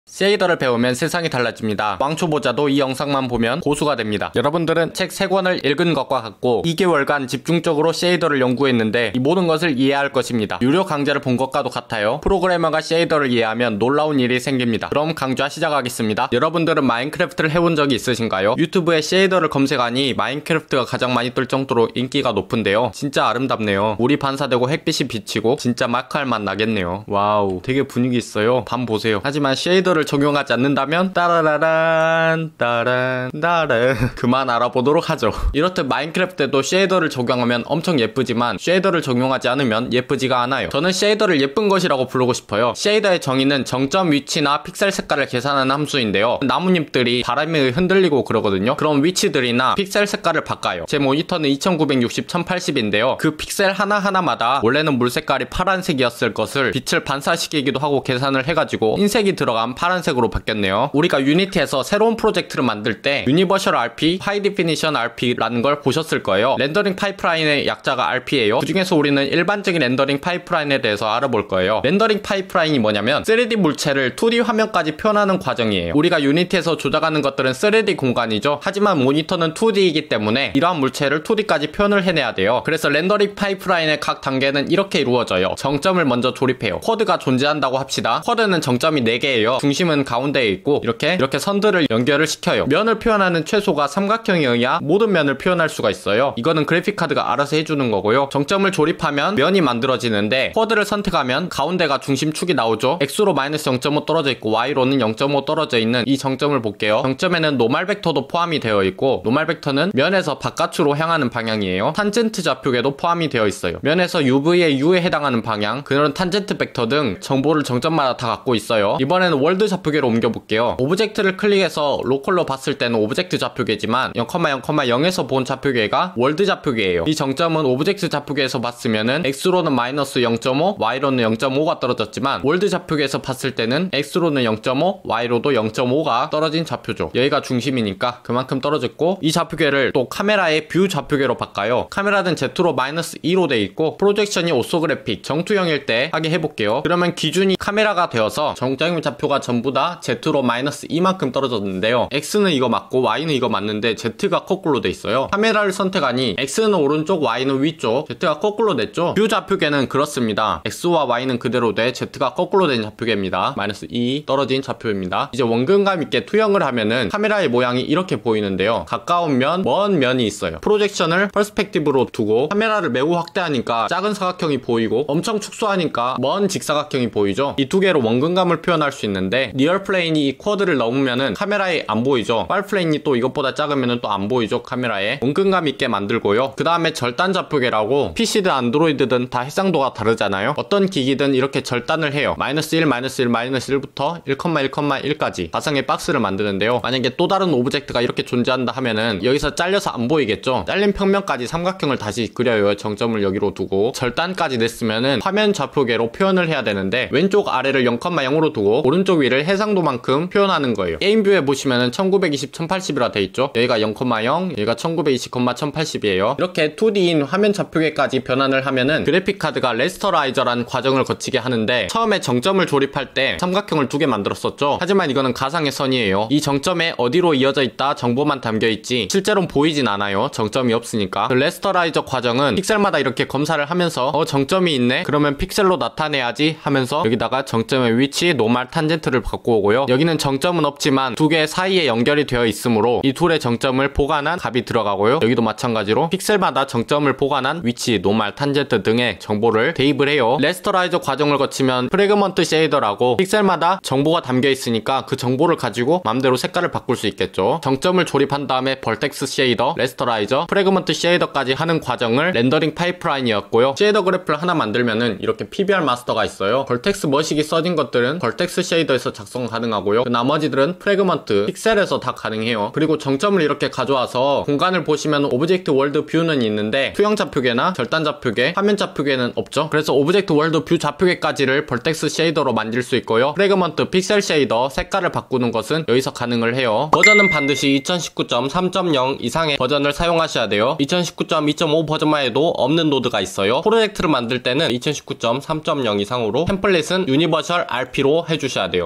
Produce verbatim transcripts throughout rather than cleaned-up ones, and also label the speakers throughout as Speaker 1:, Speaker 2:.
Speaker 1: 쉐이더를 배우면 세상이 달라집니다. 왕초보자도 이 영상만 보면 고수가 됩니다. 여러분들은 책 세 권을 읽은 것과 같고 이 개월간 집중적으로 쉐이더를 연구했는데 이 모든 것을 이해할 것입니다. 유료 강좌를 본 것과도 같아요. 프로그래머가 쉐이더를 이해하면 놀라운 일이 생깁니다. 그럼 강좌 시작하겠습니다. 여러분들은 마인크래프트를 해본 적이 있으신가요? 유튜브에 쉐이더를 검색하니 마인크래프트가 가장 많이 뜰 정도로 인기가 높은데요. 진짜 아름답네요. 물이 반사되고 햇빛이 비치고 진짜 마크할 맛 나겠네요. 와우, 되게 분위기 있어요. 밤 보세요. 하지만 쉐이더를 적용하지 않는다면 따라라란 따란 따란 그만 알아보도록 하죠. 이렇듯 마인크래프트에도 쉐이더를 적용하면 엄청 예쁘지만 쉐이더를 적용하지 않으면 예쁘지가 않아요. 저는 쉐이더를 예쁜 것이라고 부르고 싶어요. 쉐이더의 정의는 정점 위치나 픽셀 색깔을 계산하는 함수인데요. 나뭇잎들이 바람에 흔들리고 그러거든요. 그럼 위치들이나 픽셀 색깔을 바꿔요. 제 모니터는 이천구백육십, 천팔십인데요. 그 픽셀 하나하나마다 원래는 물 색깔이 파란색이었을 것을 빛을 반사시키기도 하고 계산을 해가지고 흰색이 들어간 파란색으로 바뀌었네요. 우리가 유니티에서 새로운 프로젝트를 만들 때 유니버셜 알피, 하이 디피니션 알피라는 걸 보셨을 거예요. 렌더링 파이프라인의 약자가 알피예요. 그 중에서 우리는 일반적인 렌더링 파이프라인에 대해서 알아볼 거예요. 렌더링 파이프라인이 뭐냐면 쓰리디 물체를 투디 화면까지 표현하는 과정이에요. 우리가 유니티에서 조작하는 것들은 쓰리디 공간이죠. 하지만 모니터는 투디이기 때문에 이러한 물체를 투디까지 표현을 해내야 돼요. 그래서 렌더링 파이프라인의 각 단계는 이렇게 이루어져요. 정점을 먼저 조립해요. 쿼드가 존재한다고 합시다. 쿼드는 정점이 네 개예요. 중심은 가운데에 있고 이렇게 이렇게 선들을 연결을 시켜요. 면을 표현하는 최소가 삼각형이어야 모든 면을 표현할 수가 있어요. 이거는 그래픽카드가 알아서 해주는 거고요. 정점을 조립하면 면이 만들어지는데 쿼드를 선택하면 가운데가 중심축이 나오죠. X로 마이너스 영 점 오 떨어져 있고 Y로는 영 점 오 떨어져 있는 이 정점을 볼게요. 정점에는 노멀 벡터도 포함이 되어 있고 노멀 벡터는 면에서 바깥으로 향하는 방향이에요. 탄젠트 좌표계도 포함이 되어 있어요. 면에서 유브이의 U에 해당하는 방향, 그런 탄젠트 벡터 등 정보를 정점마다 다 갖고 있어요. 이번에는 월드 좌표계로 옮겨볼게요. 오브젝트를 클릭해서 로컬로 봤을 때는 오브젝트 좌표계지만 영, 영, 영에서 본 좌표계가 월드 좌표계예요. 이 정점은 오브젝트 좌표계에서 봤으면은 X로는 마이너스 영 점 오, Y로는 영 점 오가 떨어졌지만 월드 좌표계에서 봤을 때는 X로는 영 점 오, Y로도 영 점 오가 떨어진 좌표죠. 여기가 중심이니까 그만큼 떨어졌고 이 좌표계를 또 카메라의 뷰 좌표계로 바꿔요. 카메라는 Z로 마이너스 이로 돼 있고 프로젝션이 오소그래픽 정투형일 때 하게 해볼게요. 그러면 기준이 카메라가 되어서 정점의 좌표가 전부 다 Z로 마이너스 이만큼 떨어졌는데요. X는 이거 맞고 Y는 이거 맞는데 Z가 거꾸로 돼 있어요. 카메라를 선택하니 X는 오른쪽, Y는 위쪽, Z가 거꾸로 됐죠. 뷰 좌표계는 그렇습니다. X와 Y는 그대로 돼 Z가 거꾸로 된 좌표계입니다. 마이너스 이 떨어진 좌표입니다. 이제 원근감 있게 투영을 하면은 카메라의 모양이 이렇게 보이는데요. 가까운 면, 먼 면이 있어요. 프로젝션을 퍼스펙티브로 두고 카메라를 매우 확대하니까 작은 사각형이 보이고 엄청 축소하니까 먼 직사각형이 보이죠. 이 두 개로 원근감을 표현할 수 있는데 리얼 플레인이 이 쿼드를 넘으면은 카메라에 안 보이죠. 팔 플레인이 또 이것보다 작으면은 또 안 보이죠. 카메라에 원근감 있게 만들고요. 그 다음에 절단 좌표계라고 피시든 안드로이드든 다 해상도가 다르잖아요. 어떤 기기든 이렇게 절단을 해요. 마이너스 일, 마이너스 일, 마이너스 일부터 일, 일, 일까지 가상의 박스를 만드는데요. 만약에 또 다른 오브젝트가 이렇게 존재한다 하면은 여기서 잘려서 안 보이겠죠. 잘린 평면까지 삼각형을 다시 그려요. 정점을 여기로 두고 절단까지 냈으면은 화면 좌표계로 표현을 해야 되는데 왼쪽 아래를 영, 영으로 두고 오른쪽 위를 해상도만큼 표현하는 거예요. 게임뷰에 보시면은 천구백이십, 천팔십이라 돼 있죠. 여기가 영, 영, 여기가 천구백이십, 천팔십이에요. 이렇게 투디인 화면 좌표계까지 변환을 하면은 그래픽카드가 레스터라이저라는 과정을 거치게 하는데 처음에 정점을 조립할 때 삼각형을 두 개 만들었었죠. 하지만 이거는 가상의 선이에요. 이 정점에 어디로 이어져 있다 정보만 담겨 있지 실제로는 보이진 않아요. 정점이 없으니까. 그 레스터라이저 과정은 픽셀마다 이렇게 검사를 하면서 어 정점이 있네? 그러면 픽셀로 나타내야지 하면서 여기다가 정점의 위치, 노멀, 탄젠트를 갖고 오고요. 여기는 정점은 없지만 두 개 사이에 연결이 되어 있으므로 이 둘의 정점을 보관한 값이 들어가고요. 여기도 마찬가지로 픽셀마다 정점을 보관한 위치, 노멀, 탄젠트 등의 정보를 대입을 해요. 레스터라이저 과정을 거치면 프래그먼트 쉐이더라고 픽셀마다 정보가 담겨 있으니까 그 정보를 가지고 맘대로 색깔을 바꿀 수 있겠죠. 정점을 조립한 다음에 벌텍스 쉐이더, 레스터라이저, 프래그먼트 쉐이더까지 하는 과정을 렌더링 파이프라인이었고요. 쉐이더 그래프를 하나 만들면은 이렇게 피비알 마스터가 있어요. 벌텍스 머식이 써진 것들은 벌텍스 쉐이더에서 작성 가능하고요. 그 나머지들은 프래그먼트, 픽셀에서 다 가능해요. 그리고 정점을 이렇게 가져와서 공간을 보시면 오브젝트 월드 뷰는 있는데 투영 좌표계나 절단 좌표계, 화면 좌표계는 없죠. 그래서 오브젝트 월드 뷰 좌표계까지를 벌텍스 쉐이더로 만들 수 있고요. 프래그먼트, 픽셀 쉐이더, 색깔을 바꾸는 것은 여기서 가능을 해요. 버전은 반드시 이천십구 점 삼 점 영 이상의 버전을 사용하셔야 돼요. 이천십구 점 이 점 오 버전만 해도 없는 노드가 있어요. 프로젝트를 만들 때는 이천십구 점 삼 점 영 이상으로 템플릿은 유니버셜 알피로 해주셔야 돼요.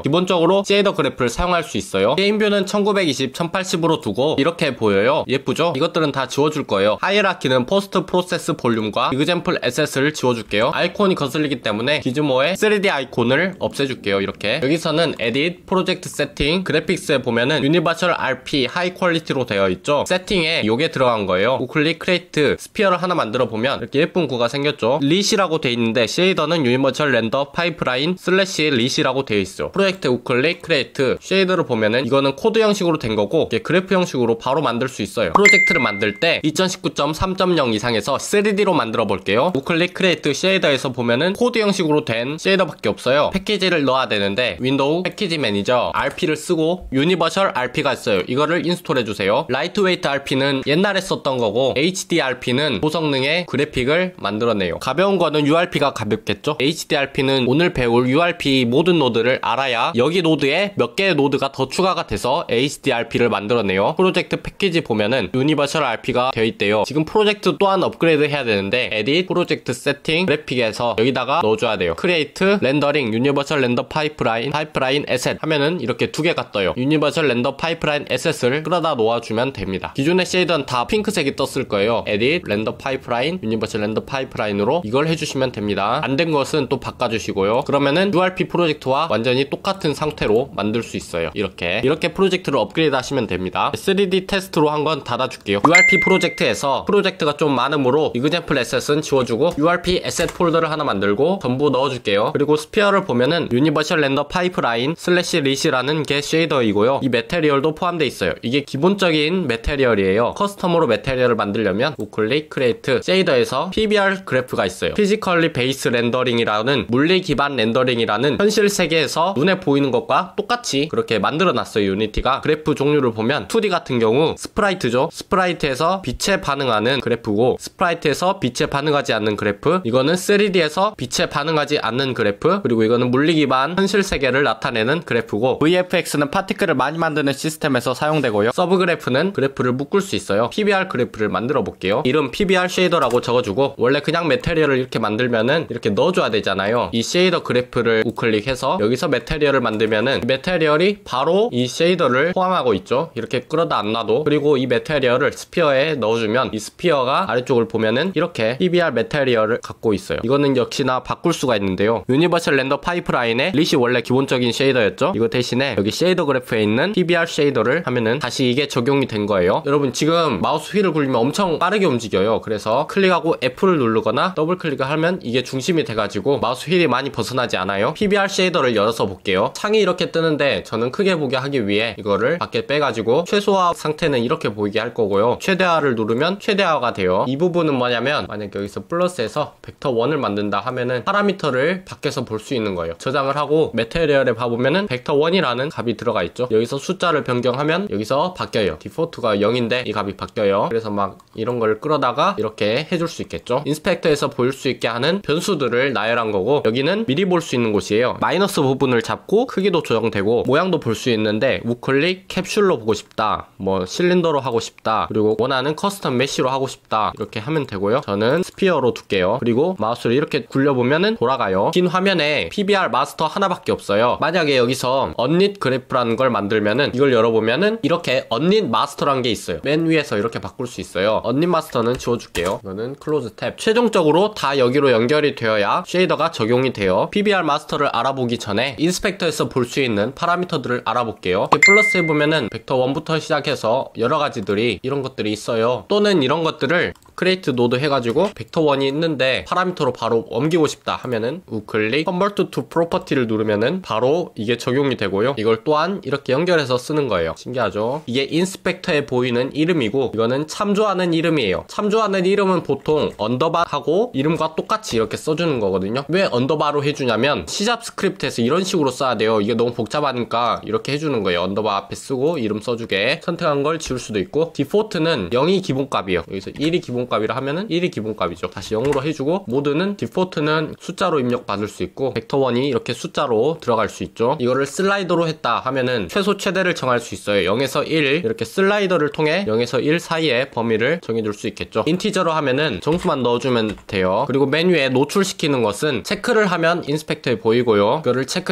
Speaker 1: 기본적으로 쉐이더 그래프를 사용할 수 있어요. 게임뷰는 천구백이십, 천팔십으로 두고 이렇게 보여요. 예쁘죠? 이것들은 다 지워줄 거예요. 하이라키는 포스트 프로세스 볼륨과 이그젬플 에셋을 지워줄게요. 아이콘이 거슬리기 때문에 기즈모의 쓰리디 아이콘을 없애줄게요. 이렇게 여기서는 에딧, 프로젝트 세팅, 그래픽스에 보면은 유니버셜 알피 하이 퀄리티로 되어 있죠. 세팅에 요게 들어간 거예요. 우클릭 크리에이트 스피어를 하나 만들어 보면 이렇게 예쁜 구가 생겼죠. 리시라고 돼 있는데 쉐이더는 유니버셜 렌더 파이프라인 슬래시 리시라고 되어 있어요. 프로젝트 우클릭 크리에이트 쉐이더를 보면은 이거는 코드 형식으로 된 거고 이게 그래프 형식으로 바로 만들 수 있어요. 프로젝트를 만들 때 이천십구 점 삼 점 영 이상에서 쓰리디로 만들어 볼게요. 우클릭 크리에이트 쉐이더에서 보면은 코드 형식으로 된 쉐이더밖에 없어요. 패키지를 넣어야 되는데 윈도우 패키지 매니저 알피를 쓰고 유니버셜 알피가 있어요. 이거를 인스톨 해주세요. 라이트웨이트 알피는 옛날에 썼던 거고 에이치디알피는 고성능의 그래픽을 만들어내요. 가벼운 거는 유알피가 가볍겠죠. 에이치디알피는 오늘 배울 유알피 모든 노드를 알아야 여기 노드에 몇 개의 노드가 더 추가가 돼서 에이치디알피를 만들어내요. 프로젝트 패키지 보면은 유니버셜 알피가 되어 있대요. 지금 프로젝트 또한 업그레이드 해야 되는데 에딧, 프로젝트 세팅, 그래픽에서 여기다가 넣어줘야 돼요. 크리에이트, 렌더링, 유니버셜 렌더 파이프라인, 파이프라인 에셋 하면은 이렇게 두 개가 떠요. 유니버셜 렌더 파이프라인 에셋을 끌어다 놓아주면 됩니다. 기존의 쉐이더는 다 핑크색이 떴을 거예요. 에딧, 렌더 파이프라인, 유니버셜 렌더 파이프라인으로 이걸 해주시면 됩니다. 안 된 것은 또 바꿔주시고요. 그러면은 유알피 프로젝트와 완전히 똑같은 상태로 만들 수 있어요. 이렇게 이렇게 프로젝트를 업그레이드 하시면 됩니다. 쓰리디 테스트로 한 건 닫아줄게요. 유알피 프로젝트에서 프로젝트가 좀 많으므로 이그젬플 에셋은 지워주고 유알피 에셋 폴더를 하나 만들고 전부 넣어줄게요. 그리고 스피어를 보면은 유니버셜 렌더 파이프라인 슬래시 리시라는 게 쉐이더이고요. 이 메테리얼도 포함되어 있어요. 이게 기본적인 메테리얼이에요. 커스텀으로 메테리얼을 만들려면 우클릭 크리에이트 쉐이더에서 피비알 그래프가 있어요. 피지컬리 베이스 렌더링이라는 물리 기반 렌더링이라는 현실 세계에서 눈에 보이는 것과 똑같이 그렇게 만들어놨어요. 유니티가. 그래프 종류를 보면 투디 같은 경우 스프라이트죠. 스프라이트에서 빛에 반응하는 그래프고 스프라이트에서 빛에 반응하지 않는 그래프, 이거는 쓰리디에서 빛에 반응하지 않는 그래프, 그리고 이거는 물리 기반 현실 세계를 나타내는 그래프고 브이에프엑스는 파티클을 많이 만드는 시스템에서 사용되고요. 서브 그래프는 그래프를 묶을 수 있어요. 피비알 그래프를 만들어 볼게요. 이름 피비알 쉐이더라고 적어주고 원래 그냥 메테리얼을 이렇게 만들면은 이렇게 넣어줘야 되잖아요. 이 쉐이더 그래프를 우클릭해서 여기서 메테리얼을 만들면은 이 메테리얼이 바로 이 쉐이더를 포함하고 있죠. 이렇게 끌어다 안 놔도. 그리고 이 메테리얼을 스피어에 넣어주면 이 스피어가 아래쪽을 보면은 이렇게 피비알 메테리얼을 갖고 있어요. 이거는 역시나 바꿀 수가 있는데요. 유니버셜 렌더 파이프라인에 리시 원래 기본적인 쉐이더였죠. 이거 대신에 여기 쉐이더 그래프에 있는 피비알 쉐이더를 하면은 다시 이게 적용이 된 거예요. 여러분 지금 마우스 휠을 굴리면 엄청 빠르게 움직여요. 그래서 클릭하고 F를 누르거나 더블 클릭을 하면 이게 중심이 돼가지고 마우스 휠이 많이 벗어나지 않아요. 피비알 쉐이더를 열어서 볼게요. 창이 이렇게 뜨는데 저는 크게 보게 하기 위해 이거를 밖에 빼가지고 최소화 상태는 이렇게 보이게 할 거고요. 최대화를 누르면 최대화가 돼요. 이 부분은 뭐냐면 만약 여기서 플러스에서 벡터 일을 만든다 하면은 파라미터를 밖에서 볼 수 있는 거예요. 저장을 하고 메테리얼에 봐보면은 벡터 일이라는 값이 들어가 있죠. 여기서 숫자를 변경하면 여기서 바뀌어요. 디폴트가 영인데 이 값이 바뀌어요. 그래서 막 이런 걸 끌어다가 이렇게 해줄 수 있겠죠. 인스펙터에서 보일 수 있게 하는 변수들을 나열한 거고 여기는 미리 볼 수 있는 곳이에요. 마이너스 부분을 잡고 크기도 조정되고 모양도 볼 수 있는데 우클릭 캡슐로 보고 싶다, 뭐 실린더로 하고 싶다, 그리고 원하는 커스텀 메쉬로 하고 싶다 이렇게 하면 되고요. 저는 스피어로 둘게요. 그리고 마우스를 이렇게 굴려보면은 돌아가요. 긴 화면에 피비알 마스터 하나밖에 없어요. 만약에 여기서 언릿 그래프라는 걸 만들면은 이걸 열어보면은 이렇게 언릿 마스터라는 게 있어요. 맨 위에서 이렇게 바꿀 수 있어요. 언릿 마스터는 지워줄게요. 이거는 클로즈 탭. 최종적으로 다 여기로 연결이 되어야 쉐이더가 적용이 돼요. 피비알 마스터를 알아보기 전에 인스펙터에서 볼 수 있는 파라미터들을 알아볼게요. 플러스 해보면은 벡터 일부터 시작해서 여러 가지들이 이런 것들이 있어요. 또는 이런 것들을 크리에이트 노드 해가지고 벡터 일이 있는데 파라미터로 바로 옮기고 싶다 하면은 우클릭 컨버트 투 프로퍼티를 누르면은 바로 이게 적용이 되고요. 이걸 또한 이렇게 연결해서 쓰는 거예요. 신기하죠? 이게 인스펙터에 보이는 이름이고 이거는 참조하는 이름이에요. 참조하는 이름은 보통 언더바하고 이름과 똑같이 이렇게 써주는 거거든요. 왜 언더바로 해주냐면 시잡 스크립트에서 이런 식으로 써야 돼요. 이게 너무 복잡하니까 이렇게 해주는 거예요. 언더바 앞에 쓰고 이름 써주게. 선택한 걸 지울 수도 있고 디폴트는 영이 기본값이에요. 여기서 일이 기본 기본값이라 하면은 일이 기본값이죠. 다시 영으로 해주고 모드는 디폴트는 숫자로 입력받을 수 있고 벡터 일이 이렇게 숫자로 들어갈 수 있죠. 이거를 슬라이더로 했다 하면은 최소 최대를 정할 수 있어요. 영에서 일 이렇게 슬라이더를 통해 영에서 일 사이의 범위를 정해둘 수 있겠죠. 인티저로 하면은 정수만 넣어주면 돼요. 그리고 메뉴에 노출시키는 것은 체크를 하면 인스펙터에 보이고요. 이거를 체크 해제하면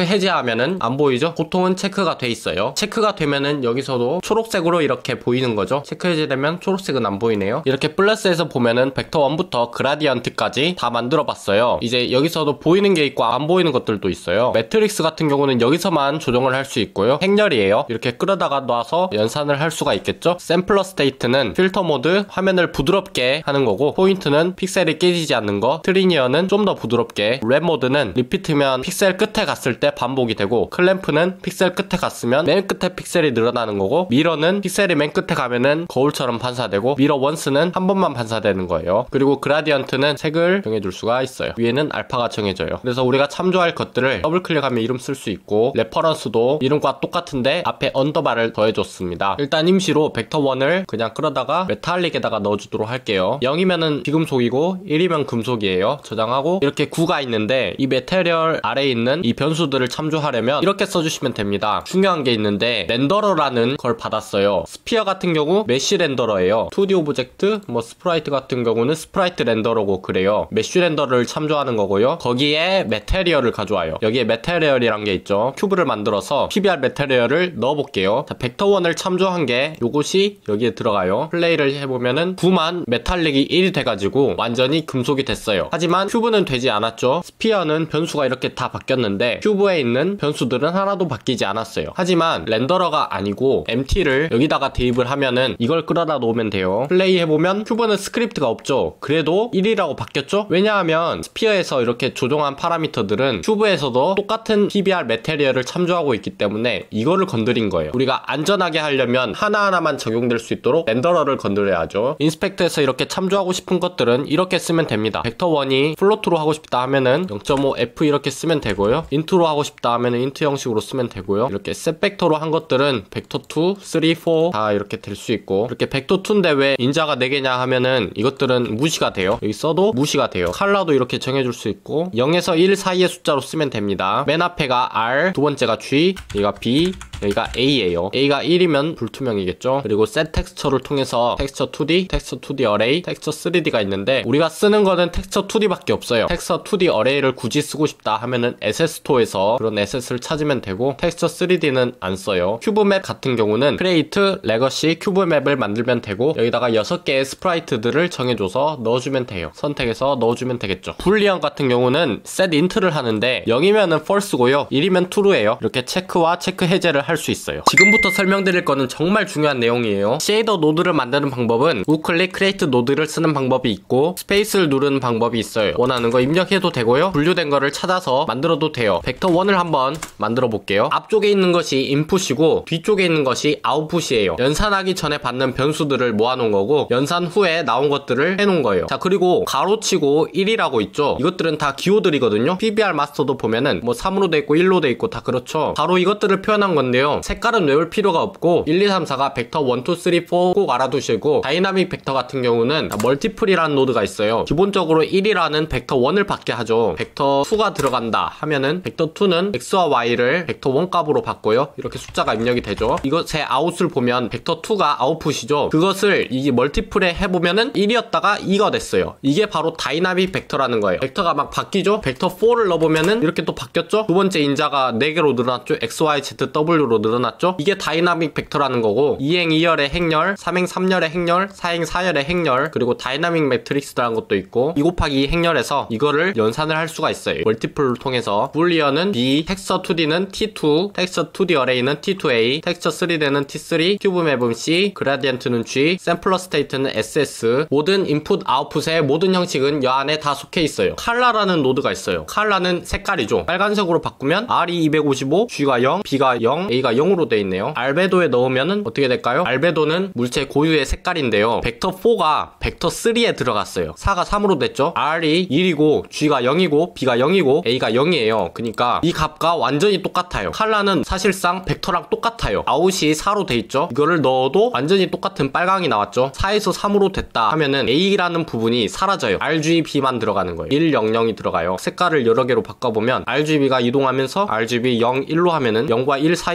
Speaker 1: 하면은 안 보이죠? 보통은 체크가 돼 있어요. 체크가 되면은 여기서도 초록색으로 이렇게 보이는 거죠. 체크 해제되면 초록색은 안 보이네요. 이렇게 플러스에서 보면은 벡터 일부터 그라디언트까지 다 만들어 봤어요. 이제 여기서도 보이는 게 있고 안 보이는 것들도 있어요. 매트릭스 같은 경우는 여기서만 조정을 할 수 있고요. 행렬이에요. 이렇게 끌어다가 놔서 연산을 할 수가 있겠죠. 샘플러 스테이트는 필터 모드, 화면을 부드럽게 하는 거고, 포인트는 픽셀이 깨지지 않는 거, 트리니어는 좀 더 부드럽게, 랩 모드는 리피트면 픽셀 끝에 갔을 때 반복이 되고, 클램프는 픽셀 끝에 갔으면 맨 끝에 픽셀이 늘어나는 거고, 미러는 픽셀이 맨 끝에 가면은 거울처럼 반사되고, 미러 원스는 한 번만 반사되는 거예요. 그리고 그라디언트는 색을 정해줄 수가 있어요. 위에는 알파가 정해져요. 그래서 우리가 참조할 것들을 더블 클릭하면 이름 쓸 수 있고, 레퍼런스도 이름과 똑같은데 앞에 언더바를 더해줬습니다. 일단 임시로 벡터 일을 그냥 끌어다가 메탈릭에다가 넣어주도록 할게요. 영이면은 비금속이고 일이면 금속이에요. 저장하고, 이렇게 구가 있는데 이 메테리얼 아래에 있는 이 변수들을 참조하려면 이렇게 써주시면 됩니다. 중요한 게 있는데 렌더러라는 걸 받았어요. 스피어 같은 경우 메쉬 렌더러예요. 투디 오브젝트, 뭐 스프라이트 같은 경우는 스프라이트 렌더러고 그래요. 메쉬 렌더러를 참조하는 거고요. 거기에 메테리얼을 가져와요. 여기에 메테리얼이란 게 있죠. 큐브를 만들어서 피비알 메테리얼을 넣어볼게요. 자, 벡터 일을 참조한 게 요것이 여기에 들어가요. 플레이를 해보면은 구만 메탈릭이 일이 돼가지고 완전히 금속이 됐어요. 하지만 큐브는 되지 않았죠. 스피어는 변수가 이렇게 다 바뀌었는데 큐브에 있는 변수들은 하나도 바뀌지 않았어요. 하지만 렌더러가 아니고 엠티를 여기다가 대입을 하면은 이걸 끌어다 놓으면 돼요. 플레이 해보면 큐브는 스크립트가 없죠. 그래도 일이라고 바뀌었죠? 왜냐하면 스피어에서 이렇게 조정한 파라미터들은 큐브에서도 똑같은 피비알 메테리얼을 참조하고 있기 때문에 이거를 건드린 거예요. 우리가 안전하게 하려면 하나하나만 적용될 수 있도록 렌더러를 건드려야죠. 인스펙트에서 이렇게 참조하고 싶은 것들은 이렇게 쓰면 됩니다. 벡터 일이 플로트로 하고 싶다 하면은 영 점 오 에프 이렇게 쓰면 되고요. 인트로 하고 싶다 하면은 인트 형식으로 쓰면 되고요. 이렇게 셋 벡터로 한 것들은 벡터 이, 삼, 사 다 이렇게 될 수 있고, 이렇게 벡터 이인데 왜 인자가 네 개냐 하면은 이것들은 무시가 돼요. 여기 써도 무시가 돼요. 컬러도 이렇게 정해줄 수 있고, 영에서 일 사이의 숫자로 쓰면 됩니다. 맨 앞에가 R, 두 번째가 G, 여기가 B, 여기가 A예요. A가 일이면 불투명이겠죠. 그리고 set 텍스처를 통해서 텍스처 투 디, 텍스처 투 디 어레이, 텍스처 쓰리 디가 있는데 우리가 쓰는 거는 텍스처 투 디밖에 없어요. 텍스처 투 디 어레이를 굳이 쓰고 싶다 하면은 에셋 스토어에서 그런 에셋을 찾으면 되고, 텍스처 쓰리 디는 안 써요. 큐브맵 같은 경우는 크레이트, 레거시, 큐브맵을 만들면 되고, 여기다가 여섯 개의 스프라이트들을 정해줘서 넣어주면 돼요. 선택해서 넣어주면 되겠죠. 불리언 같은 경우는 set int를 하는데 영이면은 false고요. 일이면 true예요. 이렇게 체크와 체크 해제를 할 수 있어요. 지금부터 설명드릴 거는 정말 중요한 내용이에요. 쉐이더 노드를 만드는 방법은 우클릭 크리에이트 노드를 쓰는 방법이 있고, 스페이스를 누르는 방법이 있어요. 원하는 거 입력해도 되고요. 분류된 거를 찾아서 만들어도 돼요. 벡터 일을 한번 만들어 볼게요. 앞쪽에 있는 것이 인풋이고 뒤쪽에 있는 것이 아웃풋이에요. 연산하기 전에 받는 변수들을 모아놓은 거고, 연산 후에 나온 것들을 해놓은 거예요. 자, 그리고 가로치고 일이라고 있죠. 이것들은 다 기호들이거든요. 피비알 마스터도 보면은 뭐 삼으로 돼 있고 일로 돼 있고 다 그렇죠. 바로 이것들을 표현한 건데요. 색깔은 외울 필요가 없고 일, 이, 삼, 사가 벡터 일, 이, 삼, 사 꼭 알아두시고, 다이나믹 벡터 같은 경우는 멀티플이라는 노드가 있어요. 기본적으로 일이라는 벡터 일을 받게 하죠. 벡터 이가 들어간다 하면은 벡터 이는 x와 y를 벡터 일 값으로 바꿔요. 이렇게 숫자가 입력이 되죠. 이것의 아웃을 보면 벡터 이가 아웃풋이죠. 그것을 이 멀티플에 해보면은 일이었다가 이가 됐어요. 이게 바로 다이나믹 벡터라는 거예요. 벡터가 막 바뀌죠. 벡터 사를 넣어보면은 이렇게 또 바뀌었죠. 두 번째 인자가 네 개로 늘어났죠. x, y, z, w로 늘어났죠. 이게 다이나믹 벡터라는 거고, 이행 이열의 행렬, 삼행 삼열의 행렬, 사행 사열의 행렬, 그리고 다이나믹 매트릭스라는 것도 있고, 이 곱하기 이 행렬에서 이거를 연산을 할 수가 있어요. 멀티플을 통해서. 불리언은 B, 텍스처 투 디는 티 투, 텍스처 투 디 어레이는 티 투 에이, 텍스처 쓰리 디는 티 쓰리, 큐브 맵은 C, 그라디언트는 G, 샘플러 스테이트는 에스 에스. 모든 인풋 아웃풋의 모든 형식은 여 안에 다 속해 있어요. 컬러라는 노드가 있어요. 컬러는 색깔이죠. 빨간색으로 바꾸면 R이 이백오십오, G가 영, B가 영, A가 영으로 돼 있네요. 알베도에 넣으면은 어떻게 될까요? 알베도는 물체 고유의 색깔인데요. 벡터 사가 벡터 삼에 들어갔어요. 사가 삼으로 됐죠. R이 일이고 G가 영이고 B가 영이고 A가 영이에요. 그러니까 이 값과 완전히 똑같아요. 컬러는 사실상 벡터랑 똑같아요. 아웃이 사로 돼 있죠. 이거를 넣어도 완전히 똑같은 빨강이 나왔죠. 사에서 삼으로 됐다 하면은 A라는 부분이 사라져요. 알지비만 들어가는 거예요. 일, 영, 영이 들어가요. 색깔을 여러 개로 바꿔보면 알지비가 이동하면서 알지비 영, 일로 하면은 영과 일 사이의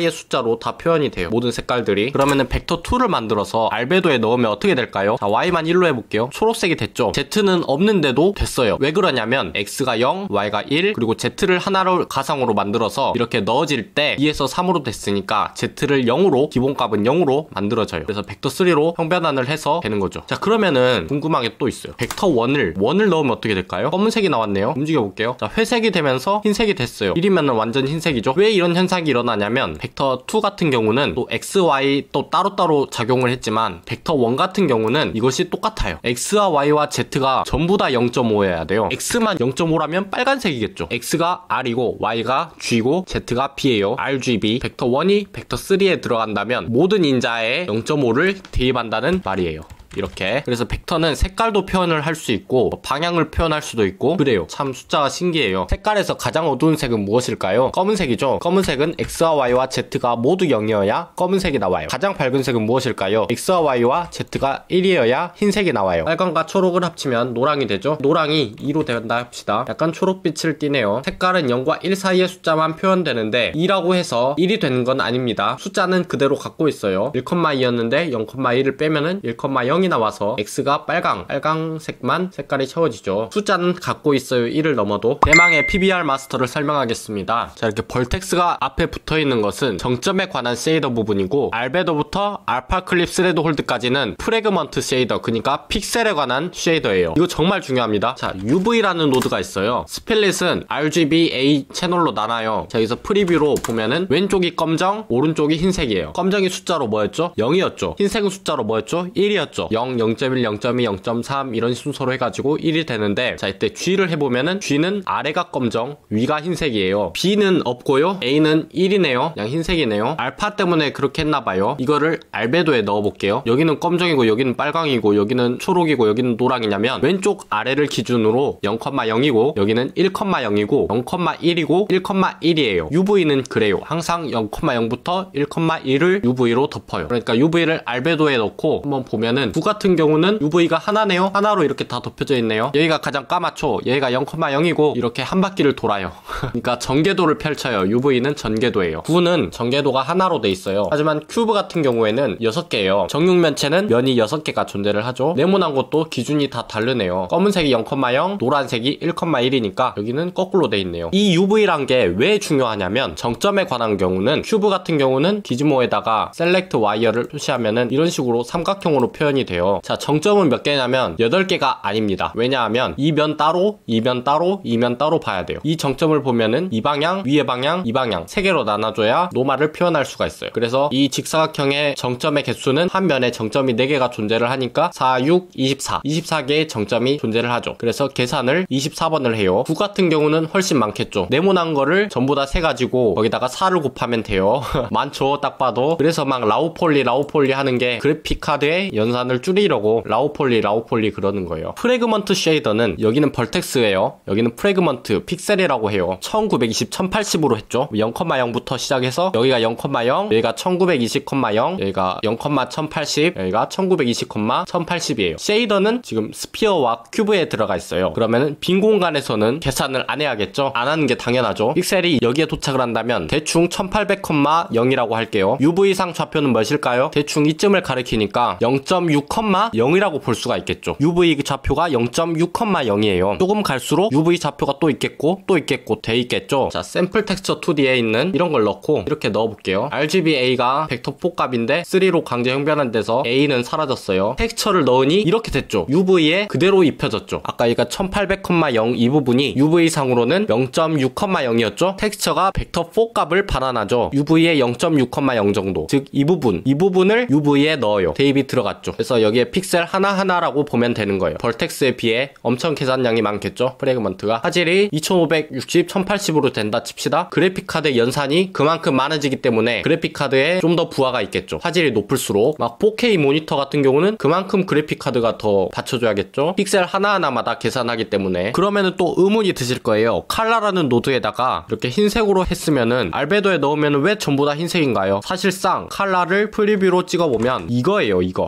Speaker 1: 사이의 숫자로 다 표현이 돼요. 모든 색깔들이. 그러면은 벡터 이를 만들어서 알베도에 넣으면 어떻게 될까요? 자, Y만 일로 해볼게요. 초록색이 됐죠? Z는 없는데도 됐어요. 왜 그러냐면 X가 영, Y가 일, 그리고 Z를 하나로 가상으로 만들어서 이렇게 넣어질 때 이에서 삼으로 됐으니까 Z를 영으로, 기본값은 영으로 만들어져요. 그래서 벡터 삼로 형변환을 해서 되는 거죠. 자, 그러면은 궁금한 게 또 있어요. 벡터 일을 일을 넣으면 어떻게 될까요? 검은색이 나왔네요. 움직여볼게요. 자, 회색이 되면서 흰색이 됐어요. 일이면은 완전 흰색이죠. 왜 이런 현상이 일어나냐면 벡터 이 같은 경우는 또 X, Y 또 따로따로 작용을 했지만 벡터 일 같은 경우는 이것이 똑같아요. X와 Y와 Z가 전부 다 영 점 오여야 돼요. X만 영 점 오라면 빨간색이겠죠. X가 R이고 Y가 G고 Z가 B예요. 알 지 비. 벡터 일이 벡터 삼에 들어간다면 모든 인자에 영 점 오를 대입한다는 말이에요. 이렇게. 그래서 벡터는 색깔도 표현을 할 수 있고 방향을 표현할 수도 있고 그래요. 참 숫자가 신기해요. 색깔에서 가장 어두운 색은 무엇일까요? 검은색이죠. 검은색은 X와 Y와 Z가 모두 영이어야 검은색이 나와요. 가장 밝은 색은 무엇일까요? X와 Y와 Z가 일이어야 흰색이 나와요. 빨강과 초록을 합치면 노랑이 되죠. 노랑이 이로 된다 합시다. 약간 초록빛을 띠네요. 색깔은 영과 일 사이의 숫자만 표현되는데 이라고 해서 일이 되는 건 아닙니다. 숫자는 그대로 갖고 있어요. 일, 이였는데 영, 일을 빼면은 일, 영 이 나와서 X가 빨강, 빨강색만 색깔이 채워지죠. 숫자는 갖고 있어요. 일을 넘어도. 대망의 피 비 알 마스터를 설명하겠습니다. 자, 이렇게 벌텍스가 앞에 붙어있는 것은 정점에 관한 쉐이더 부분이고 알베도부터 알파 클립 스레드 홀드까지는 프래그먼트 쉐이더, 그러니까 픽셀에 관한 쉐이더예요. 이거 정말 중요합니다. 자, 유브이라는 노드가 있어요. 스플릿은 알 지 비 에이 채널로 나눠요. 자, 여기서 프리뷰로 보면은 왼쪽이 검정, 오른쪽이 흰색이에요. 검정이 숫자로 뭐였죠? 영이었죠. 흰색은 숫자로 뭐였죠? 일이었죠. 영, 영 점 일, 영 점 이, 영 점 삼 이런 순서로 해가지고 일이 되는데 자, 이때 G를 해보면은 G는 아래가 검정, 위가 흰색이에요. B는 없고요. A는 일이네요. 그냥 흰색이네요. 알파 때문에 그렇게 했나봐요. 이거를 알베도에 넣어볼게요. 여기는 검정이고 여기는 빨강이고 여기는 초록이고 여기는 노랑이냐면 왼쪽 아래를 기준으로 영, 영이고 여기는 일, 영이고 영, 일이고 일, 일이에요. 유브이는 그래요. 항상 영, 영부터 일, 일을 유브이로 덮어요. 그러니까 유브이를 알베도에 넣고 한번 보면은 구 같은 경우는 유브이가 하나네요. 하나로 이렇게 다 덮여져 있네요. 여기가 가장 까맣죠. 얘가 영, 영이고 이렇게 한 바퀴를 돌아요. 그러니까 전개도를 펼쳐요. 유브이는 전개도예요. 구는 전개도가 하나로 돼 있어요. 하지만 큐브 같은 경우에는 여섯 개예요. 정육면체는 면이 여섯 개가 존재를 하죠. 네모난 것도 기준이 다 다르네요. 검은색이 영, 영, 노란색이 일, 일이니까 여기는 거꾸로 돼 있네요. 이 유브이란 게 왜 중요하냐면 정점에 관한 경우는 큐브 같은 경우는 기즈모에다가 셀렉트 와이어를 표시하면은 이런 식으로 삼각형으로 표현이 돼요. 자, 정점은 몇 개냐면 여덟 개가 아닙니다. 왜냐하면 이 면 따로, 이 면 따로, 이 면 따로 봐야 돼요. 이 정점을 보면은 이 방향, 위의 방향, 이 방향 세 개로 나눠줘야 노말을 표현할 수가 있어요. 그래서 이 직사각형의 정점의 개수는 한 면에 정점이 네 개가 존재를 하니까 사, 육, 이십사, 이십사 개의 정점이 존재를 하죠. 그래서 계산을 이십사 번을 해요. 구 같은 경우는 훨씬 많겠죠. 네모난 거를 전부 다 세가지고 거기다가 사를 곱하면 돼요. 많죠, 딱 봐도. 그래서 막 라우폴리 라우폴리 하는 게 그래픽 카드의 연산을 줄이려고 라우폴리 라우폴리 그러는 거예요. 프래그먼트 쉐이더는 여기는 벌텍스예요. 여기는 프래그먼트 픽셀이라고 해요. 천구백이십, 천팔십으로 했죠. 영, 영부터 시작해서 여기가 영, 영, 여기가 천구백이십, 영, 여기가 영, 천팔십, 여기가 천구백이십, 천팔십이에요. 쉐이더는 지금 스피어와 큐브에 들어가 있어요. 그러면은 빈 공간에서는 계산을 안 해야겠죠. 안 하는 게 당연하죠. 픽셀이 여기에 도착을 한다면 대충 천팔백, 영이라고 할게요. 유브이상 좌표는 몇일까요? 대충 이쯤을 가리키니까 영 점 육, 영이라고 볼 수가 있겠죠. 유브이 좌표가 영 점 육, 영이에요. 조금 갈수록 유브이 좌표가 또 있겠고 또 있겠고 돼 있겠죠. 자, 샘플 텍스처 투디에 있는 이런 걸 넣고 이렇게 넣어볼게요. 알 지 비 에이가 벡터 사 값인데 삼로 강제 형변환돼서 A는 사라졌어요. 텍스처를 넣으니 이렇게 됐죠. 유브이에 그대로 입혀졌죠. 아까 얘가 천팔백, 영 이 부분이 유브이상으로는 영 점 육, 영이었죠. 텍스처가 벡터 사 값을 반환하죠. 유브이에 영 점 육, 영 정도. 즉 이 부분, 이 부분을 유브이에 넣어요. 대입이 들어갔죠. 그래서 여기에 픽셀 하나하나라고 보면 되는 거예요. 벌텍스에 비해 엄청 계산량이 많겠죠. 프래그먼트가. 화질이 이천오백육십, 천팔십으로 된다 칩시다. 그래픽카드 연산이 그만큼 많아지기 때문에 그래픽카드에 좀 더 부하가 있겠죠. 화질이 높을수록 막 사 케이 모니터 같은 경우는 그만큼 그래픽카드가 더 받쳐줘야겠죠. 픽셀 하나하나마다 계산하기 때문에. 그러면은 또 의문이 드실 거예요. 칼라라는 노드에다가 이렇게 흰색으로 했으면은 알베도에 넣으면 왜 전부 다 흰색인가요? 사실상 칼라를 프리뷰로 찍어보면 이거예요. 이거 픽셀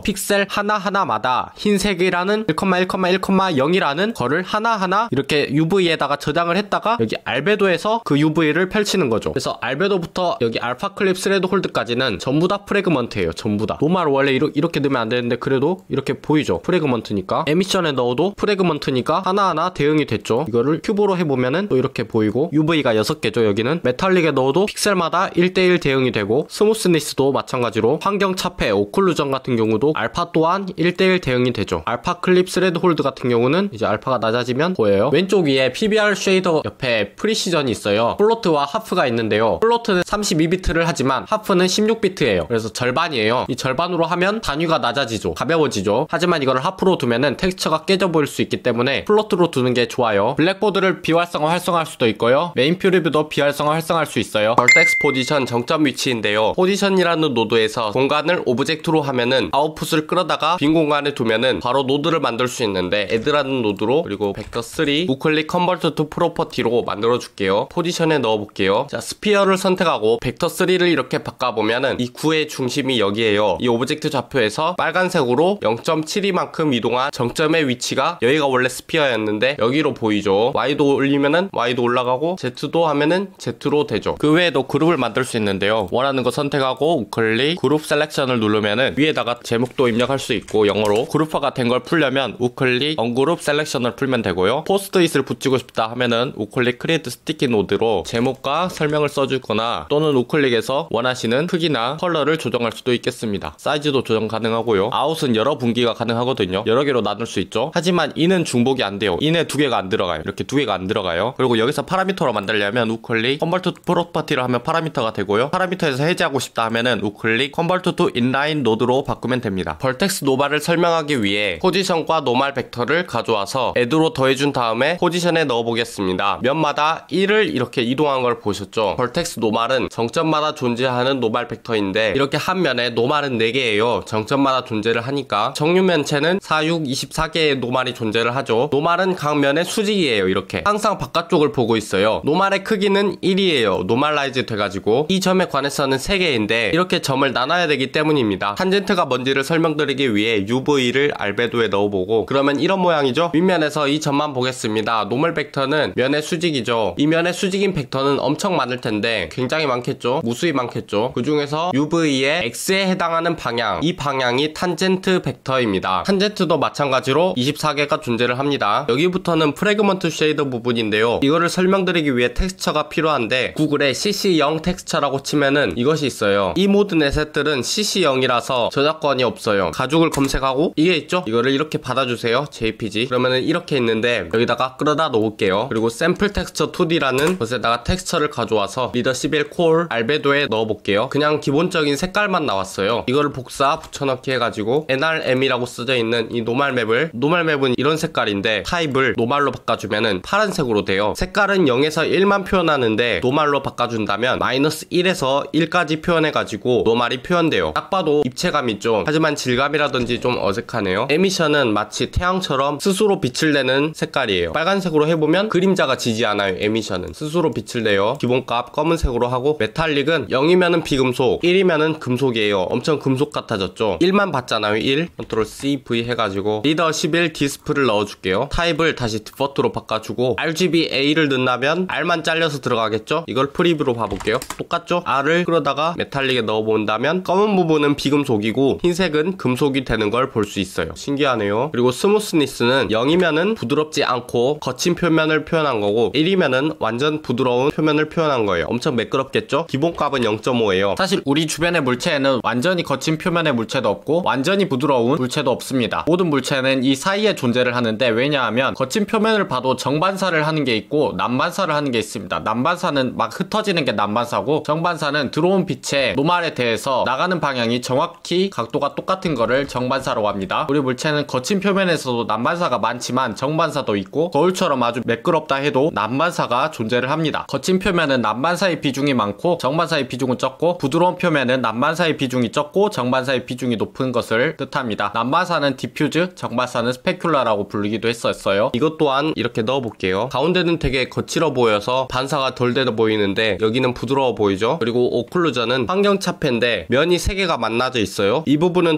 Speaker 1: 하나하나마다 흰색이라는 일, 일, 일, 영이라는 거를 하나하나 이렇게 유브이에다가 저장을 했다가 여기 알베도에서 그 유브이를 펼치는 거죠. 그래서 알베도부터 여기 알파 클립 스레드 홀드까지는 전부 다 프래그먼트예요. 전부 다. 노말 원래 이러, 이렇게 넣으면 안 되는데 그래도 이렇게 보이죠. 프래그먼트니까. 에미션에 넣어도 프래그먼트니까 하나하나 대응이 됐죠. 이거를 큐브로 해보면은 또 이렇게 보이고 유브이가 여섯 개죠. 여기는 메탈릭에 넣어도 픽셀마다 일 대 일 대응이 되고 스무스니스도 마찬가지로 환경 차폐, 오클루전 같은 경우도 알파 또한 일 대 일 대응이 되죠. 알파 클립 스레드 홀드 같은 경우는 이제 알파가 낮아지면 보여요. 왼쪽 위에 피비알 쉐이더 옆에 프리시전이 있어요. 플로트와 하프가 있는데요. 플로트는 삼십이 비트를 하지만 하프는 십육 비트예요. 그래서 절반이에요. 이 절반으로 하면 단위가 낮아지죠. 가벼워지죠. 하지만 이걸 하프로 두면은 텍스처가 깨져 보일 수 있기 때문에 플로트로 두는 게 좋아요. 블랙보드를 비활성화 활성화할 수도 있고요. 메인 퓨리뷰도 비활성화 활성화할 수 있어요. 벌텍스 포지션 정점 위치인데요. 포지션이라는 노드에서 공간을 오브젝트로 하면은 아웃풋을 끌어다가 빈 공간에 두면은 바로 노드를 만들 수 있는데 애드라는 노드로 그리고 벡터 삼 우클릭 컨버트 투 프로퍼티로 만들어 줄게요. 포지션에 넣어 볼게요. 자, 스피어를 선택하고 벡터 삼을 이렇게 바꿔보면은 이 구의 중심이 여기에요. 이 오브젝트 좌표에서 빨간색으로 영 점 칠이만큼 이동한 정점의 위치가 여기가 원래 스피어였는데 여기로 보이죠. Y도 올리면은 Y도 올라가고 Z도 하면은 Z로 되죠. 그 외에도 그룹을 만들 수 있는데요. 원하는 거 선택하고 우클릭 그룹 셀렉션을 누르면은 위에다가 제목도 입력할 수 있고 영어로 그룹화가 된 걸 풀려면 우클릭 언그룹 셀렉션을 풀면 되고요. 포스트잇을 붙이고 싶다 하면은 우클릭 크리에이트 스티키 노드로 제목과 설명을 써주거나 또는 우클릭에서 원하시는 크기나 컬러를 조정할 수도 있겠습니다. 사이즈도 조정 가능하고요. 아웃은 여러 분기가 가능하거든요. 여러 개로 나눌 수 있죠. 하지만 인은 중복이 안 돼요. 인에 두 개가 안 들어가요. 이렇게 두 개가 안 들어가요. 그리고 여기서 파라미터로 만들려면 우클릭 컨버트 투 프로퍼티를 하면 파라미터가 되고요. 파라미터에서 해제하고 싶다 하면은 우클릭 컨버트 투 인라인 노드로 바꾸면 됩니다. 벌텍스 노말을 설명하기 위해 포지션과 노말 벡터를 가져와서 애드로 더해준 다음에 포지션에 넣어보겠습니다. 면마다 일을 이렇게 이동한 걸 보셨죠? 벌텍스 노말은 정점마다 존재하는 노말 벡터인데 이렇게 한 면에 노말은 네 개예요. 정점마다 존재를 하니까 정육면체는 사, 육, 이십사 개의 노말이 존재를 하죠. 노말은 각 면의 수직이에요. 이렇게 항상 바깥쪽을 보고 있어요. 노말의 크기는 일이에요. 노말라이즈 돼가지고 이 점에 관해서는 세 개인데 이렇게 점을 나눠야 되기 때문입니다. 탄젠트가 뭔지를 설명드리기 위해 유브이를 알베도에 넣어보고 그러면 이런 모양이죠. 윗면에서 이 점만 보겠습니다. 노멀 벡터는 면의 수직이죠. 이 면의 수직인 벡터는 엄청 많을 텐데 굉장히 많겠죠. 무수히 많겠죠. 그 중에서 유브이의 X에 해당하는 방향, 이 방향이 탄젠트 벡터입니다. 탄젠트도 마찬가지로 이십사 개가 존재를 합니다. 여기부터는 프래그먼트 쉐이더 부분인데요. 이거를 설명드리기 위해 텍스처가 필요한데 구글에 씨씨 영 텍스처라고 치면은 이것이 있어요. 이 모든 에셋들은 씨씨 영이라서 저작권이 없어요. 가죽을 검색하고 이게 있죠? 이거를 이렇게 받아주세요. 제이피지. 그러면은 이렇게 있는데 여기다가 끌어다 놓을게요. 그리고 샘플 텍스처 투디라는 것에다가 텍스처를 가져와서 리더 십일 콜 알베도에 넣어볼게요. 그냥 기본적인 색깔만 나왔어요. 이거를 복사 붙여넣기 해가지고 엔알엠이라고 쓰여 있는 이 노말 맵을, 노말 맵은 이런 색깔인데 타입을 노말로 바꿔주면은 파란색으로 돼요. 색깔은 영에서 일만 표현하는데 노말로 바꿔준다면 마이너스 일에서 일까지 표현해가지고 노말이 표현돼요. 딱 봐도 입체감 있죠. 하지만 질감이라든지 좀 어색하네요. 에미션은 마치 태양처럼 스스로 빛을 내는 색깔이에요. 빨간색으로 해보면 그림자가 지지 않아요. 에미션은 스스로 빛을 내요. 기본값 검은색으로 하고 메탈릭은 영이면은 비금속, 일이면은 금속이에요. 엄청 금속 같아졌죠. 일만 봤잖아요. 일 컨트롤 씨 브이 해가지고 리더 십일 디스플을 넣어줄게요. 타입을 다시 디퍼트로 바꿔주고 알지비에이를 넣는다면 R만 잘려서 들어가겠죠. 이걸 프리뷰로 봐볼게요. 똑같죠? R을 끌어다가 메탈릭에 넣어본다면 검은 부분은 비금속이고 흰색은 금속이 되는 걸 볼 수 있어요. 신기하네요. 그리고 스무스니스는 영이면은 부드럽지 않고 거친 표면을 표현한 거고 일이면은 완전 부드러운 표면을 표현한 거예요. 엄청 매끄럽겠죠? 기본값은 영 점 오예요. 사실 우리 주변의 물체에는 완전히 거친 표면의 물체도 없고 완전히 부드러운 물체도 없습니다. 모든 물체는 이 사이에 존재를 하는데 왜냐하면 거친 표면을 봐도 정반사를 하는 게 있고 난반사를 하는 게 있습니다. 난반사는 막 흩어지는 게 난반사고 정반사는 들어온 빛의 노말에 대해서 나가는 방향이 정확히 각도가 똑같은 거를 정반사라고 합니다. 우리 물체는 거친 표면에서도 난반사가 많지만 정반사도 있고 거울처럼 아주 매끄럽다 해도 난반사가 존재를 합니다. 거친 표면은 난반사의 비중이 많고 정반사의 비중은 적고 부드러운 표면은 난반사의 비중이 적고 정반사의 비중이 높은 것을 뜻합니다. 난반사는 디퓨즈, 정반사는 스페큘라라고 부르기도 했었어요. 이것 또한 이렇게 넣어볼게요. 가운데는 되게 거칠어 보여서 반사가 덜 돼 보이는데 여기는 부드러워 보이죠? 그리고 오클루전은 환경 차폐인데 면이 세 개가 만나져 있어요. 이 부분은 더 어둡지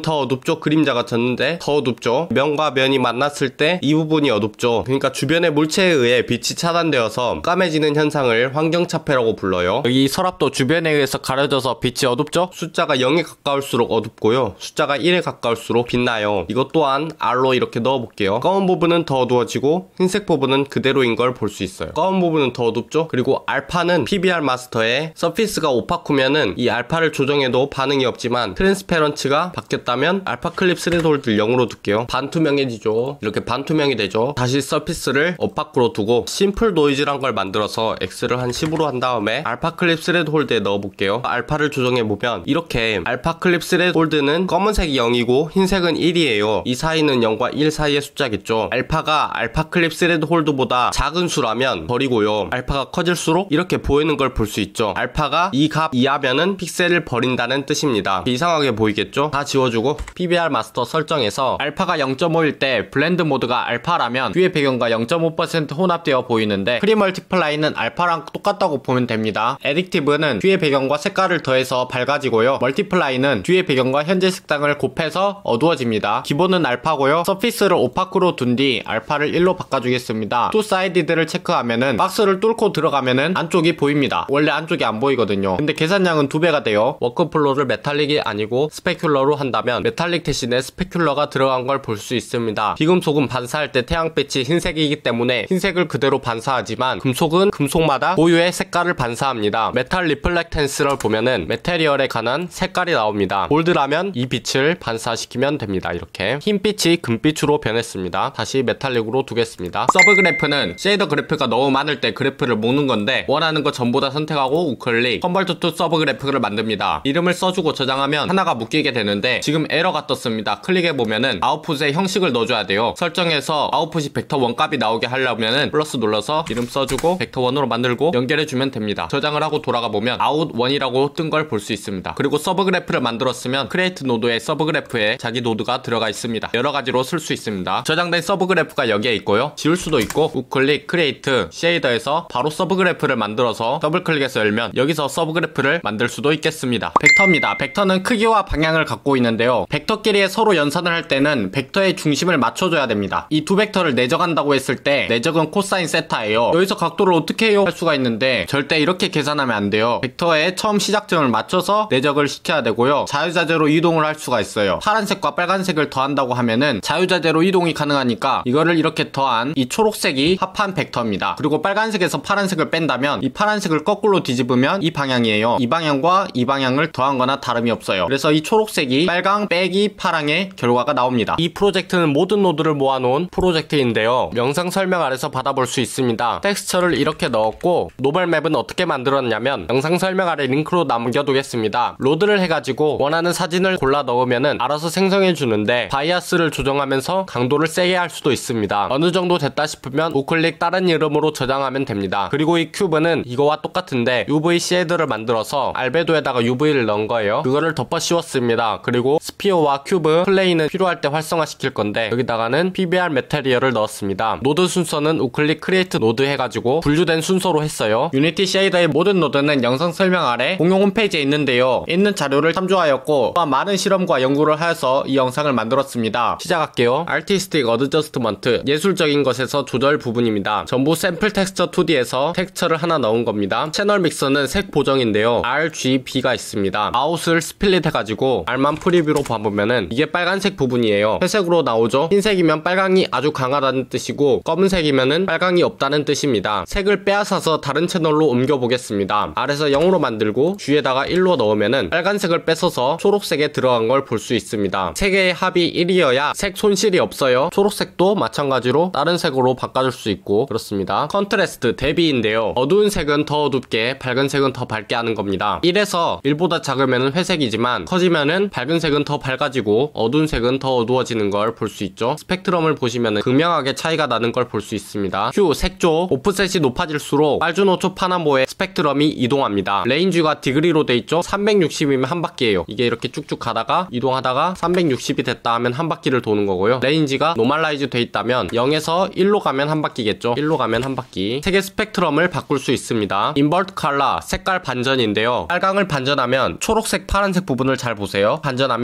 Speaker 2: 어둡죠? 그림자가 졌는데 더 어둡죠? 면과 면이 만났을 때 이 부분이 어둡죠? 그러니까 주변의 물체에 의해 빛이 차단되어서 까매지는 현상을 환경차폐라고 불러요.
Speaker 1: 여기 서랍도 주변에 의해서 가려져서 빛이 어둡죠?
Speaker 2: 숫자가 영에 가까울수록 어둡고요, 숫자가 일에 가까울수록 빛나요. 이것 또한 R로 이렇게 넣어볼게요. 검은 부분은 더 어두워지고 흰색 부분은 그대로인 걸 볼 수 있어요. 검은 부분은 더 어둡죠? 그리고 알파는 피비알 마스터에 서피스가 오파쿠면은 이 알파를 조정해도 반응이 없지만 트랜스페런츠가 바뀌었다면 알파 클립 스레드홀드 영으로 둘게요. 반투명해지죠. 이렇게 반투명이 되죠. 다시 서피스를 오파쿠로 두고 심플 노이즈란 걸 만들어서 X를 한 십으로 한 다음에 알파 클립 스레드홀드에 넣어볼게요. 알파를 조정해보면 이렇게 알파 클립 스레드홀드는 검은색이 영이고 흰색은 일이에요. 이 사이는 영과 일 사이의 숫자겠죠. 알파가 알파 클립 스레드홀드보다 작은 수라면 버리고요, 알파가 커질수록 이렇게 보이는 걸 볼 수 있죠. 알파가 이 값 이하면은 픽셀을 버린다는 뜻입니다. 이상하게 보이겠죠? 다 지워주고 피비알 마스터 설정에서 알파가 영 점 오일 때 블렌드 모드가 알파라면 뒤의 배경과 영 점 오 퍼센트 혼합되어 보이는데 프리멀티플라이는 알파랑 똑같다고 보면 됩니다. 에딕티브는 뒤의 배경과 색깔을 더해서 밝아지고요, 멀티플라이는 뒤의 배경과 현재 색상을 곱해서 어두워집니다. 기본은 알파고요, 서피스를 오파쿠로 둔 뒤 알파를 일로 바꿔주겠습니다. 투 사이디드를 체크하면은 박스를 뚫고 들어가면은 안쪽이 보입니다. 원래 안쪽이 안 보이거든요. 근데 계산량은 두 배가 돼요. 워크플로를 메탈릭이 아니고 스페큘러로 한다면 메탈릭 대신에 스페큘러가 들어간 걸 볼 수 있습니다. 비금속은 반사할 때 태양빛이 흰색이기 때문에 흰색을 그대로 반사하지만 금속은 금속마다 고유의 색깔을 반사합니다. 메탈 리플렉텐스를 보면은 메테리얼에 관한 색깔이 나옵니다. 골드라면 이 빛을 반사시키면 됩니다. 이렇게 흰빛이 금빛으로 변했습니다. 다시 메탈릭으로 두겠습니다. 서브 그래프는 쉐이더 그래프가 너무 많을 때 그래프를 모으는 건데 원하는 거 전부 다 선택하고 우클릭 컨버트 투 서브 그래프를 만듭니다. 이름을 써주고 저장하면 하나가 묶이게 되는데 지금 에러가 떴습니다. 클릭해보면은 아웃풋에 형식을 넣어줘야 돼요. 설정에서 아웃풋이 벡터 일 값이 나오게 하려면은 플러스 눌러서 이름 써주고 벡터 일으로 만들고 연결해주면 됩니다. 저장을 하고 돌아가보면 아웃 일이라고 뜬 걸 볼 수 있습니다. 그리고 서브 그래프를 만들었으면 크리에이트 노드의 서브 그래프에 자기 노드가 들어가 있습니다. 여러가지로 쓸 수 있습니다. 저장된 서브 그래프가 여기에 있고요, 지울 수도 있고 우클릭 크리에이트 쉐이더에서 바로 서브 그래프를 만들어서 더블 클릭해서 열면 여기서 서브 그래프를 만들 수도 있겠습니다. 벡터입니다. 벡터는 크기와 방향을 갖고 있는데요, 벡터끼리 서로 연산을 할 때는 벡터의 중심을 맞춰줘야 됩니다. 이 두 벡터를 내적한다고 했을 때 내적은 코사인 세타예요. 여기서 각도를 어떻게 해요? 할 수가 있는데 절대 이렇게 계산하면 안 돼요. 벡터의 처음 시작점을 맞춰서 내적을 시켜야 되고요, 자유자재로 이동을 할 수가 있어요. 파란색과 빨간색을 더한다고 하면은 자유자재로 이동이 가능하니까 이거를 이렇게 더한 이 초록색이 합한 벡터입니다. 그리고 빨간색에서 파란색을 뺀다면 이 파란색을 거꾸로 뒤집으면 이 방향이에요. 이 방향과 이 방향을 더한 거나 다름이 없어요. 그래서 이 초록색이 빨강 빼기 파랑의 결과가 나옵니다. 이 프로젝트는 모든 노드를 모아놓은 프로젝트인데요, 영상 설명 아래서 받아볼 수 있습니다. 텍스처를 이렇게 넣었고 노멀맵은 어떻게 만들었냐면 영상 설명 아래 링크로 남겨두겠습니다. 로드를 해가지고 원하는 사진을 골라 넣으면은 알아서 생성해주는데 바이아스를 조정하면서 강도를 세게 할 수도 있습니다. 어느 정도 됐다 싶으면 우클릭 다른 이름으로 저장하면 됩니다. 그리고 이 큐브는 이거와 똑같은데 유브이 쉐이더를 만들어서 알베도에다가 유브이를 넣은 거예요. 그거를 덮어 씌웠습니다. 그리고 스피어와 큐브 플레이는 필요할 때 활성화시킬 건데 여기다가는 피비알 메테리얼을 넣었습니다. 노드 순서는 우클릭 크리에이트 노드 해가지고 분류된 순서로 했어요. 유니티 쉐이더의 모든 노드는 영상 설명 아래 공용 홈페이지에 있는데요, 있는 자료를 참조하였고 또한 많은 실험과 연구를 하여서 이 영상을 만들었습니다. 시작할게요. 아티스틱 어드저스트먼트, 예술적인 것에서 조절 부분입니다. 전부 샘플 텍스처 투디에서 텍스처를 하나 넣은 겁니다. 채널 믹서는 색 보정인데요, 알지비가 있습니다. 아웃을 스플릿 해가지고 R만 프리뷰로 봐보면은 이게 빨간색 부분이에요. 회색으로 나오죠. 흰색이면 빨강이 아주 강하다는 뜻이고 검은색이면은 빨강이 없다는 뜻입니다. 색을 빼앗아서 다른 채널로 옮겨보겠습니다. R에서 영으로 만들고 G에다가 일로 넣으면은 빨간색을 뺏어서 초록색에 들어간 걸 볼 수 있습니다. 세 개의 합이 일이어야 색 손실이 없어요. 초록색도 마찬가지로 다른 색으로 바꿔줄 수 있고 그렇습니다. 컨트레스트, 대비인데요, 어두운 색은 더 어둡게 밝은 색은 더 밝게 하는 겁니다. 일에서 일보다 작으면 회색이지만 커지면은 밝은 색은 더 밝아지고 어두운 색은 더 어두워지는 걸 볼 수 있죠. 스펙트럼을 보시면은 극명하게 차이가 나는 걸 볼 수 있습니다. 휴, 색조, 오프셋이 높아질수록 빨주노초 파남보의 스펙트럼이 이동합니다. 레인지가 디그리로 돼 있죠. 삼백육십이면 한 바퀴예요. 이게 이렇게 쭉쭉 가다가 이동하다가 삼백육십이 됐다 하면 한 바퀴를 도는 거고요. 레인지가 노멀라이즈 돼 있다면 영에서 일로 가면 한 바퀴겠죠. 일로 가면 한 바퀴. 색의 스펙트럼을 바꿀 수 있습니다. 인버트 컬러, 색깔 반전인데요, 빨강을 반전하면 초록색 파란색 부분을 잘 보세요. 반전하면 빨강은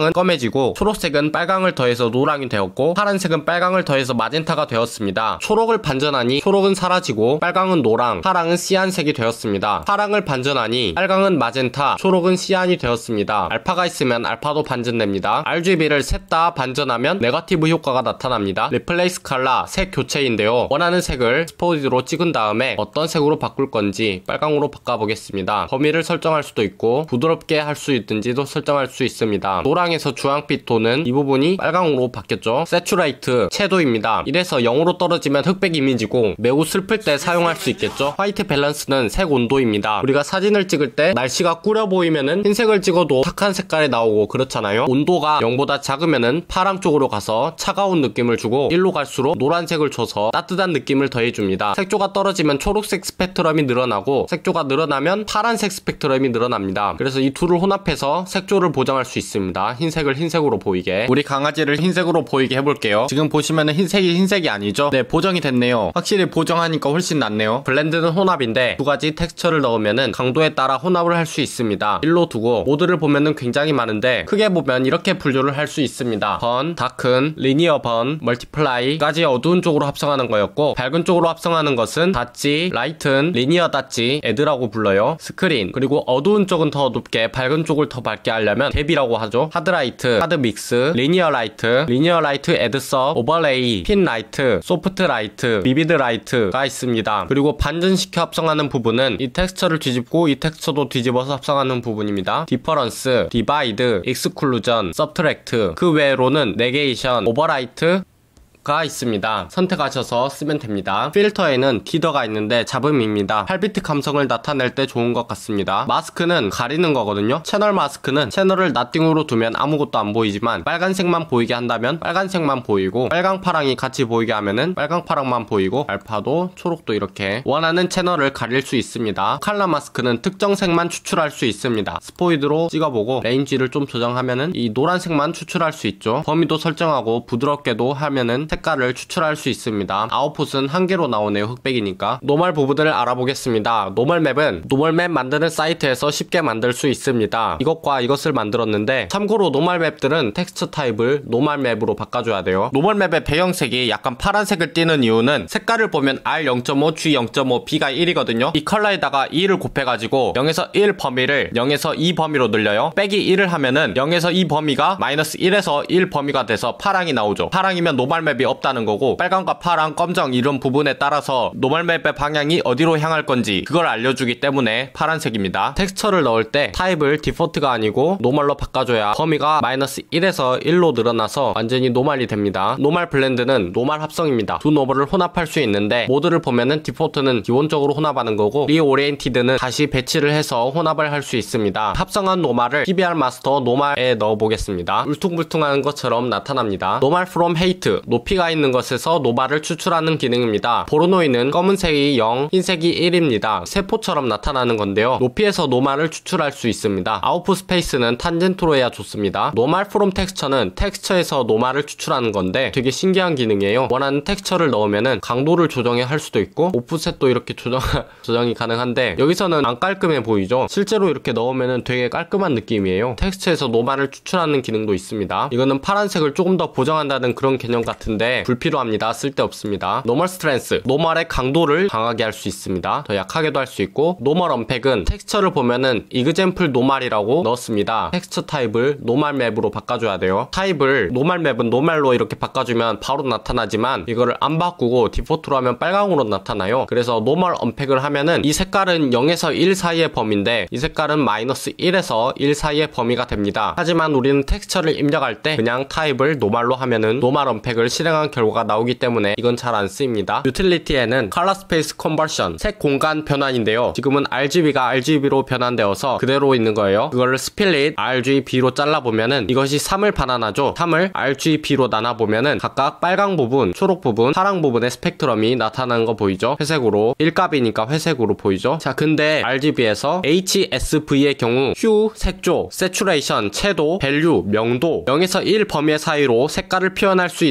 Speaker 1: 빨강은 검해지고 초록색은 빨강을 더해서 노랑이 되었고 파란색은 빨강을 더해서 마젠타가 되었습니다. 초록을 반전하니 초록은 사라지고 빨강은 노랑, 파랑은 시안색이 되었습니다. 파랑을 반전하니 빨강은 마젠타, 초록은 시안이 되었습니다. 알파가 있으면 알파도 반전됩니다. 알지비를 셋 다 반전하면 네거티브 효과가 나타납니다. 리플레이스 컬러, 색 교체인데요. 원하는 색을 스포이드로 찍은 다음에 어떤 색으로 바꿀 건지 빨강으로 바꿔보겠습니다. 범위를 설정할 수도 있고 부드럽게 할 수 있든지도 설정할 수 있습니다. 노랑에서 주황빛 톤은 이 부분이 빨강으로 바뀌었죠. 세츄레이트, 채도입니다. 이래서 영으로 떨어지면 흑백 이미지고 매우 슬플 때 사용할 수 있겠죠. 화이트 밸런스는 색 온도입니다. 우리가 사진을 찍을 때 날씨가 꾸려 보이면은 흰색을 찍어도 탁한 색깔이 나오고 그렇잖아요. 온도가 영보다 작으면은 파랑 쪽으로 가서 차가운 느낌을 주고 일로 갈수록 노란색을 줘서 따뜻한 느낌을 더해줍니다. 색조가 떨어지면 초록색 스펙트럼이 늘어나고 색조가 늘어나면 파란색 스펙트럼이 늘어납니다. 그래서 이 둘을 혼합해서 색조를 보정할 수 있습니다. 흰색을 흰색으로 보이게. 우리 강아지를 흰색으로 보이게 해볼게요. 지금 보시면은 흰색이 흰색이 아니죠? 네, 보정이 됐네요. 확실히 보정하니까 훨씬 낫네요. 블렌드는 혼합인데 두 가지 텍스처를 넣으면은 강도에 따라 혼합을 할 수 있습니다. 일로 두고 모드를 보면은 굉장히 많은데 크게 보면 이렇게 분류를 할 수 있습니다. 번, 다큰, 리니어 번, 멀티플라이까지 어두운 쪽으로 합성하는 거였고 밝은 쪽으로 합성하는 것은 닷지, 라이튼, 리니어 닷지, 애드라고 불러요. 스크린, 그리고 어두운 쪽은 더 어둡게 밝은 쪽을 더 밝게 하려면 갭이라고 하죠. 하드라이트, 하드믹스, 리니어 라이트, 리니어 라이트 애드 섭, 오버레이, 핀 라이트, 소프트 라이트, 비비드 라이트가 있습니다. 그리고 반전시켜 합성하는 부분은 이 텍스처를 뒤집고 이 텍스처도 뒤집어서 합성하는 부분입니다. 디퍼런스, 디바이드, 익스클루전, 서브트랙트, 그 외로는 네게이션, 오버라이트 가 있습니다. 선택하셔서 쓰면 됩니다. 필터에는 디더가 있는데 잡음입니다. 팔 비트 감성을 나타낼 때 좋은 것 같습니다. 마스크는 가리는 거거든요. 채널 마스크는 채널을 나띵으로 두면 아무것도 안 보이지만 빨간색만 보이게 한다면 빨간색만 보이고 빨강 파랑이 같이 보이게 하면은 빨강 파랑만 보이고 알파도 초록도 이렇게 원하는 채널을 가릴 수 있습니다. 컬러 마스크는 특정 색만 추출할 수 있습니다. 스포이드로 찍어보고 레인지를 좀 조정하면은 이 노란색만 추출할 수 있죠. 범위도 설정하고 부드럽게도 하면은 색깔을 추출할 수 있습니다. 아웃풋은 한 개로 나오네요. 흑백이니까. 노멀 부분을 알아보겠습니다. 노멀 맵은 노멀 맵 만드는 사이트에서 쉽게 만들 수 있습니다. 이것과 이것을 만들었는데 참고로 노멀 맵들은 텍스처 타입을 노멀 맵으로 바꿔줘야 돼요. 노멀 맵의 배경색이 약간 파란색을 띠는 이유는 색깔을 보면 알 영 점 오, 지 영 점 오, B가 일이거든요. 이 컬러에다가 이를 곱해가지고 영에서 일 범위를 영에서 이 범위로 늘려요. 빼기 일을 하면은 영에서 이 범위가 마이너스 일에서 일 범위가 돼서 파랑이 나오죠. 파랑이면 노멀 맵이 없다는 거고 빨강과 파랑, 검정 이런 부분에 따라서 노멀 맵의 방향이 어디로 향할 건지 그걸 알려주기 때문에 파란색입니다. 텍스처를 넣을 때 타입을 디폴트가 아니고 노멀로 바꿔줘야 범위가 마이너스 일에서 일로 늘어나서 완전히 노멀이 됩니다. 노멀 블렌드는 노멀 합성입니다. 두 노멀을 혼합할 수 있는데 모드를 보면은 디폴트는 기본적으로 혼합하는 거고 리오리엔티드는 다시 배치를 해서 혼합을 할 수 있습니다. 합성한 노멀을 피비알 마스터 노멀에 넣어보겠습니다. 울퉁불퉁한 것처럼 나타납니다. 노멀 프롬 헤이트, 높이가 있는 것에서 노멀을 추출하는 기능입니다. 포르노이는 검은색이 영, 흰색이 일입니다. 세포처럼 나타나는 건데요. 높이에서 노멀을 추출할 수 있습니다. 아웃풋 스페이스는 탄젠트로 해야 좋습니다. 노멀 프롬 텍스처는 텍스처에서 노멀을 추출하는 건데 되게 신기한 기능이에요. 원하는 텍스처를 넣으면은 강도를 조정해 할 수도 있고 오프셋도 이렇게 조정, 조정이 가능한데 여기서는 안 깔끔해 보이죠? 실제로 이렇게 넣으면은 되게 깔끔한 느낌이에요. 텍스처에서 노멀을 추출하는 기능도 있습니다. 이거는 파란색을 조금 더 보정한다는 그런 개념 같은데 불필요합니다. 쓸데없습니다. 노멀 스트렝스, 노멀의 강도를 강하게 할 수 있습니다. 더 약하게도 할 수 있고 노멀 언팩은 텍스처를 보면은 이그젬플 노멀이라고 넣었습니다. 텍스처 타입을 노멀 맵으로 바꿔줘야 돼요. 타입을 노멀 맵은 노멀로 이렇게 바꿔주면 바로 나타나지만 이거를 안 바꾸고 디폴트로 하면 빨강으로 나타나요. 그래서 노멀 언팩을 하면은 이 색깔은 영에서 일 사이의 범위인데 이 색깔은 마이너스 일에서 일 사이의 범위가 됩니다. 하지만 우리는 텍스처를 입력할 때 그냥 타입을 노멀로 하면은 노멀 언팩을 실행한 결과가 나오기 때문에 이건 잘 안 쓰입니다. 유틸리티에는 컬러 스페이스 컨버션, 색 공간 변환인데요. 지금은 알지비가 알지비로 변환되어서 그대로 있는 거예요. 그거를 스플릿 알지비로 잘라보면은 이것이 삼을 반환하죠. 삼을 알지비로 나눠보면은 각각 빨강 부분, 초록 부분, 파랑 부분의 스펙트럼이 나타나는 거 보이죠? 회색으로, 일 값이니까 회색으로 보이죠? 자, 근데 알지비에서 에이치에스브이의 경우 휴, 색조, 세츄레이션, 채도, 밸류, 명도, 영에서 일 범위 사이로 색깔을 표현할 수 있는 형식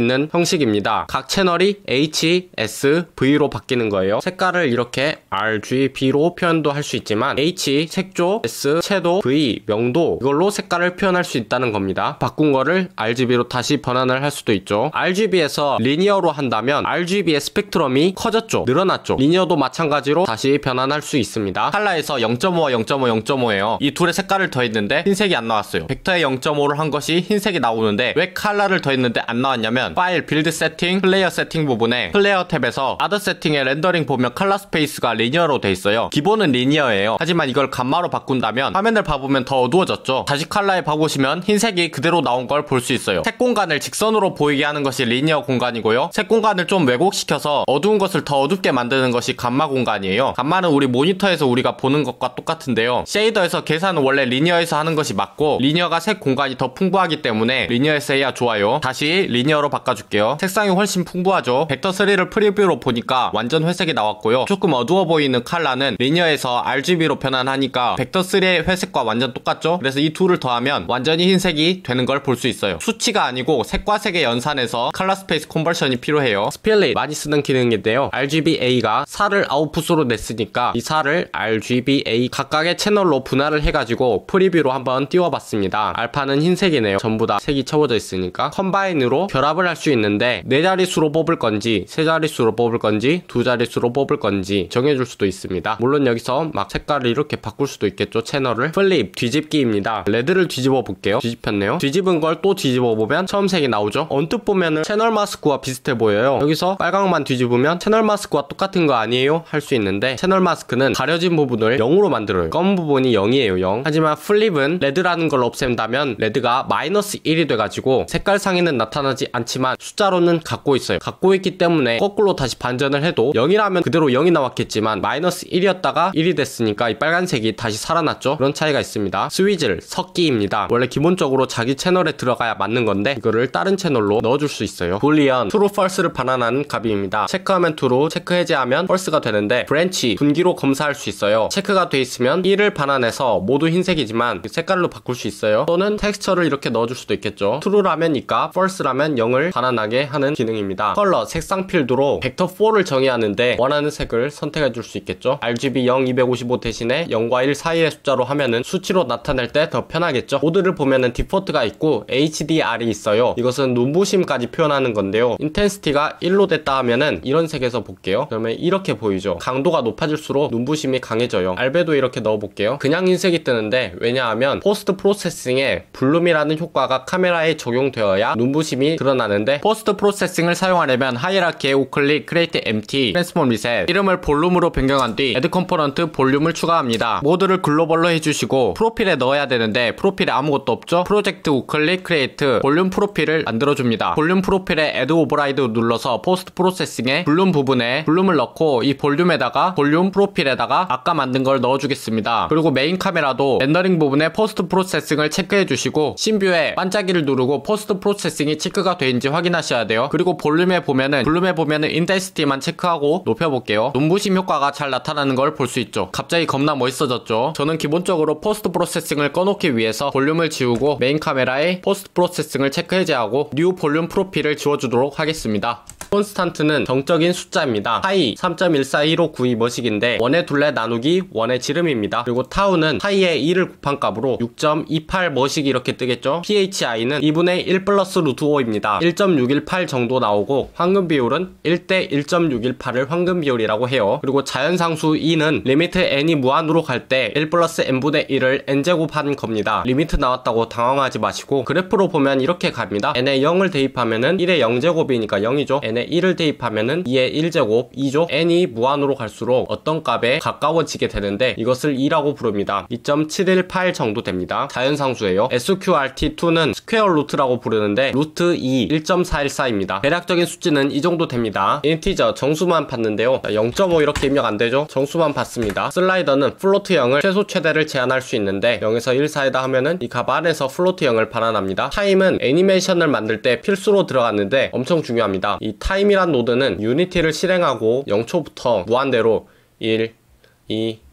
Speaker 2: 형식입니다. 각 채널이 H, S, V로 바뀌는 거예요. 색깔을 이렇게 R, G, B로 표현도 할 수 있지만 H, 색조, S, 채도, V, 명도 이걸로 색깔을 표현할 수 있다는 겁니다. 바꾼 거를 알지비로 다시 변환을 할 수도 있죠. 알지비에서 리니어로 한다면 알지비의 스펙트럼이 커졌죠. 늘어났죠. 리니어도 마찬가지로 다시 변환할 수 있습니다. 칼라에서 영 점 오와 영 점 오, 영 점 오예요. 이 둘의 색깔을 더했는데 흰색이 안 나왔어요. 벡터에 영 점 오를 한 것이 흰색이 나오는데 왜 칼라를 더했는데 안 나왔냐면 파일 빌드 세팅, 플레이어 세팅 부분에 플레이어 탭에서 아더 세팅의 렌더링 보면 컬러 스페이스가 리니어로 돼 있어요. 기본은 리니어예요. 하지만 이걸 감마로 바꾼다면 화면을 봐보면 더 어두워졌죠. 다시 칼라에 봐보시면 흰색이 그대로 나온 걸 볼 수 있어요. 색 공간을 직선으로 보이게 하는 것이 리니어 공간이고요. 색 공간을 좀 왜곡시켜서 어두운 것을 더 어둡게 만드는 것이 감마 공간이에요. 감마는 우리 모니터에서 우리가 보는 것과 똑같은데요. 쉐이더에서 계산은 원래 리니어에서 하는 것이 맞고 리니어가 색 공간이 더 풍부하기 때문에 리니어에서 해야 좋아요. 다시 리니어로 바꿔줄게요. 색상이 훨씬 풍부하죠. 벡터 쓰리를 프리뷰로 보니까 완전 회색이 나왔고요. 조금 어두워 보이는 컬러는 리니어에서 알지비로 변환하니까 벡터 쓰리의 회색과 완전 똑같죠. 그래서 이 둘을 더하면 완전히 흰색이 되는 걸 볼 수 있어요. 수치가 아니고 색과 색의 연산에서 컬러 스페이스 컨버션이 필요해요. 스플릿 많이 쓰는 기능인데요. 알지비에이가 사를 아웃풋으로 냈으니까 이 사를 알지비에이 각각의 채널로 분할을 해가지고 프리뷰로 한번 띄워봤습니다. 알파는 흰색이네요. 전부 다 색이 채워져 있으니까 컴바인으로 결합을 할 수 있는데 네 자릿수로 뽑을 건지 세 자릿수로 뽑을 건지 두 자릿수로 뽑을 건지 정해줄 수도 있습니다. 물론 여기서 막 색깔을 이렇게 바꿀 수도 있겠죠. 채널을 플립 뒤집기입니다. 레드를 뒤집어 볼게요. 뒤집혔네요. 뒤집은 걸 또 뒤집어 보면 처음 색이 나오죠. 언뜻 보면은 채널 마스크와 비슷해 보여요. 여기서 빨강만 뒤집으면 채널 마스크와 똑같은 거 아니에요? 할 수 있는데 채널 마스크는 가려진 부분을 영으로 만들어요. 검은 부분이 영이에요. 영. 하지만 플립은 레드라는 걸 없앤다면 레드가 마이너스 일이 돼가지고 색깔 상에는 나타나지 않지만 숫자로는 갖고 있어요. 갖고 있기 때문에 거꾸로 다시 반전을 해도 영이라면 그대로 영이 나왔겠지만 마이너스 일이었다가 일이 됐으니까 이 빨간색이 다시 살아났죠. 그런 차이가 있습니다. 스위즐, 섞기입니다. 원래 기본적으로 자기 채널에 들어가야 맞는 건데 이거를 다른 채널로 넣어줄 수 있어요. 불리언, true, false를 반환하는 값입니다. 체크하면 true, 체크 해제하면 false가 되는데 브랜치, 분기로 검사할 수 있어요. 체크가 돼 있으면 일을 반환해서 모두 흰색이지만 색깔로 바꿀 수 있어요. 또는 텍스처를 이렇게 넣어줄 수도 있겠죠. true라면 이 값, false라면 영을 반환하게 하는 기능입니다. 컬러, 색상 필드로 벡터 사를 정의하는데 원하는 색을 선택해 줄 수 있겠죠. 알지비 영, 이백오십오 대신에 영과 일 사이의 숫자로 하면은 수치로 나타낼 때 더 편하겠죠. 모드를 보면은 디폴트가 있고 에이치디알이 있어요. 이것은 눈부심까지 표현하는 건데요. 인텐시티가 일로 됐다 하면은 이런 색에서 볼게요. 그러면 이렇게 보이죠. 강도가 높아질수록 눈부심이 강해져요. 알베도 이렇게 넣어볼게요. 그냥 흰색이 뜨는데 왜냐하면 포스트 프로세싱에 블룸이라는 효과가 카메라에 적용되어야 눈부심이 드러나는데 포스트 프로세싱을 사용하려면 하이라키에 우클릭, 크리에이트 엠티, 트랜스폼 리셋, 이름을 볼륨으로 변경한 뒤 애드 컴포넌트 볼륨을 추가합니다. 모드를 글로벌로 해주시고 프로필에 넣어야 되는데 프로필에 아무것도 없죠. 프로젝트 우클릭, 크리에이트, 볼륨 프로필을 만들어줍니다. 볼륨 프로필에 애드 오버라이드 눌러서 포스트 프로세싱에 볼륨 부분에 볼륨을 넣고 이 볼륨에다가 볼륨 프로필에다가 아까 만든 걸 넣어주겠습니다. 그리고 메인 카메라도 렌더링 부분에 포스트 프로세싱을 체크해주시고 신뷰에 반짝이를 누르고 포스트 프로세싱이 체크가 되는지 확인하셔야 돼요. 그리고 볼륨에 보면은 볼륨에 보면은 인텐시티만 체크하고 높여볼게요. 눈부심 효과가 잘 나타나는 걸 볼 수 있죠. 갑자기 겁나 멋있어졌죠. 저는 기본적으로 포스트 프로세싱을 꺼놓기 위해서 볼륨을 지우고 메인 카메라에 포스트 프로세싱을 체크 해제하고 뉴 볼륨 프로필을 지워주도록 하겠습니다. 콘스탄트는 정적인 숫자입니다. 파이 삼 점 일사일오구이 머식인데 원의 둘레 나누기 원의 지름입니다. 그리고 타우는 파이의 이를 곱한 값으로 육 점 이팔 머식이 이렇게 뜨겠죠. 피에이치아이는 이분의 일 플러스 루트 오입니다. 일 점 육일팔 정도 나오고 황금 비율은 일 대 일 점 육일팔을 황금 비율이라고 해요. 그리고 자연상수 이는 리미트 n이 무한으로 갈 때 일 플러스 n분의 일을 n제곱한 겁니다. 리미트 나왔다고 당황하지 마시고 그래프로 보면 이렇게 갑니다. n에 영을 대입하면은 일의 영제곱이니까 영이죠. n에 일을 대입하면은 이의 일 제곱 이죠. n이 무한으로 갈수록 어떤 값에 가까워지게 되는데 이것을 이라고 부릅니다. 이 점 칠일팔 정도 됩니다. 자연상수예요. 에스큐알티 이는 스퀘어 루트라고 부르는데 루트 이 일 점 사일사입니다. 대략적인 수치는 이 정도 됩니다. 인티저 정수만 봤는데요. 영 점 오 이렇게 입력 안되죠. 정수만 봤습니다. 슬라이더는 플로트형을 최소 최대를 제한할 수 있는데 영에서 일 사이다 하면은 이 값 안에서 플로트형을 반환합니다. 타임은 애니메이션을 만들 때 필수로 들어갔는데 엄청 중요합니다. 이 타임이란 노드는 유니티를 실행하고 영 초부터 무한대로 일, 이,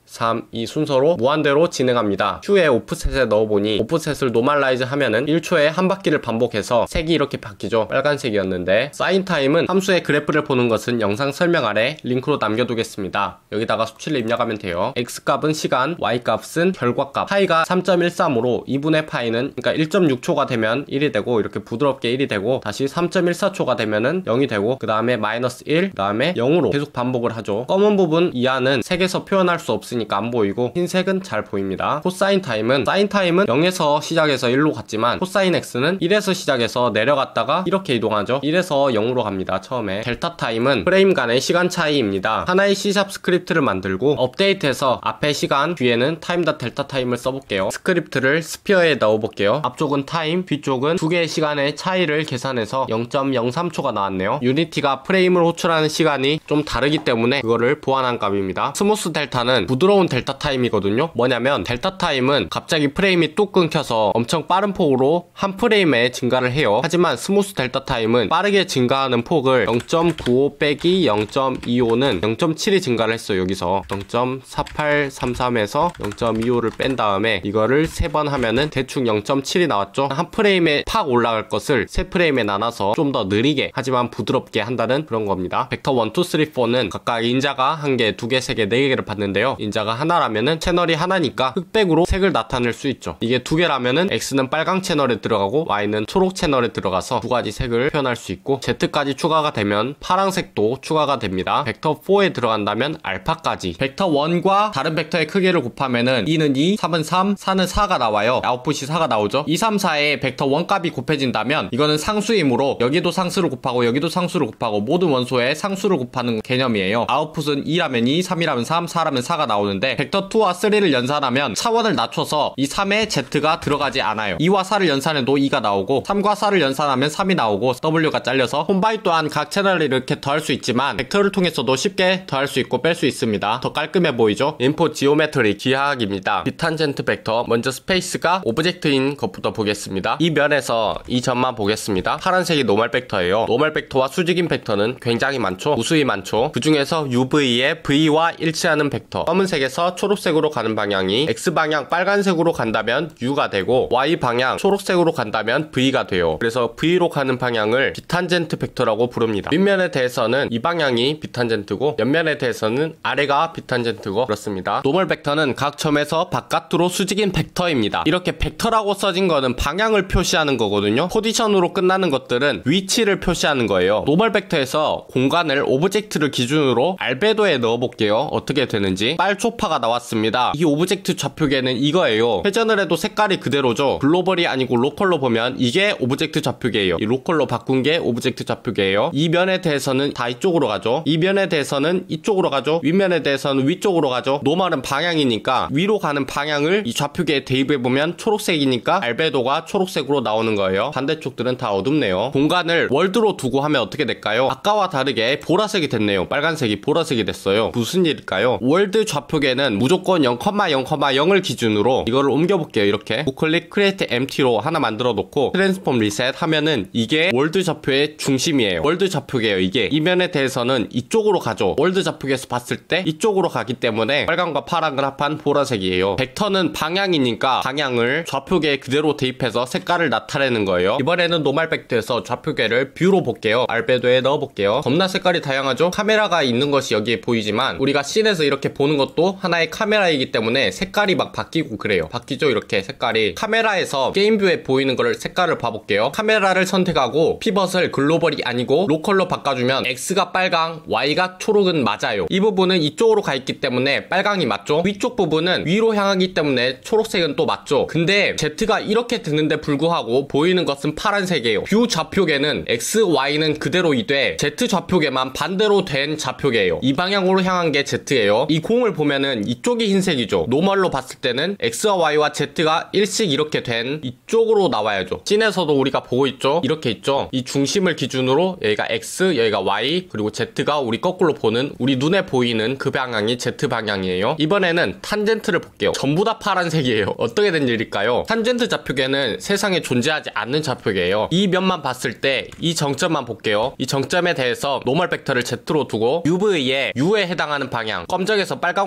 Speaker 2: 삼, 이 순서로 무한대로 진행합니다. Q에 오프셋에 넣어보니 오프셋을 노멀라이즈 하면은 일 초에 한 바퀴를 반복해서 색이 이렇게 바뀌죠. 빨간색이었는데 사인 타임은 함수의 그래프를 보는 것은 영상 설명 아래 링크로 남겨두겠습니다. 여기다가 수치를 입력하면 돼요. X값은 시간, Y값은 결과값. 파이가 삼 점 일삼으로 이분의 파이는 그러니까 일 점 육 초가 되면 일이 되고 이렇게 부드럽게 일이 되고 다시 삼 점 일사 초가 되면은 영이 되고 그 다음에 마이너스 일, 그 다음에 영으로 계속 반복을 하죠. 검은 부분 이하는 색에서 표현할 수 없으니까 안 보이고 흰색은 잘 보입니다. 코사인 타임은 사인 타임은 영에서 시작해서 일로 갔지만 코사인 X는 일에서 시작해서 내려갔다가 이렇게 이동하죠. 일에서 영으로 갑니다. 처음에 델타 타임은 프레임 간의 시간 차이입니다. 하나의 C샵 스크립트를 만들고 업데이트해서 앞에 시간, 뒤에는 타임.델타 델타 타임을 써볼게요. 스크립트를 스피어에 넣어볼게요. 앞쪽은 타임, 뒤쪽은 두 개의 시간의 차이를 계산해서 영 점 영삼 초가 나왔네요. 유니티가 프레임을 호출하는 시간이 좀 다르기 때문에 그거를 보완한 값입니다. 스무스 델타는 부드러운 델타 타임이거든요. 뭐냐면 델타 타임은 갑자기 프레임이 뚝 끊겨서 엄청 빠른 폭으로 한 프레임에 증가를 해요. 하지만 스무스 델타 타임은 빠르게 증가하는 폭을 영 점 구오 빼기 영 점 이오는 영 점 칠이 증가를 했어요. 여기서 영 점 사팔삼삼에서 영 점 이오를 뺀 다음에 이거를 세 번 하면은 대충 영 점 칠이 나왔죠. 한 프레임에 팍 올라갈 것을 세 프레임에 나눠서 좀 더 느리게 하지만 부드럽게 한다는 그런 겁니다. 벡터 일, 이, 삼, 사는 각각 인자가 한 개, 두 개, 세 개, 네 개를 받는데요. 인자가 하나라면은 채널이 하나니까 흑백으로 색을 나타낼 수 있죠. 이게 두 개라면은 X는 빨강 채널에 들어가고 Y는 초록 채널에 들어가서 두 가지 색을 표현할 수 있고 Z까지 추가가 되면 파란색도 추가가 됩니다. 벡터 사에 들어간다면 알파까지. 벡터 일과 다른 벡터의 크기를 곱하면은 이는 이, 삼은 삼, 사는 사가 나와요. 아웃풋이 사가 나오죠. 이, 삼, 사에 벡터 일 값이 곱해진다면 이거는 상수이므로 여기도 상수를 곱하고 여기도 상수를 곱하고 모든 원소에 상수를 곱하는 개념이에요. 아웃풋은 이라면 이, 삼이라면 삼, 사라면 사가 나오는데 벡터 이와 삼을 연산하면 차원을 낮춰서 이 삼에 Z가 들어가지 않아요. 이와 사를 연산해도 이가 나오고 삼과 사를 연산하면 삼이 나오고 W가 잘려서 콤바인 또한 각 채널을 이렇게 더할 수 있지만 벡터를 통해서도 쉽게 더할 수 있고 뺄 수 있습니다. 더 깔끔해 보이죠? 인포 지오메트리 기하학입니다. 비탄젠트 벡터 먼저 스페이스가 오브젝트인 것부터 보겠습니다. 이 면에서 이 점만 보겠습니다. 파란색이 노멀 벡터예요. 노멀 벡터와 수직인 벡터는 굉장히 많죠. 무수히 많죠. 그 중에서 유브이의 V와 일치하는 벡터, 검은색에서 초록색으로 가는 방향이 X방향 빨간색으로 간다면 U가 되고 Y방향 초록색으로 간다면 V가 돼요. 그래서 V로 가는 방향을 비탄젠트 벡터라고 부릅니다. 윗면에 대해서는 이 방향이 비탄젠트고 옆면에 대해서는 아래가 비탄젠트고 그렇습니다. 노멀 벡터는 각 점에서 바깥으로 수직인 벡터입니다. 이렇게 벡터라고 써진 거는 방향을 표시하는 거거든요. 포지션으로 끝나는 것들은 위치를 표시하는 거예요. 노멀 벡터에서 공간을 오브젝트를 기준으로 알베도에 넣어볼게요. 어떻게 되는지. 빨초파가 나왔습니다. 이 오브젝트 좌표계는 이거예요. 회전을 해도 색깔이 그대로죠. 글로벌이 아니고 로컬로 보면 이게 오브젝트 좌표계예요. 이 로컬로 바꾼 게 오브젝트 좌표계예요. 이 면에 대해서는 다 이쪽으로 가죠. 이 면에 대해서는 이쪽으로 가죠. 윗면에 대해서는 위쪽으로 가죠. 노멀은 방향이니까 위로 가는 방향을 이 좌표계에 대입해보면 초록색이니까 알베도가 초록색으로 나오는 거예요. 반대쪽들은 다 어둡네요. 공간을 월드로 두고 하면 어떻게 될까요? 아까와 다르게 보라색이 됐네요. 빨간색이 보라색이 됐어요. 무슨 일일까요? 월드 좌표계는 무조건 영, 영, 영을 기준으로 이거를 옮겨볼게요. 이렇게 우클릭 크리에이트 엠티로 하나 만들어 놓고 트랜스폼 리셋 하면은 이게 월드 좌표의 중심이에요. 월드 좌표계예요. 이게 이 면에 대해서는 이쪽으로 가죠. 월드 좌표계에서 봤을 때 이쪽으로 가기 때문에 빨강과 파랑을 합한 보라색이에요. 벡터는 방향이니까 방향을 좌표계에 그대로 대입해서 색깔을 나타내는 거예요. 이번에는 노멀 벡터에서 좌표계를 뷰로 볼게요. 알베도에 넣어볼게요. 겁나 색깔이 다양하죠? 카메라가 있는 것이 여기에 보이지만 우리가 씬에서 이렇게 보는 것도 하나의 카메라이기 때문에 색깔이 막 바뀌고 그래요. 바뀌죠? 이렇게 색깔이. 카메라에서 게임뷰에 보이는 거를 색깔을 봐볼게요. 카메라를 선택하고 피벗을 글로벌이 아니고 로컬로 바꿔주면 X가 빨강, Y가 초록은 맞아요. 이 부분은 이쪽으로 가 있기 때문에 빨강이 맞죠? 위쪽 부분은 위로 향하기 때문에 초록색은 또 맞죠? 근데 Z가 이렇게 드는데 불구하고 보이는 것은 파란색이에요. 뷰 좌표계는 X, Y는 그대로이되 Z 좌표계만 반대로 된 좌표계예요. 이 방향으로 향한 게 Z예요. 이 공을 보면은 이쪽이 흰색이죠. 노멀로 봤을 때는 X와 Y와 Z가 일씩 이렇게 된 이쪽으로 나와야죠. 씬에서도 우리가 보고 있죠? 이렇게 있죠? 이 중심을 기준으로 여기가 X, 여기가 Y, 그리고 Z가 우리 거꾸로 보는 우리 눈에 보이는 그 방향이 Z 방향이에요. 이번에는 탄젠트를 볼게요. 전부 다 파란색이에요. 어떻게 된 일일까요? 탄젠트 좌표계는 세상에 존재하지 않는 좌표계예요. 이 면만 봤을 때 이 정점만 볼게요. 이 정점에 대해서 노멀 벡터를 Z로 두고 유브이의 U에 해당하는 방향, 검정에서 빨강으로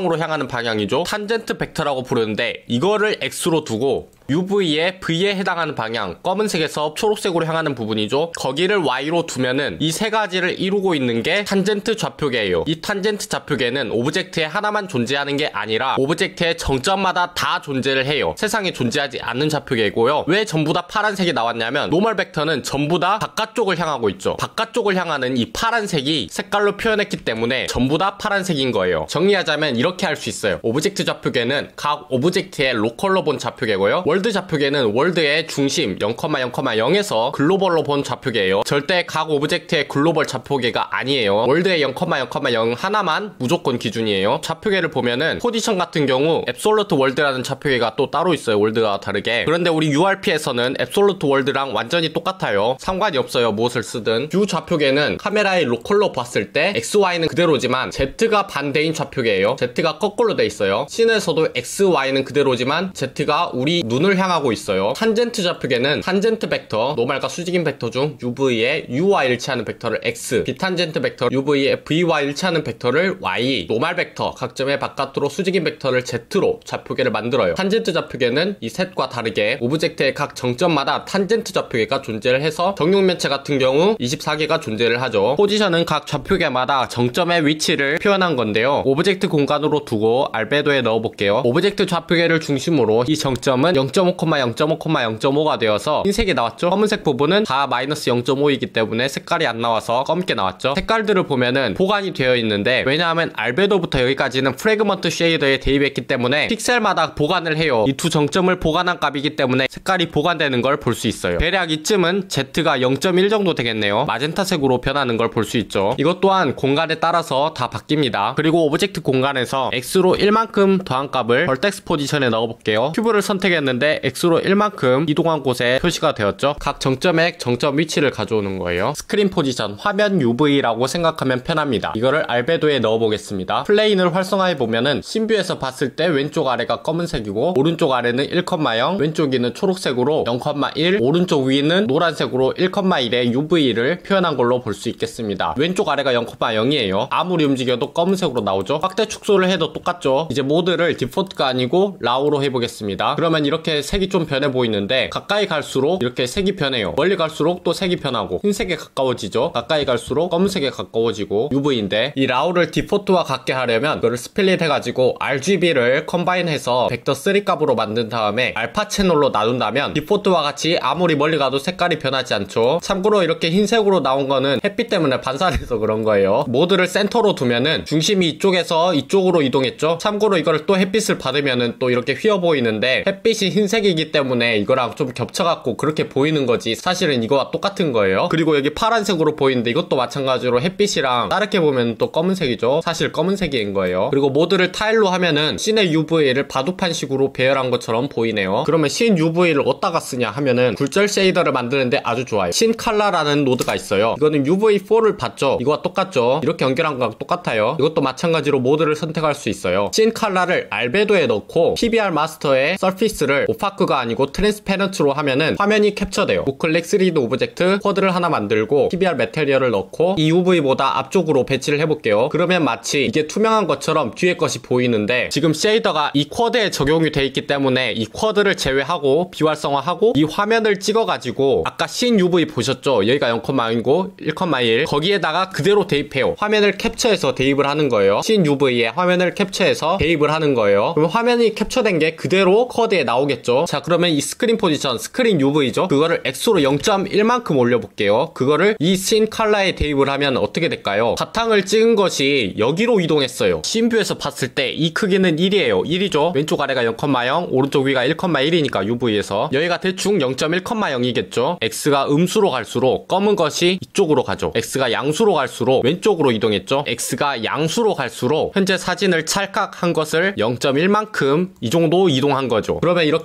Speaker 1: 초록색으로 향하는 방향이죠. 탄젠트 벡터라고 부르는데 이거를 X로 두고 유브이의 V에 해당하는 방향, 검은색에서 초록색으로 향하는 부분이죠. 거기를 Y로 두면은 이 세 가지를 이루고 있는 게 탄젠트 좌표계예요. 이 탄젠트 좌표계는 오브젝트에 하나만 존재하는 게 아니라 오브젝트의 정점마다 다 존재를 해요. 세상에 존재하지 않는 좌표계이고요. 왜 전부 다 파란색이 나왔냐면 노멀 벡터는 전부 다 바깥쪽을 향하고 있죠. 바깥쪽을 향하는 이 파란색이 색깔로 표현했기 때문에 전부 다 파란색인 거예요. 정리하자면 이렇게 할 수 있어요. 오브젝트 좌표계는 각 오브젝트의 로컬로 본 좌표계고요. 월드 좌표계는 월드의 중심 영, 영, 영에서 글로벌로 본 좌표계예요. 절대 각 오브젝트의 글로벌 좌표계가 아니에요. 월드의 영, 영, 영 하나만 무조건 기준이에요. 좌표계를 보면은 포지션 같은 경우 앱솔루트 월드라는 좌표계가 또 따로 있어요. 월드와 다르게. 그런데 우리 유알피에서는 앱솔루트 월드랑 완전히 똑같아요. 상관이 없어요. 무엇을 쓰든. U 좌표계는 카메라의 로컬로 봤을 때 엑스, 와이는 그대로지만 Z가 반대인 좌표계예요. Z가 거꾸로 돼 있어요. 씬에서도 X, Y는 그대로지만 Z가 우리 눈을 향하고 있어요. 탄젠트 좌표계는 탄젠트 벡터, 노말과 수직인 bek터 중 유브이에 유와 일치하는 벡터를 X, 비탄젠트 벡터 유브이에 V와 일치하는 벡터를 Y, 노말 벡터 각 점의 바깥으로 수직인 벡터를 Z로 좌표계를 만들어요. 탄젠트 좌표계는 이 셋과 다르게 오브젝트의 각 정점마다 탄젠트 좌표계가 존재를 해서 정육면체 같은 경우 이십사 개가 존재를 하죠. 포지션은 각 좌표계마다 정점의 위치를 표현한 건데요. 오브젝트 공간으로 두고 알베도에 넣어볼게요. 오브젝트 좌표계를 중심으로 이 정점은 영 점 오, 영 점 오, 영 점 오가 되어서 흰색이 나왔죠. 검은색 부분은 다 마이너스 영 점 오이기 때문에 색깔이 안 나와서 검게 나왔죠. 색깔들을 보면은 보관이 되어 있는데 왜냐하면 알베도부터 여기까지는 프래그먼트 쉐이더에 대입했기 때문에 픽셀마다 보관을 해요. 이 두 정점을 보관한 값이기 때문에 색깔이 보관되는 걸 볼 수 있어요. 대략 이쯤은 Z가 영 점 일 정도 되겠네요. 마젠타색으로 변하는 걸 볼 수 있죠. 이것 또한 공간에 따라서 다 바뀝니다. 그리고 오브젝트 공간에서 X로 일만큼 더한 값을 벌텍스 포지션에 넣어볼게요. 큐브를 선택했는데 X로 일만큼 이동한 곳에 표시가 되었죠. 각 정점의 정점 위치를 가져오는 거예요. 스크린 포지션, 화면 유브이라고 생각하면 편합니다. 이거를 알베도에 넣어보겠습니다. 플레인을 활성화해보면은 신뷰에서 봤을 때 왼쪽 아래가 검은색이고 오른쪽 아래는 일, 영, 왼쪽 위는 초록색으로 영, 일, 오른쪽 위는 노란색으로 일, 일의 유브이를 표현한 걸로 볼 수 있겠습니다. 왼쪽 아래가 영, 영이에요. 아무리 움직여도 검은색으로 나오죠. 확대 축소를 해도 똑같죠. 이제 모드를 디폴트가 아니고 라우로 해보겠습니다. 그러면 이렇게 색이 좀 변해 보이는데 가까이 갈수록 이렇게 색이 변해요. 멀리 갈수록 또 색이 변하고 흰색에 가까워지죠. 가까이 갈수록 검은색에 가까워지고 유브이인데 이 라우를 디폴트와 같게 하려면 이거를 스플릿 해가지고 알지비를 컴바인해서 벡터 쓰리 값으로 만든 다음에 알파 채널로 놔둔다면 디폴트와 같이 아무리 멀리 가도 색깔이 변하지 않죠. 참고로 이렇게 흰색으로 나온 거는 햇빛 때문에 반사돼서 그런 거예요. 모드를 센터로 두면은 중심이 이쪽에서 이쪽으로 이동했죠. 참고로 이거를 또 햇빛을 받으면은 또 이렇게 휘어 보이는데 햇빛이 흰색이기 때문에 이거랑 좀 겹쳐갖고 그렇게 보이는 거지 사실은 이거와 똑같은 거예요. 그리고 여기 파란색으로 보이는데 이것도 마찬가지로 햇빛이랑 다르게 보면 또 검은색이죠. 사실 검은색인 거예요. 그리고 모드를 타일로 하면은 씬의 유브이를 바둑판식으로 배열한 것처럼 보이네요. 그러면 씬 유브이를 어디다가 쓰냐 하면은 굴절 쉐이더를 만드는데 아주 좋아요. 씬 칼라라는 노드가 있어요. 이거는 유브이 포를 봤죠. 이거와 똑같죠. 이렇게 연결한 거랑 똑같아요. 이것도 마찬가지로 모드를 선택할 수 있어요. 씬 칼라를 알베도에 넣고 피비알 마스터의 서피스를 오파크가 아니고 트랜스페런트로 하면은 화면이 캡처돼요. 우클릭 쓰리디 오브젝트 쿼드를 하나 만들고 피비알 메테리얼을 넣고 이 유브이보다 앞쪽으로 배치를 해볼게요. 그러면 마치 이게 투명한 것처럼 뒤에 것이 보이는데 지금 쉐이더가 이 쿼드에 적용이 돼 있기 때문에 이 쿼드를 제외하고 비활성화하고 이 화면을 찍어가지고 아까 씬 유브이 보셨죠? 여기가 영, 영이고 일, 일 거기에다가 그대로 대입해요. 화면을 캡처해서 대입을 하는 거예요. 씬 유브이에 화면을 캡처해서 대입을 하는 거예요. 그럼 화면이 캡처된 게 그대로 쿼드에 나오겠죠. 자, 그러면 이 스크린 포지션, 스크린 유브이죠? 그거를 X로 영 점 일만큼 올려볼게요. 그거를 이 씬 칼라에 대입을 하면 어떻게 될까요? 바탕을 찍은 것이 여기로 이동했어요. 신뷰에서 봤을 때 이 크기는 일이에요. 일이죠. 왼쪽 아래가 영, 영, 오른쪽 위가 일, 일이니까 유브이에서 여기가 대충 영 점 일, 영이겠죠. X가 음수로 갈수록 검은 것이 이쪽으로 가죠. X가 양수로 갈수록 왼쪽으로 이동했죠. X가 양수로 갈수록 현재 사진을 찰칵한 것을 영 점 일만큼 이 정도 이동한 거죠. 그러면 이렇게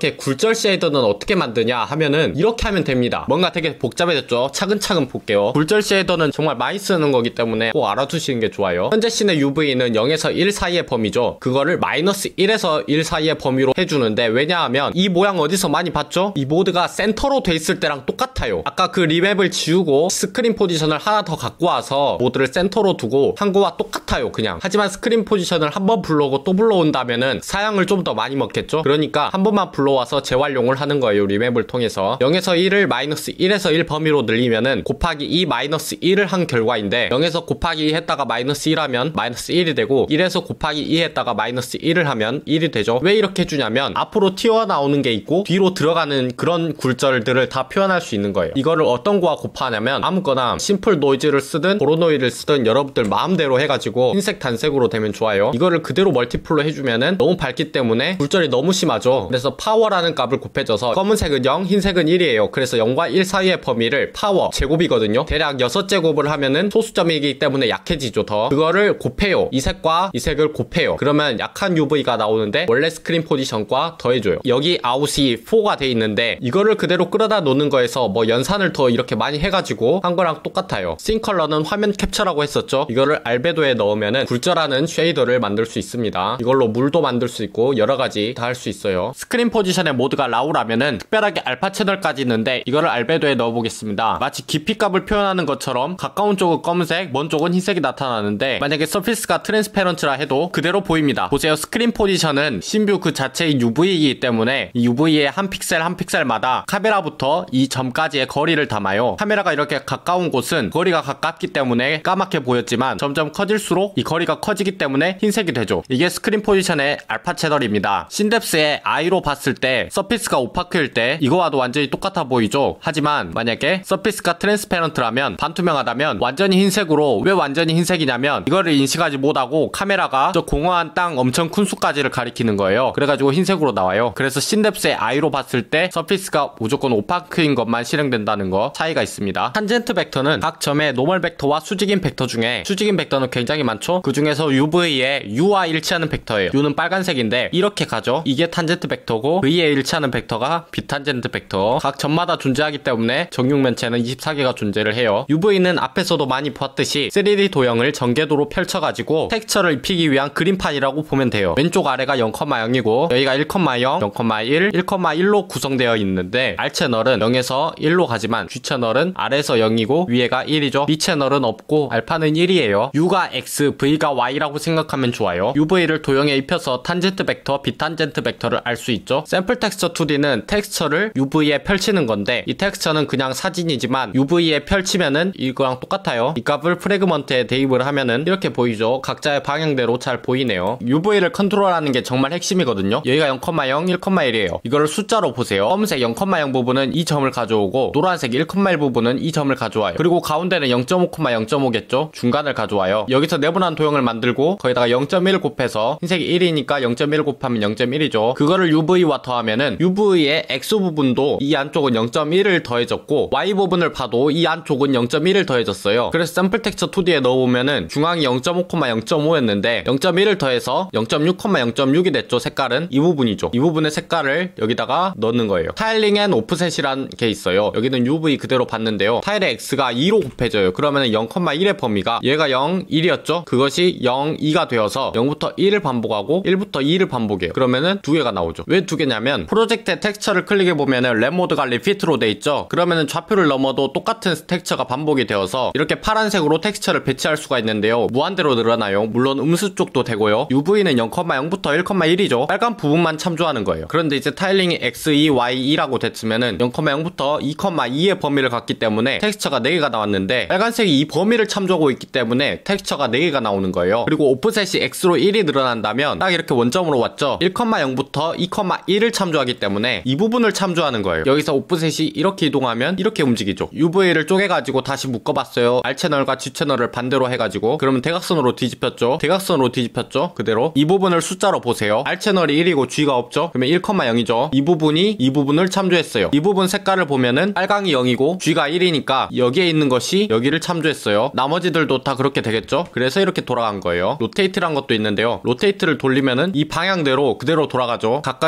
Speaker 1: 이렇게 굴절 쉐이더는 어떻게 만드냐 하면은 이렇게 하면 됩니다. 뭔가 되게 복잡해졌죠? 차근차근 볼게요. 굴절 쉐이더는 정말 많이 쓰는 거기 때문에 꼭 알아두시는 게 좋아요. 현재 씬의 유브이는 영에서 일 사이의 범위죠. 그거를 마이너스 일에서 일 사이의 범위로 해주는데, 왜냐하면 이 모양 어디서 많이 봤죠? 이 모드가 센터로 돼 있을 때랑 똑같아요. 아까 그 리맵을 지우고 스크린 포지션을 하나 더 갖고 와서 모드를 센터로 두고 한 거와 똑같아요, 그냥. 하지만 스크린 포지션을 한 번 불러오고 또 불러온다면은 사양을 좀 더 많이 먹겠죠? 그러니까 한 번만 불러와서 재활용을 하는 거예요, 리맵을 통해서. 영에서 일을 마이너스 일에서 일 범위로 늘리면은 곱하기 이 마이너스 일을 한 결과인데, 영에서 곱하기 이 했다가 마이너스 일 하면 마이너스 일이 되고, 일에서 곱하기 이 했다가 마이너스 일을 하면 일이 되죠. 왜 이렇게 해주냐면 앞으로 튀어나오는 게 있고 뒤로 들어가는 그런 굴절들을 다 표현할 수 있는 거예요. 이거를 어떤 거와 곱하냐면 아무거나 심플 노이즈를 쓰든 보로노이를 쓰든 여러분들 마음대로 해가지고 흰색 단색으로 되면 좋아요. 이거를 그대로 멀티플로 해주면은 너무 밝기 때문에 굴절이 너무 심하죠. 그래서 파워라는 값을 곱해줘서 검은색은 영, 흰색은 일이에요. 그래서 영과 일 사이의 범위를 파워 제곱이거든요. 대략 여섯 제곱을 하면은 소수점이기 때문에 약해지죠, 더. 그거를 곱해요. 이 색과 이 색을 곱해요. 그러면 약한 유브이가 나오는데 원래 스크린 포지션과 더해줘요. 여기 아웃이 사가 돼 있는데 이거를 그대로 끌어다 놓는 거에서 뭐 연산을 더 이렇게 많이 해가지고 한 거랑 똑같아요. 씬 컬러는 화면 캡처라고 했었죠. 이거를 알베도에 넣으면은 굴절하는 쉐이더를 만들 수 있습니다. 이걸로 물도 만들 수 있고 여러 가지 다 할 수 있어요. 스크린 포지션의 모드가 라우라면은 특별하게 알파 채널까지 있는데 이거를 알베도에 넣어보겠습니다. 마치 깊이값을 표현하는 것처럼 가까운 쪽은 검은색, 먼 쪽은 흰색이 나타나는데, 만약에 서피스가 트랜스페런트라 해도 그대로 보입니다. 보세요. 스크린 포지션은 신뷰 그 자체의 유브이이기 때문에 이 유브이의 한 픽셀 한 픽셀마다 카메라부터 이 점까지의 거리를 담아요. 카메라가 이렇게 가까운 곳은 거리가 가깝기 때문에 까맣게 보였지만 점점 커질수록 이 거리가 커지기 때문에 흰색이 되죠. 이게 스크린 포지션의 알파 채널입니다. 신뎁스의 아이로 봤을 때 서피스가 오파크일 때 이거와도 완전히 똑같아 보이죠. 하지만 만약에 서피스가 트랜스페런트라면, 반투명하다면 완전히 흰색으로, 왜 완전히 흰색이냐면 이거를 인식하지 못하고 카메라가 저 공허한 땅 엄청 큰 숲까지를 가리키는 거예요. 그래가지고 흰색으로 나와요. 그래서 신뎁스의 아이로 봤을 때 서피스가 무조건 오파크인 것만 실행된다는 거 차이가 있습니다. 탄젠트 벡터는 각 점의 노멀 벡터와 수직인 벡터 중에, 수직인 벡터는 굉장히 많죠. 그 중에서 유브이의 U와 일치하는 벡터예요. U는 빨간색인데 이렇게 가죠. 이게 탄젠트 벡터고 V에 일치하는 벡터가 비탄젠트 벡터. 각 점마다 존재하기 때문에 정육면체는 이십사 개가 존재를 해요. 유브이는 앞에서도 많이 봤듯이 쓰리디 도형을 전개도로 펼쳐가지고 텍스처를 입히기 위한 그림판이라고 보면 돼요. 왼쪽 아래가 영, 영이고 여기가 일, 영, 영, 일, 일, 일로 구성되어 있는데, R 채널은 영에서 일로 가지만 G 채널은 아래에서 영이고 위에가 일이죠. B 채널은 없고 알파는 일이에요. U가 X, V가 Y라고 생각하면 좋아요. 유브이를 도형에 입혀서 탄젠트 벡터, 비탄젠트 벡터를 알 수 있죠. 샘플 텍스처 투디는 텍스처를 유브이에 펼치는 건데, 이 텍스처는 그냥 사진이지만 유브이에 펼치면은 이거랑 똑같아요. 이 값을 프래그먼트에 대입을 하면은 이렇게 보이죠. 각자의 방향대로 잘 보이네요. 유브이를 컨트롤하는 게 정말 핵심이거든요. 여기가 영, 영, 일, 일이에요. 이거를 숫자로 보세요. 검은색 영, 영 부분은 이 점을 가져오고, 노란색 일, 일 부분은 이 점을 가져와요. 그리고 가운데는 영 점 오, 영 점 오겠죠? 중간을 가져와요. 여기서 네모난 도형을 만들고 거기다가 영 점 일 곱해서, 흰색이 일이니까 영 점 일 곱하면 영 점 일이죠. 그거를 유브이와 더하면은 유브이의 X 부분도 이 안쪽은 영 점 일을 더해졌고, Y 부분을 봐도 이 안쪽은 영 점 일을 더해졌어요. 그래서 샘플 텍스처 투디에 넣어보면은 중앙이 영 점 오, 영 점 오였는데 영 점 일을 더해서 영 점 육, 영 점 육이 됐죠. 색깔은 이 부분이죠. 이 부분의 색깔을 여기다가 넣는 거예요. 타일링 앤 오프셋이란 게 있어요. 여기는 유브이 그대로 봤는데요. 타일의 X가 이로 곱해져요. 그러면은 영, 일의 범위가, 얘가 영, 일이었죠? 그것이 영, 이가 되어서 영부터 일을 반복하고 일부터 이를 반복해요. 그러면은 두 개가 나오죠. 왜 두 개냐면 프로젝트의 텍스처를 클릭해보면은 랩 모드가 리피트로 돼 있죠? 그러면은 좌표를 넘어도 똑같은 텍스처가 반복이 되어서 이렇게 파란색으로 텍스처를 배치할 수가 있는데요. 무한대로 늘어나요. 물론 음수 쪽도 되고요. 유브이는 영, 영부터 일, 일이죠. 빨간 부분만 참조하는 거예요. 그런데 이제 타일링이 X, E, Y, E라고 됐으면은 영, 영부터 이, 이의 범위를 갖기 때문에 텍스처가 네 개가 나왔는데, 빨간색이 이 범위를 참조하고 있기 때문에 텍스처가 네 개가 나오는 거예요. 그리고 오프셋이 X로 일이 늘어난다면 딱 이렇게 원점으로 왔죠. 일, 영부터 이, 일을 참조하기 때문에 이 부분을 참조하는 거예요. 여기서 오프셋이 이렇게 이동하면 이렇게 움직이죠. 유브이를 쪼개가지고 다시 묶어봤어요. R 채널과 G 채널을 반대로 해가지고. 그러면 대각선으로 뒤집혔죠. 대각선으로 뒤집혔죠. 그대로 이 부분을 숫자로 보세요. R 채널이 일이고 G가 없죠. 그러면 일, 영이죠. 이 부분이 이 부분을 참조했어요. 이 부분 색깔을 보면은 빨강이 영이고 G가 일이니까 여기에 있는 것이 여기를 참조했어요. 나머지들도 다 그렇게 되겠죠. 그래서 이렇게 돌아간 거예요. 로테이트란 것도 있는데요. 로테이트를 돌리면은 이 방향대로 그대로 돌아가죠. 각각의 숫자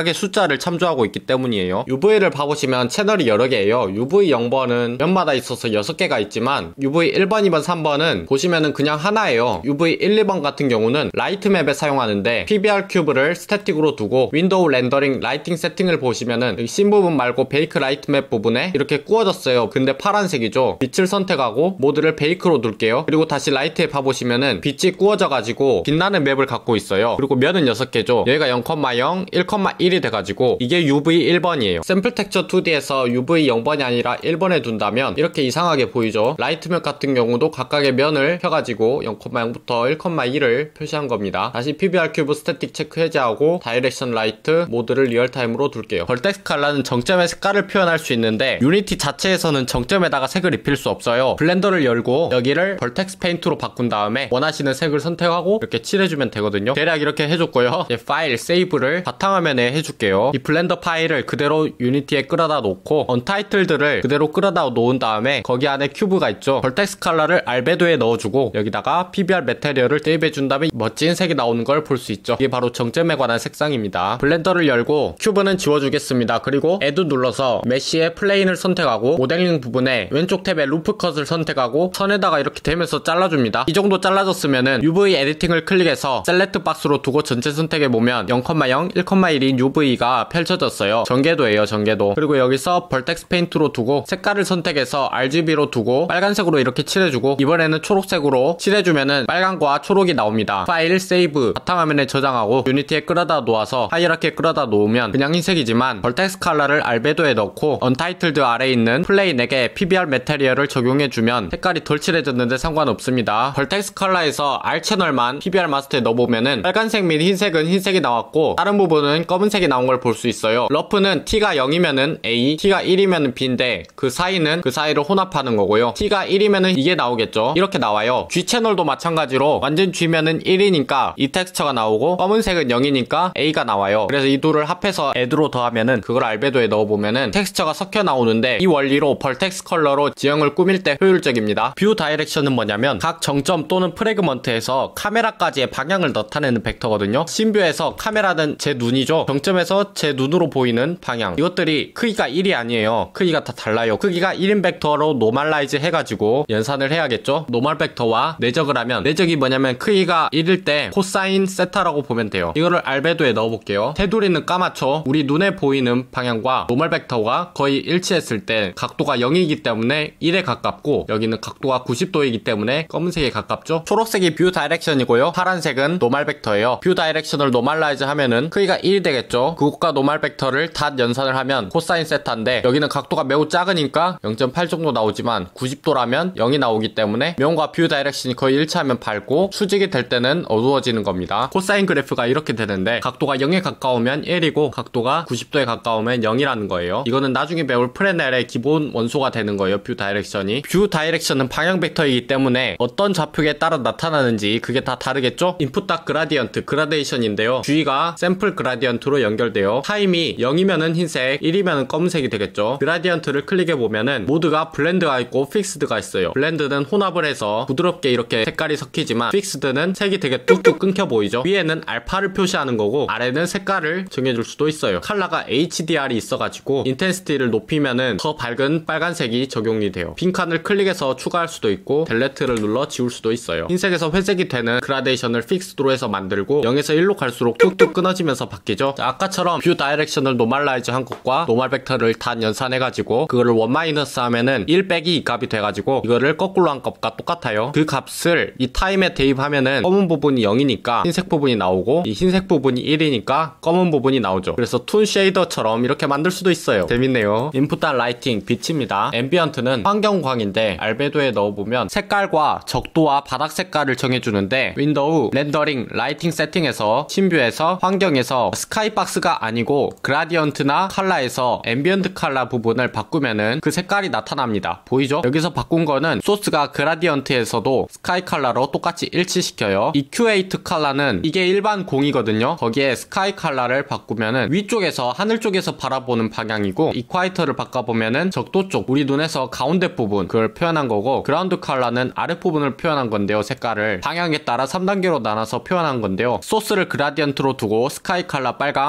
Speaker 1: 숫자를 참조하고 있기 때문이에요. 유브이를 봐보시면 채널이 여러 개예요. 유브이 영 번은 면마다 있어서 여섯 개가 있지만 유브이 일 번, 이 번, 삼 번은 보시면은 그냥 하나예요. 유브이 일, 이 번 같은 경우는 라이트 맵에 사용하는데 피비알 큐브를 스태틱으로 두고 윈도우 렌더링 라이팅 세팅을 보시면은 여기 씬 부분 말고 베이크 라이트 맵 부분에 이렇게 꾸어졌어요. 근데 파란색이죠. 빛을 선택하고 모드를 베이크로 둘게요. 그리고 다시 라이트에 봐보시면은 빛이 꾸어져 가지고 빛나는 맵을 갖고 있어요. 그리고 면은 여섯 개죠. 여기가 영, 영, 일, 일이 돼가지고 이게 유브이 일 번이에요. 샘플 텍처 투디에서 유브이 영 번이 아니라 일 번에 둔다면 이렇게 이상하게 보이죠. 라이트 맵 같은 경우도 각각의 면을 펴가지고 영, 영부터 일, 일을 표시한 겁니다. 다시 피비알 큐브 스태틱 체크 해제하고 다이렉션 라이트 모드를 리얼타임으로 둘게요. 벌텍스 컬러는 정점의 색깔을 표현할 수 있는데 유니티 자체에서는 정점에다가 색을 입힐 수 없어요. 블렌더를 열고 여기를 벌텍스 페인트로 바꾼 다음에 원하시는 색을 선택하고 이렇게 칠해주면 되거든요. 대략 이렇게 해줬고요. 이제 파일 세이브를 바탕화면에 해줄게요. 이 블렌더 파일을 그대로 유니티에 끌어다 놓고 언타이틀드를 그대로 끌어다 놓은 다음에 거기 안에 큐브가 있죠. 벌텍스 컬러를 알베도에 넣어주고 여기다가 피비알 메테리얼을 대입해준 다음에 멋진 색이 나오는 걸 볼 수 있죠. 이게 바로 정점에 관한 색상입니다. 블렌더를 열고 큐브는 지워주겠습니다. 그리고 애드 눌러서 메쉬의 플레인을 선택하고 모델링 부분에 왼쪽 탭에 루프 컷을 선택하고 선에다가 이렇게 대면서 잘라줍니다. 이 정도 잘라졌으면은 유브이 에디팅을 클릭해서 셀렉트 박스로 두고 전체 선택해보면 영, 영, 일, 일인 유브이가 펼쳐졌어요. 전개도예요, 전개도. 그리고 여기서 벌텍스 페인트로 두고 색깔을 선택해서 알지비로 두고 빨간색으로 이렇게 칠해주고 이번에는 초록색으로 칠해주면은 빨간과 초록이 나옵니다. 파일 세이브 바탕화면에 저장하고 유니티에 끌어다 놓아서 하이라키에 끌어다 놓으면 그냥 흰색이지만 벌텍스 컬러를 알베도에 넣고 언타이틀드 아래에 있는 플레인에게 피비알 메테리얼을 적용해주면 색깔이 덜 칠해졌는데 상관없습니다. 벌텍스 컬러에서 R 채널만 피비알 마스터에 넣어보면은 빨간색 및 흰색은 흰색이 나왔고 다른 부분은 검은색이 나온 걸 볼 수 있어요. 러프는 T가 영이면은 A, T가 일이면은 B인데 그 사이는 그 사이를 혼합하는 거고요. T가 일이면은 이게 나오겠죠. 이렇게 나와요. G 채널도 마찬가지로 완전 G면은 일이니까 이 텍스처가 나오고 검은색은 영이니까 A가 나와요. 그래서 이 둘을 합해서 애드로 더하면은 그걸 알베도에 넣어보면은 텍스처가 섞여 나오는데 이 원리로 벌텍스 컬러로 지형을 꾸밀 때 효율적입니다. 뷰 다이렉션은 뭐냐면 각 정점 또는 프래그먼트에서 카메라까지의 방향을 나타내는 벡터거든요. 신뷰에서 카메라는 제 눈이죠. 정점에서 제 눈으로 보이는 방향. 이것들이 크기가 일이 아니에요. 크기가 다 달라요. 크기가 일인 벡터로 노멀라이즈 해가지고 연산을 해야겠죠. 노멀 벡터와 내적을 하면 내적이 뭐냐면 크기가 일일 때 코사인 세타라고 보면 돼요. 이거를 알베도에 넣어볼게요. 테두리는 까맣죠. 우리 눈에 보이는 방향과 노멀 벡터가 거의 일치했을 때 각도가 영이기 때문에 일에 가깝고 여기는 각도가 구십 도이기 때문에 검은색에 가깝죠. 초록색이 뷰 다이렉션이고요. 파란색은 노멀 벡터예요. 뷰 다이렉션을 노멀라이즈 하면은 크기가 일이 되겠죠. 그것과 노멀 벡터를 다 연산을 하면 코사인 세타인데 여기는 각도가 매우 작으니까 영 점 팔 정도 나오지만 구십 도라면 영이 나오기 때문에 면과 뷰 다이렉션이 거의 일치하면 밝고 수직이 될 때는 어두워지는 겁니다. 코사인 그래프가 이렇게 되는데 각도가 영에 가까우면 일이고 각도가 구십 도에 가까우면 영이라는 거예요. 이거는 나중에 배울 프레넬의 기본 원소가 되는 거예요. 뷰 다이렉션이. 뷰 다이렉션은 방향 벡터이기 때문에 어떤 좌표에 따라 나타나는지 그게 다 다르겠죠? 인풋 그라디언트, 그라데이션인데요. G가 샘플 그라디언트로 연결돼요. 타임이 영이면은 흰색, 일이면은 검은색이 되겠죠. 그라디언트를 클릭해보면은 모드가 블렌드가 있고 픽스드가 있어요. 블렌드는 혼합을 해서 부드럽게 이렇게 색깔이 섞이지만 픽스드는 색이 되게 뚝뚝 끊겨 보이죠. 위에는 알파를 표시하는 거고 아래는 색깔을 정해줄 수도 있어요. 컬러가 에이치디알이 있어가지고 인텐시티를 높이면은 더 밝은 빨간색이 적용이 돼요. 빈칸을 클릭해서 추가할 수도 있고 델레트를 눌러 지울 수도 있어요. 흰색에서 회색이 되는 그라데이션을 픽스드로 해서 만들고 영에서 일로 갈수록 뚝뚝 끊어지면서 바뀌죠. 자, 아까처럼 뷰 다이렉션을 노멀라이즈 한 것과 노멀 벡터를 단 연산해가지고 그거를 일 마이너스 하면은 일 빼기 이 값이 돼가지고 이거를 거꾸로 한 값과 똑같아요. 그 값을 이 타임에 대입하면은 검은 부분이 영이니까 흰색 부분이 나오고 이 흰색 부분이 일이니까 검은 부분이 나오죠. 그래서 툰 쉐이더처럼 이렇게 만들 수도 있어요. 재밌네요. 인풋 라이팅 빛입니다. 앰비언트는 환경광인데 알베도에 넣어보면 색깔과 적도와 바닥 색깔을 정해주는데 윈도우 렌더링 라이팅 세팅에서 신뷰에서 환경에서 스카이박스가 아니고 그라디언트나 컬러에서 앰비언트 컬러 부분을 바꾸면은 그 색깔이 나타납니다. 보이죠? 여기서 바꾼 거는 소스가 그라디언트에서도 스카이 컬러로 똑같이 일치시켜요. 이큐에이트 컬러는 이게 일반 공이거든요. 거기에 스카이 컬러를 바꾸면은 위쪽에서 하늘 쪽에서 바라보는 방향이고 이콰이터를 바꿔보면은 적도 쪽 우리 눈에서 가운데 부분 그걸 표현한 거고 그라운드 컬러는 아랫 부분을 표현한 건데요. 색깔을 방향에 따라 삼 단계로 나눠서 표현한 건데요. 소스를 그라디언트로 두고 스카이 컬러 빨강, 적도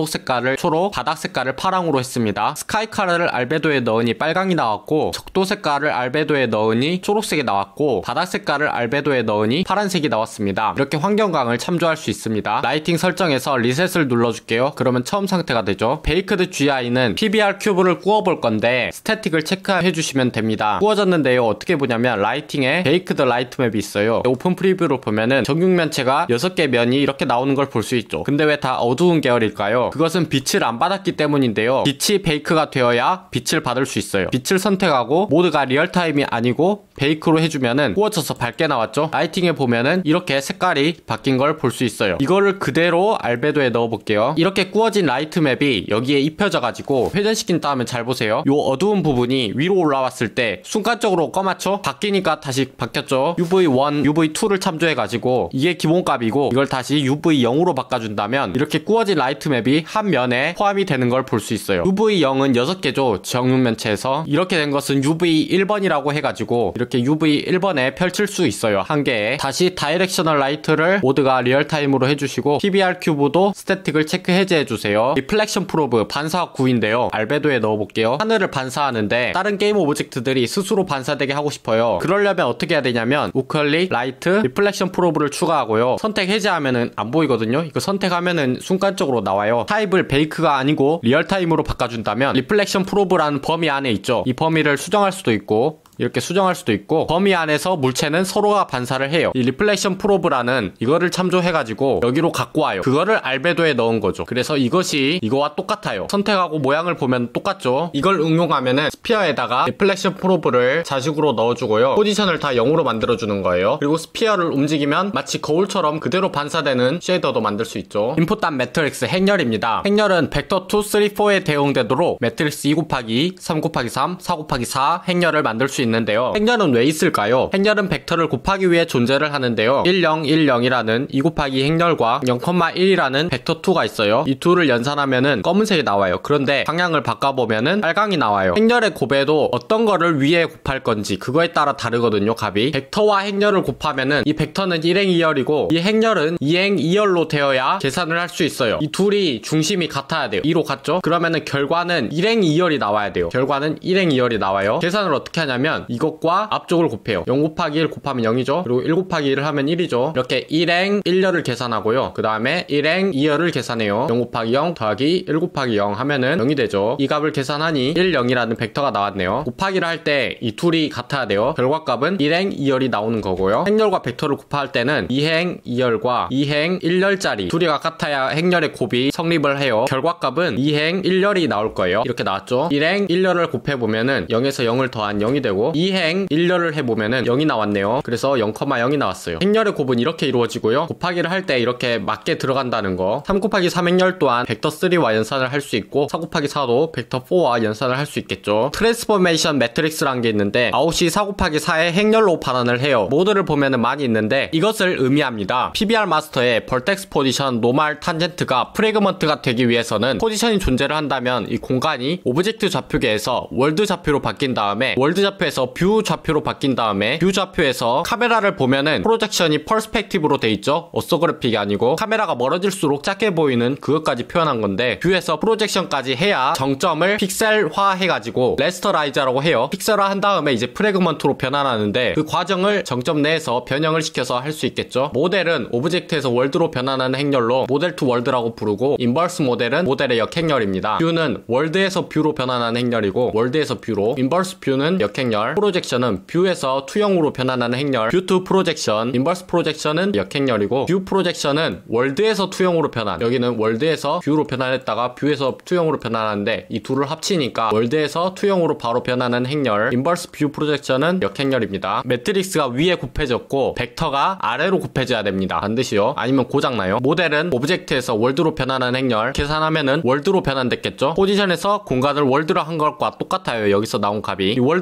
Speaker 1: 색깔을 초록, 바닥 색깔을 파랑으로 했습니다. 스카이 컬러를 알베도에 넣으니 빨강이 나왔고, 적도 색깔을 알베도에 넣으니 초록색이 나왔고, 바닥 색깔을 알베도에 넣으니 파란색이 나왔습니다. 이렇게 환경광을 참조할 수 있습니다. 라이팅 설정에서 리셋을 눌러줄게요. 그러면 처음 상태가 되죠. 베이크드 지아이는 피비알 큐브를 구워볼 건데 스태틱을 체크해 주시면 됩니다. 구워졌는데요. 어떻게 보냐면 라이팅에 베이크드 라이트 맵이 있어요. 오픈 프리뷰로 보면은 정육면체가 여섯 개 면이 이렇게 나오는 걸 볼 수 있죠. 근데 왜 다 어두운 계열일까요? 그것은 빛을 안 받았기 때문인데요. 빛이 베이크가 되어야 빛을 받을 수 있어요. 빛을 선택하고 모드가 리얼타임이 아니고 베이크로 해주면은 구워져서 밝게 나왔죠. 라이팅에 보면은 이렇게 색깔이 바뀐 걸 볼 수 있어요. 이거를 그대로 알베도에 넣어볼게요. 이렇게 구워진 라이트 맵이 여기에 입혀져 가지고 회전시킨 다음에 잘 보세요. 요 어두운 부분이 위로 올라왔을 때 순간적으로 꺼맞죠? 바뀌니까 다시 바뀌었죠. 유브이 원, 유브이 투를 참조해 가지고 이게 기본값이고 이걸 다시 유브이 영으로 바꿔준다면 이렇게 구워진 라이트 맵이 한 면에 포함이 되는 걸 볼 수 있어요. 유브이 영은 여섯 개죠. 정육면체에서. 이렇게 된 것은 유브이 일 번이라고 해가지고 이렇게 유브이 일 번에 펼칠 수 있어요. 한 개에. 다시 다이렉셔널 라이트를 모드가 리얼타임으로 해주시고 피비알 큐브도 스태틱을 체크 해제해주세요. 리플렉션 프로브 반사 구인데요. 알베도에 넣어볼게요. 하늘을 반사하는데 다른 게임 오브젝트들이 스스로 반사되게 하고 싶어요. 그러려면 어떻게 해야 되냐면 우클릭, 라이트, 리플렉션 프로브를 추가하고요. 선택 해제하면은 안 보이거든요. 이거 선택하면은 순간적으로 나와요. 타입을 베이크가 아니고 리얼타임으로 바꿔준다면 리플렉션 프로브라는 범위 안에 있죠. 이 범위를 수정할 수도 있고 이렇게 수정할 수도 있고 범위 안에서 물체는 서로가 반사를 해요. 이 리플렉션 프로브라는 이거를 참조해가지고 여기로 갖고 와요. 그거를 알베도에 넣은 거죠. 그래서 이것이 이거와 똑같아요. 선택하고 모양을 보면 똑같죠. 이걸 응용하면은 스피어에다가 리플렉션 프로브를 자식으로 넣어주고요. 포지션을 다 영으로 만들어주는 거예요. 그리고 스피어를 움직이면 마치 거울처럼 그대로 반사되는 쉐이더도 만들 수 있죠. 인풋단 매트릭스 행렬입니다. 행렬은 벡터 이, 삼, 사에 대응되도록 매트릭스 이 곱하기 이, 삼 곱하기 삼, 사 곱하기 사 행렬을 만들 수 있는 있는데요. 행렬은 왜 있을까요? 행렬은 벡터를 곱하기 위해 존재를 하는데요. 일, 영, 일, 영이라는 이 곱하기 행렬과 영, 일이라는 벡터 이가 있어요. 이 둘을 연산하면은 검은색이 나와요. 그런데 방향을 바꿔보면은 빨강이 나와요. 행렬의 곱에도 어떤 거를 위에 곱할 건지 그거에 따라 다르거든요. 값이. 벡터와 행렬을 곱하면은 이 벡터는 일행 이열이고 이 행렬은 이행 이열로 되어야 계산을 할 수 있어요. 이 둘이 중심이 같아야 돼요. 이로 같죠? 그러면은 결과는 일행 이열이 나와야 돼요. 결과는 일행 이열이 나와요. 계산을 어떻게 하냐면 이것과 앞쪽을 곱해요. 영 곱하기 일 곱하면 영이죠. 그리고 일 곱하기 일을 하면 일이죠. 이렇게 일행 일열을 계산하고요. 그 다음에 일행 이열을 계산해요. 영 곱하기 영 더하기 일 곱하기 영 하면은 영이 되죠. 이 값을 계산하니 일, 영이라는 벡터가 나왔네요. 곱하기를 할 때 이 둘이 같아야 돼요. 결과값은 일행 이열이 나오는 거고요. 행렬과 벡터를 곱할 때는 이행 이열과 이행 일열짜리 둘이 같아야 행렬의 곱이 성립을 해요. 결과값은 이행 일열이 나올 거예요. 이렇게 나왔죠. 일행 일열을 곱해보면은 영에서 영을 더한 영이 되고 이행 일열을 해보면은 영이 나왔네요. 그래서 영, 영이 나왔어요. 행렬의 곱은 이렇게 이루어지고요. 곱하기를 할 때 이렇게 맞게 들어간다는 거. 삼 곱하기 삼 행렬 또한 벡터 삼과 연산을 할 수 있고 사 곱하기 사도 벡터 사와 연산을 할 수 있겠죠. 트랜스포메이션 매트릭스라는 게 있는데 아웃이 사 곱하기 사의 행렬로 반환을 해요. 모드를 보면은 많이 있는데 이것을 의미합니다. 피비알 마스터의 벌텍스 포지션 노말 탄젠트가 프래그먼트가 되기 위해서는 포지션이 존재를 한다면 이 공간이 오브젝트 좌표계에서 월드 좌표로 바뀐 다음에 월드 좌표에서 뷰 좌표로 바뀐 다음에 뷰 좌표에서 카메라를 보면은 프로젝션이 퍼스펙티브로 돼 있죠. 오소그래픽이 아니고 카메라가 멀어질수록 작게 보이는 그것까지 표현한 건데 뷰에서 프로젝션까지 해야 정점을 픽셀화 해가지고 레스터라이저라고 해요. 픽셀화 한 다음에 이제 프래그먼트로 변환하는데 그 과정을 정점 내에서 변형을 시켜서 할 수 있겠죠. 모델은 오브젝트에서 월드로 변환하는 행렬로 모델 투 월드라고 부르고 인버스 모델은 모델의 역행렬입니다. 뷰는 월드에서 뷰로 변환하는 행렬이고 월드에서 뷰로, 인버스 뷰는 역행렬, 프로젝션은 뷰에서 투영으로 변환하는 행렬, 뷰 투 프로젝션, 인버스 프로젝션은 역행렬이고 뷰 프로젝션은 월드에서 투영으로 변환, 여기는 월드에서 뷰로 변환했다가 뷰에서 투영으로 변환하는데 이 둘을 합치니까 월드에서 투영으로 바로 변하는 행렬, 인버스 뷰 프로젝션은 역행렬입니다. 매트릭스가 위에 곱해졌고 벡터가 아래로 곱해져야 됩니다. 반드시요. 아니면 고장나요. 모델은 오브젝트에서 월드로 변하는 행렬, 계산하면은 월드로 변환됐겠죠. 포지션에서 공간을 월드로 한 것과 똑같아요. 여기서 나온 값이. 이 월드 값을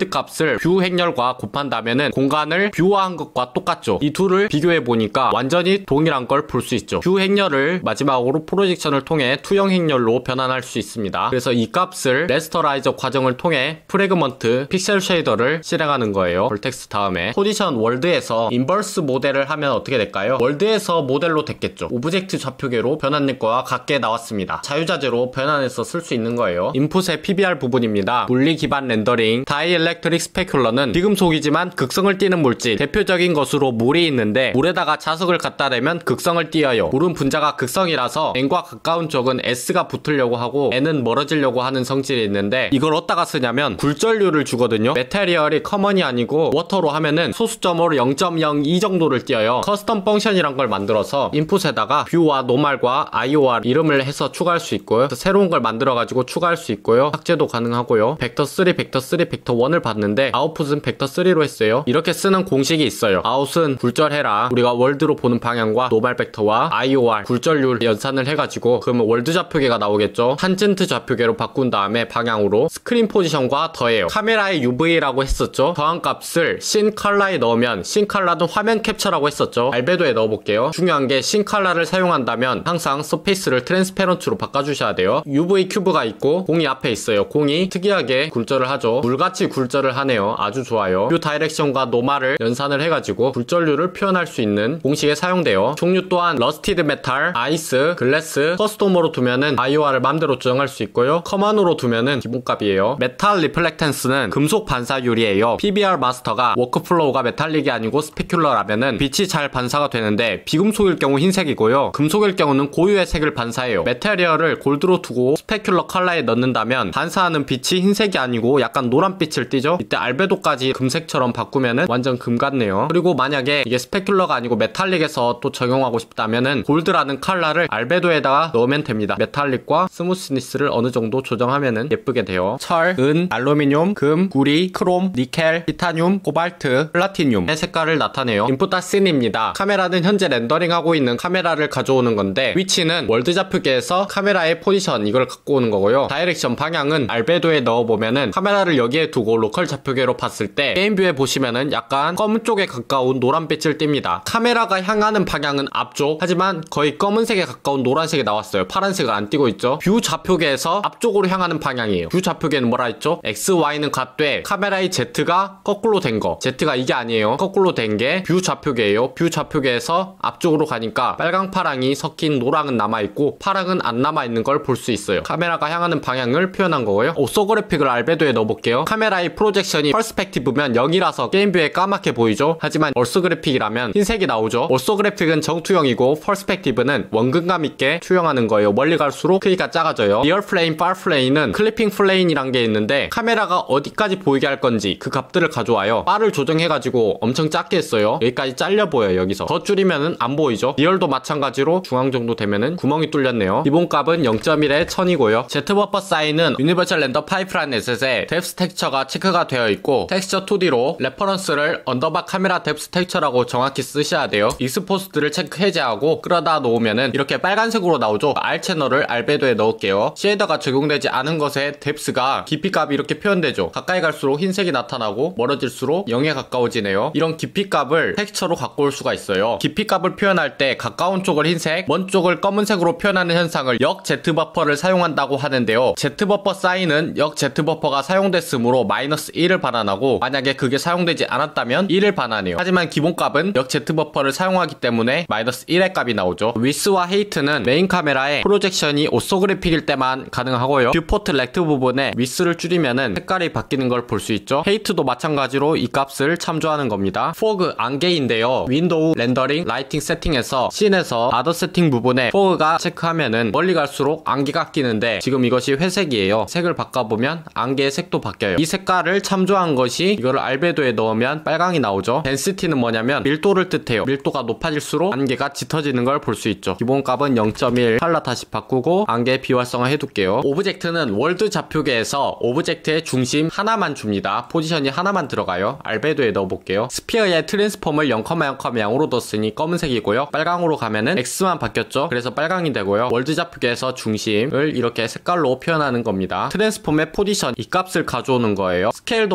Speaker 1: 값을 뷰 행렬과 곱한다면은 공간을 뷰화한 것과 똑같죠. 이 둘을 비교해보니까 완전히 동일한 걸 볼 수 있죠. 뷰 행렬을 마지막으로 프로젝션을 통해 투영 행렬로 변환할 수 있습니다. 그래서 이 값을 레스터라이저 과정을 통해 프래그먼트 픽셀 쉐이더를 실행하는 거예요. 벌텍스 다음에 포지션 월드에서 인버스 모델을 하면 어떻게 될까요? 월드에서 모델로 됐겠죠. 오브젝트 좌표계로 변환될 거와 같게 나왔습니다. 자유자재로 변환해서 쓸 수 있는 거예요. 인풋의 피비알 부분입니다. 물리 기반 렌더링 다이엘렉트릭 스페큘러는 비금속이지만 극성을 띠는 물질, 대표적인 것으로 물이 있는데 물에다가 자석을 갖다 대면 극성을 띄어요. 물은 분자가 극성이라서 N과 가까운 쪽은 S가 붙으려고 하고 N은 멀어지려고 하는 성질이 있는데 이걸 어디다가 쓰냐면 굴절류를 주거든요. 메테리얼이 커먼이 아니고 워터로 하면은 소수점으로 영 점 영이 정도를 띄어요. 커스텀 펑션이란 걸 만들어서 인풋에다가 뷰와 노말과 아이오알 이름을 해서 추가할 수 있고요. 새로운 걸 만들어 가지고 추가할 수 있고요. 삭제도 가능하고요. 벡터 쓰리, 벡터 쓰리, 벡터 원을 봤는데 아웃풋은 벡터 쓰리로 했어요. 이렇게 쓰는 공식이 있어요. 아웃은 굴절해라. 우리가 월드로 보는 방향과 노말 벡터와 아이오알 굴절률 연산을 해가지고 그러면 월드 좌표계가 나오겠죠. 탄젠트 좌표계로 바꾼 다음에 방향으로 스크린 포지션과 더해요. 카메라의 유브이라고 했었죠. 더한 값을 신 컬러에 넣으면 신 컬러는 화면 캡처라고 했었죠. 알베도에 넣어볼게요. 중요한 게 신 컬러를 사용한다면 항상 서페이스를 트랜스페런트로 바꿔주셔야 돼요. 유브이 큐브가 있고 공이 앞에 있어요. 공이 특이하게 굴절을 하죠. 물같이 굴절을 하네요. 아주 좋아요. 뷰 다이렉션과 노말을 연산을 해가지고 굴절률을 표현할 수 있는 공식에 사용돼요. 종류 또한 러스티드 메탈, 아이스, 글래스, 커스텀으로 두면은 아이오알을 맘대로 조정할 수 있고요. 커먼으로 두면은 기본값이에요. 메탈 리플렉턴스는 금속 반사율이에요. 피비알 마스터가 워크플로우가 메탈릭이 아니고 스페큘러라면은 빛이 잘 반사가 되는데 비금속일 경우 흰색이고요. 금속일 경우는 고유의 색을 반사해요. 메테리얼을 골드로 두고 스페큘러 컬러에 넣는다면 반사하는 빛이 흰색이 아니고 약간 노란빛을 띠죠. 이때 알베도까지 금색처럼 바꾸면은 완전 금 같네요. 그리고 만약에 이게 스페큘러가 아니고 메탈릭에서 또 적용하고 싶다면은 골드라는 컬러를 알베도에다가 넣으면 됩니다. 메탈릭과 스무스니스를 어느 정도 조정하면은 예쁘게 돼요. 철, 은, 알루미늄, 금, 구리, 크롬, 니켈, 티타늄, 코발트, 플라티늄의 색깔을 나타내요. 인풋.씬입니다. 카메라는 현재 렌더링하고 있는 카메라를 가져오는 건데 위치는 월드 좌표계에서 카메라의 포지션 이걸 갖고 오는 거고요. 다이렉션 방향은 알베도에 넣어보면은 카메라를 여기에 두고 로컬 좌표계로 봤을 때 게임뷰에 보시면은 약간 검은 쪽에 가까운 노란빛을 띱니다. 카메라가 향하는 방향은 앞쪽, 하지만 거의 검은색에 가까운 노란색이 나왔어요. 파란색을 안 띄고 있죠. 뷰 좌표계에서 앞쪽으로 향하는 방향이에요. 뷰 좌표계는 뭐라 했죠? 엑스, 와이는 같되 카메라의 Z가 거꾸로 된 거. Z가 이게 아니에요. 거꾸로 된 게 뷰 좌표계예요. 뷰 좌표계에서 앞쪽으로 가니까 빨강, 파랑이 섞인 노랑은 남아있고 파랑은 안 남아있는 걸 볼 수 있어요. 카메라가 향하는 방향을 표현한 거고요. 오소그래픽을 알베도에 넣어볼게요. 카메라의 프로젝션이 퍼스펙티브면 영이라서 게임뷰에 까맣게 보이죠? 하지만 얼소그래픽이라면 흰색이 나오죠. 얼소그래픽은 정투영이고 퍼스펙티브는 원근감 있게 투영하는 거예요. 멀리 갈수록 크기가 작아져요. 리얼 플레인, 팔 플레인은 클리핑 플레인이란 게 있는데 카메라가 어디까지 보이게 할 건지 그 값들을 가져와요. 바를 조정해가지고 엄청 작게 했어요. 여기까지 잘려 보여요. 여기서 더 줄이면은 안 보이죠. 리얼도 마찬가지로 중앙 정도 되면은 구멍이 뚫렸네요. 기본값은 영 점 일에 천이고요. Z버퍼 사인은 유니버셜 렌더 파이프라는 에셋에 뎁스 텍스처가 체크가 되어 있고 텍스처 투디로 레퍼런스를 언더바 카메라 뎁스 텍스처라고 정확히 쓰셔야 돼요. 익스포스들을 체크 해제하고 끌어다 놓으면은 이렇게 빨간색으로 나오죠. R 채널을 알베도에 넣을게요. 쉐이더가 적용되지 않은 것에 뎁스가 깊이값이 이렇게 표현되죠. 가까이 갈수록 흰색이 나타나고 멀어질수록 영에 가까워지네요. 이런 깊이값을 텍스처로 갖고 올 수가 있어요. 깊이값을 표현할 때 가까운 쪽을 흰색, 먼 쪽을 검은색으로 표현하는 현상을 역 Z버퍼를 사용한다고 하는데요. Z버퍼 사인은 역 Z버퍼가 사용됐으므로 마이너스 일을 반환하고 만약에 그게 사용되지 않았다면 일을 반환해요. 하지만 기본값은 역 Z버퍼를 사용하기 때문에 마이너스 일의 값이 나오죠. 위스와 헤이트는 메인 카메라의 프로젝션이 오소그래픽일 때만 가능하고요. 뷰포트 렉트 부분에 위스를 줄이면은 색깔이 바뀌는 걸 볼 수 있죠. 헤이트도 마찬가지로 이 값을 참조하는 겁니다. 포그 안개인데요. 윈도우 렌더링 라이팅 세팅에서 씬에서 아더 세팅 부분에 포그가 체크하면은 멀리 갈수록 안개가 끼는데 지금 이것이 회색이에요. 색을 바꿔보면 안개의 색도 바뀌어요. 이 색깔을 참조한 것이 이거를 알베도에 넣으면 빨강이 나오죠. 덴시티는 뭐냐면 밀도를 뜻해요. 밀도가 높아질수록 안개가 짙어지는 걸 볼 수 있죠. 기본값은 영 점 일 컬러 다시 바꾸고 안개 비활성화 해둘게요. 오브젝트는 월드 좌표계에서 오브젝트의 중심 하나만 줍니다. 포지션이 하나만 들어가요. 알베도에 넣어볼게요. 스피어의 트랜스폼을 영 영 영으로 뒀으니 검은색이고요. 빨강으로 가면은 X만 바뀌었죠. 그래서 빨강이 되고요. 월드 좌표계에서 중심을 이렇게 색깔로 표현하는 겁니다. 트랜스폼의 포지션 이 값을 가져오는 거예요. 스케일도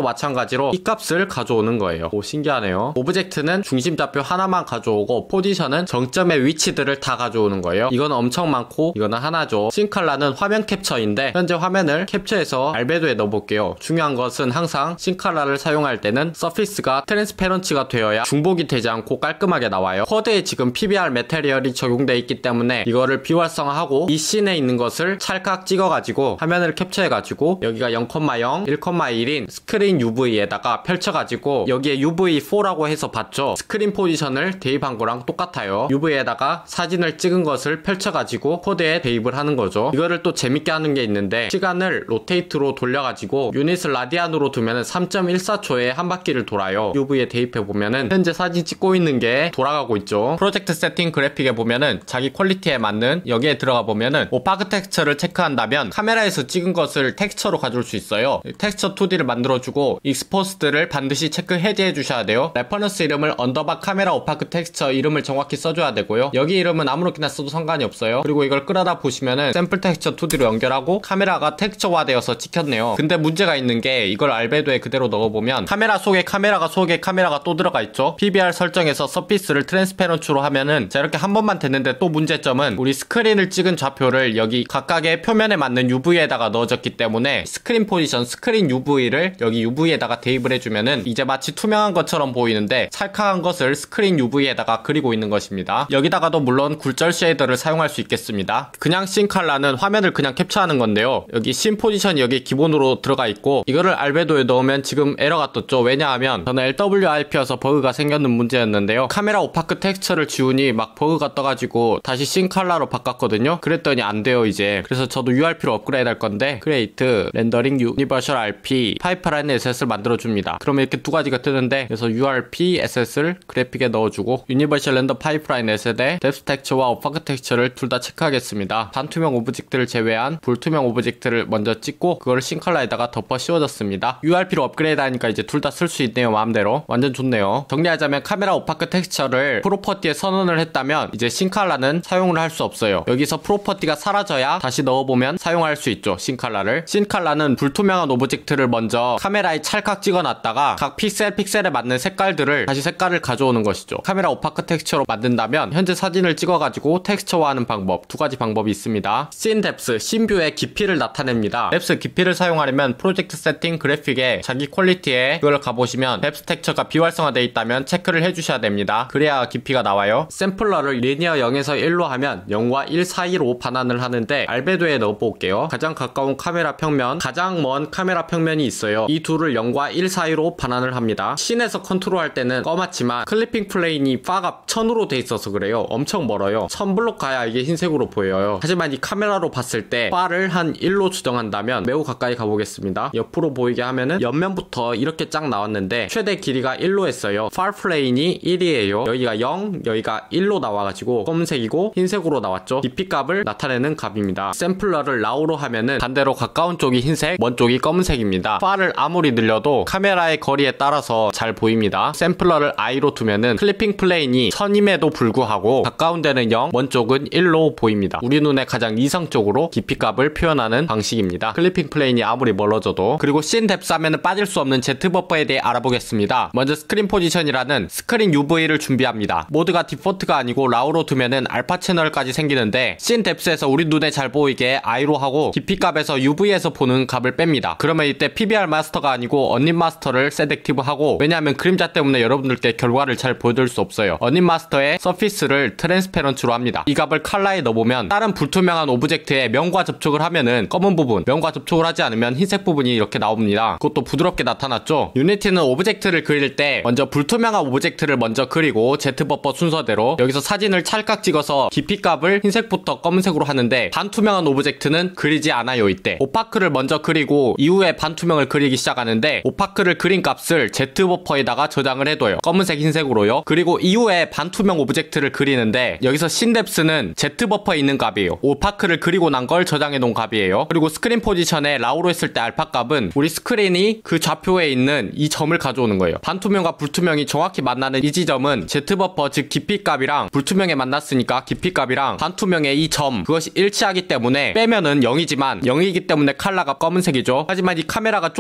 Speaker 1: 스크린도 마찬가지로 이 값을 가져오는 거예요. 오, 신기하네요. 오브젝트는 중심 좌표 하나만 가져오고 포지션은 정점의 위치들을 다 가져오는 거예요. 이건 엄청 많고 이거는 하나죠. 씬칼라는 화면 캡처인데 현재 화면을 캡처해서 알베도에 넣어볼게요. 중요한 것은 항상 씬칼라를 사용할 때는 서피스가 트랜스페런치가 되어야 중복이 되지 않고 깔끔하게 나와요. 쿼드에 지금 피비알 매테리얼이 적용되어 있기 때문에 이거를 비활성화하고 이 씬에 있는 것을 찰칵 찍어가지고 화면을 캡처해가지고 여기가 영 점 영, 일 점 일인 스크린 유브이에다가 펼쳐가지고 여기에 유브이 사라고 해서 봤죠. 스크린 포지션을 대입한 거랑 똑같아요. 유브이에다가 사진을 찍은 것을 펼쳐가지고 코드에 대입을 하는 거죠. 이거를 또 재밌게 하는 게 있는데 시간을 로테이트로 돌려가지고 유닛을 라디안으로 두면은 삼 점 일사 초에 한 바퀴를 돌아요. 유브이에 대입해보면은 현재 사진 찍고 있는 게 돌아가고 있죠. 프로젝트 세팅 그래픽에 보면은 자기 퀄리티에 맞는 여기에 들어가 보면은 오파크 텍스처를 체크한다면 카메라에서 찍은 것을 텍스처로 가져올 수 있어요. 텍스처 투디를 만들어주고 익스포스드를 반드시 체크 해제해 주셔야 돼요. 레퍼런스 이름을 언더바 카메라 오파크 텍스처 이름을 정확히 써줘야 되고요. 여기 이름은 아무렇게나 써도 상관이 없어요. 그리고 이걸 끌어다 보시면은 샘플 텍스처 투디로 연결하고 카메라가 텍스처화 되어서 찍혔네요. 근데 문제가 있는 게 이걸 알베도에 그대로 넣어보면 카메라 속에 카메라가 속에 카메라가 또 들어가 있죠. 피비알 설정에서 서피스를 트랜스페런트로 하면은 자 이렇게 한 번만 됐는데 또 문제점은 우리 스크린을 찍은 좌표를 여기 각각의 표면에 맞는 유브이에다가 넣어졌기 때문에 스크린 포지션, 스크린 유브이를 여기 유브이에다가 대입을 해주면은 이제 마치 투명한 것처럼 보이는데 찰칵한 것을 스크린 유브이에다가 그리고 있는 것입니다. 여기다가도 물론 굴절 쉐이더를 사용할 수 있겠습니다. 그냥 씬칼라는 화면을 그냥 캡처하는 건데요. 여기 씬 포지션이 여기 기본으로 들어가 있고 이거를 알베도에 넣으면 지금 에러가 떴죠. 왜냐하면 저는 엘더블유아이피여서 버그가 생겼는 문제였는데요. 카메라 오파크 텍스처를 지우니 막 버그가 떠가지고 다시 씬칼라로 바꿨거든요. 그랬더니 안 돼요 이제. 그래서 저도 유알피로 업그레이드 할 건데 크리에이트, 렌더링, 유니버셜 알피, 파이프라인 에셋을 만들어줍니다. 그러면 이렇게 두 가지가 뜨는데 그래서 유알피 에셋을 그래픽에 넣어주고 유니버셜 렌더 파이프라인 에셋에 뎁스 텍스처와 오파크 텍스처를 둘 다 체크하겠습니다. 반투명 오브젝트를 제외한 불투명 오브젝트를 먼저 찍고 그걸 씬칼라에다가 덮어 씌워졌습니다. 유알피로 업그레이드 하니까 이제 둘 다 쓸 수 있네요. 마음대로. 완전 좋네요. 정리하자면 카메라 오파크 텍스처를 프로퍼티에 선언을 했다면 이제 씬칼라는 사용을 할 수 없어요. 여기서 프로퍼티가 사라져야 다시 넣어보면 사용할 수 있죠. 씬칼라를. 씬칼라는 불투명한 오브젝트를 먼저 카메라에 찰칵 찍어놨다가 각 픽셀 픽셀에 맞는 색깔들을 다시 색깔을 가져오는 것이죠. 카메라 오파크 텍스처로 만든다면 현재 사진을 찍어가지고 텍스처화하는 방법 두 가지 방법이 있습니다. 씬 뎁스, 씬뷰의 깊이를 나타냅니다. 뎁스 깊이를 사용하려면 프로젝트 세팅 그래픽에 자기 퀄리티에 그걸 가보시면 뎁스 텍스처가 비활성화되어 있다면 체크를 해주셔야 됩니다. 그래야 깊이가 나와요. 샘플러를 리니어 영에서 일로 하면 영과 일 사이로 반환을 하는데 알베도에 넣어볼게요. 가장 가까운 카메라 평면, 가장 먼 카메라 평면이 있어요. 이 둘을 영과 일 사이로 반환을 합니다. 씬에서 컨트롤할 때는 검았지만 클리핑 플레인이 파가 천으로 돼 있어서 그래요. 엄청 멀어요. 천 블록 가야 이게 흰색으로 보여요. 하지만 이 카메라로 봤을 때 파를 한 일로 추정한다면 매우 가까이 가보겠습니다. 옆으로 보이게 하면은 옆면부터 이렇게 쫙 나왔는데 최대 길이가 일로 했어요. 파 플레인이 일이에요. 여기가 영, 여기가 일로 나와가지고 검은색이고 흰색으로 나왔죠. 디피 값을 나타내는 값입니다. 샘플러를 라우로 하면은 반대로 가까운 쪽이 흰색, 먼 쪽이 검은색입니다. 파를 아무리 늘려도 카메라의 거리에 따라서 잘 보입니다. 샘플러를 I로 두면은 클리핑 플레인이 천임에도 불구하고 가까운 데는 영, 먼 쪽은 일로 보입니다. 우리 눈에 가장 이성적으로 깊이 값을 표현하는 방식입니다. 클리핑 플레인이 아무리 멀어져도. 그리고 씬 뎁스 하면은 빠질 수 없는 Z 버퍼에 대해 알아보겠습니다. 먼저 스크린 포지션이라는 스크린 유브이를 준비합니다. 모드가 디폴트가 아니고 라우로 두면은 알파 채널까지 생기는데 씬 뎁스에서 우리 눈에 잘 보이게 I로 하고 깊이 값에서 유브이에서 보는 값을 뺍니다. 그러면 이때 피비알 마스터가 아니고 언립 마스터를 셋 액티브 하고 왜냐하면 그림자 때문에 여러분들께 결과를 잘 보여드릴 수 없어요. 언립 마스터의 서피스를 트랜스페런트로 합니다. 이 값을 칼라에 넣어보면 다른 불투명한 오브젝트에 면과 접촉을 하면은 검은 부분, 면과 접촉을 하지 않으면 흰색 부분이 이렇게 나옵니다. 그것도 부드럽게 나타났죠. 유니티는 오브젝트를 그릴 때 먼저 불투명한 오브젝트를 먼저 그리고 Z버퍼 순서대로 여기서 사진을 찰칵 찍어서 깊이 값을 흰색부터 검은색으로 하는데 반투명한 오브젝트는 그리지 않아요. 이때 오파크를 먼저 그리고 이후에 반투명을 그리기 시작하는데 오파크를 그린 값을 Z버퍼에다가 저장을 해둬요. 검은색 흰색으로요. 그리고 이후에 반투명 오브젝트를 그리는데 여기서 씬 뎁스는 Z버퍼에 있는 값이에요. 오파크를 그리고 난 걸 저장해 놓은 값이에요. 그리고 스크린 포지션에 라우로 했을 때 알파 값은 우리 스크린이 그 좌표에 있는 이 점을 가져오는 거예요. 반투명과 불투명이 정확히 만나는 이 지점은 Z버퍼 즉 깊이 값이랑 불투명에 만났으니까 깊이 값이랑 반투명의 이 점 그것이 일치하기 때문에 빼면은 영이지만 영이기 때문에 칼라가 검은색이죠. 하지만 이 카메라가 조금만 더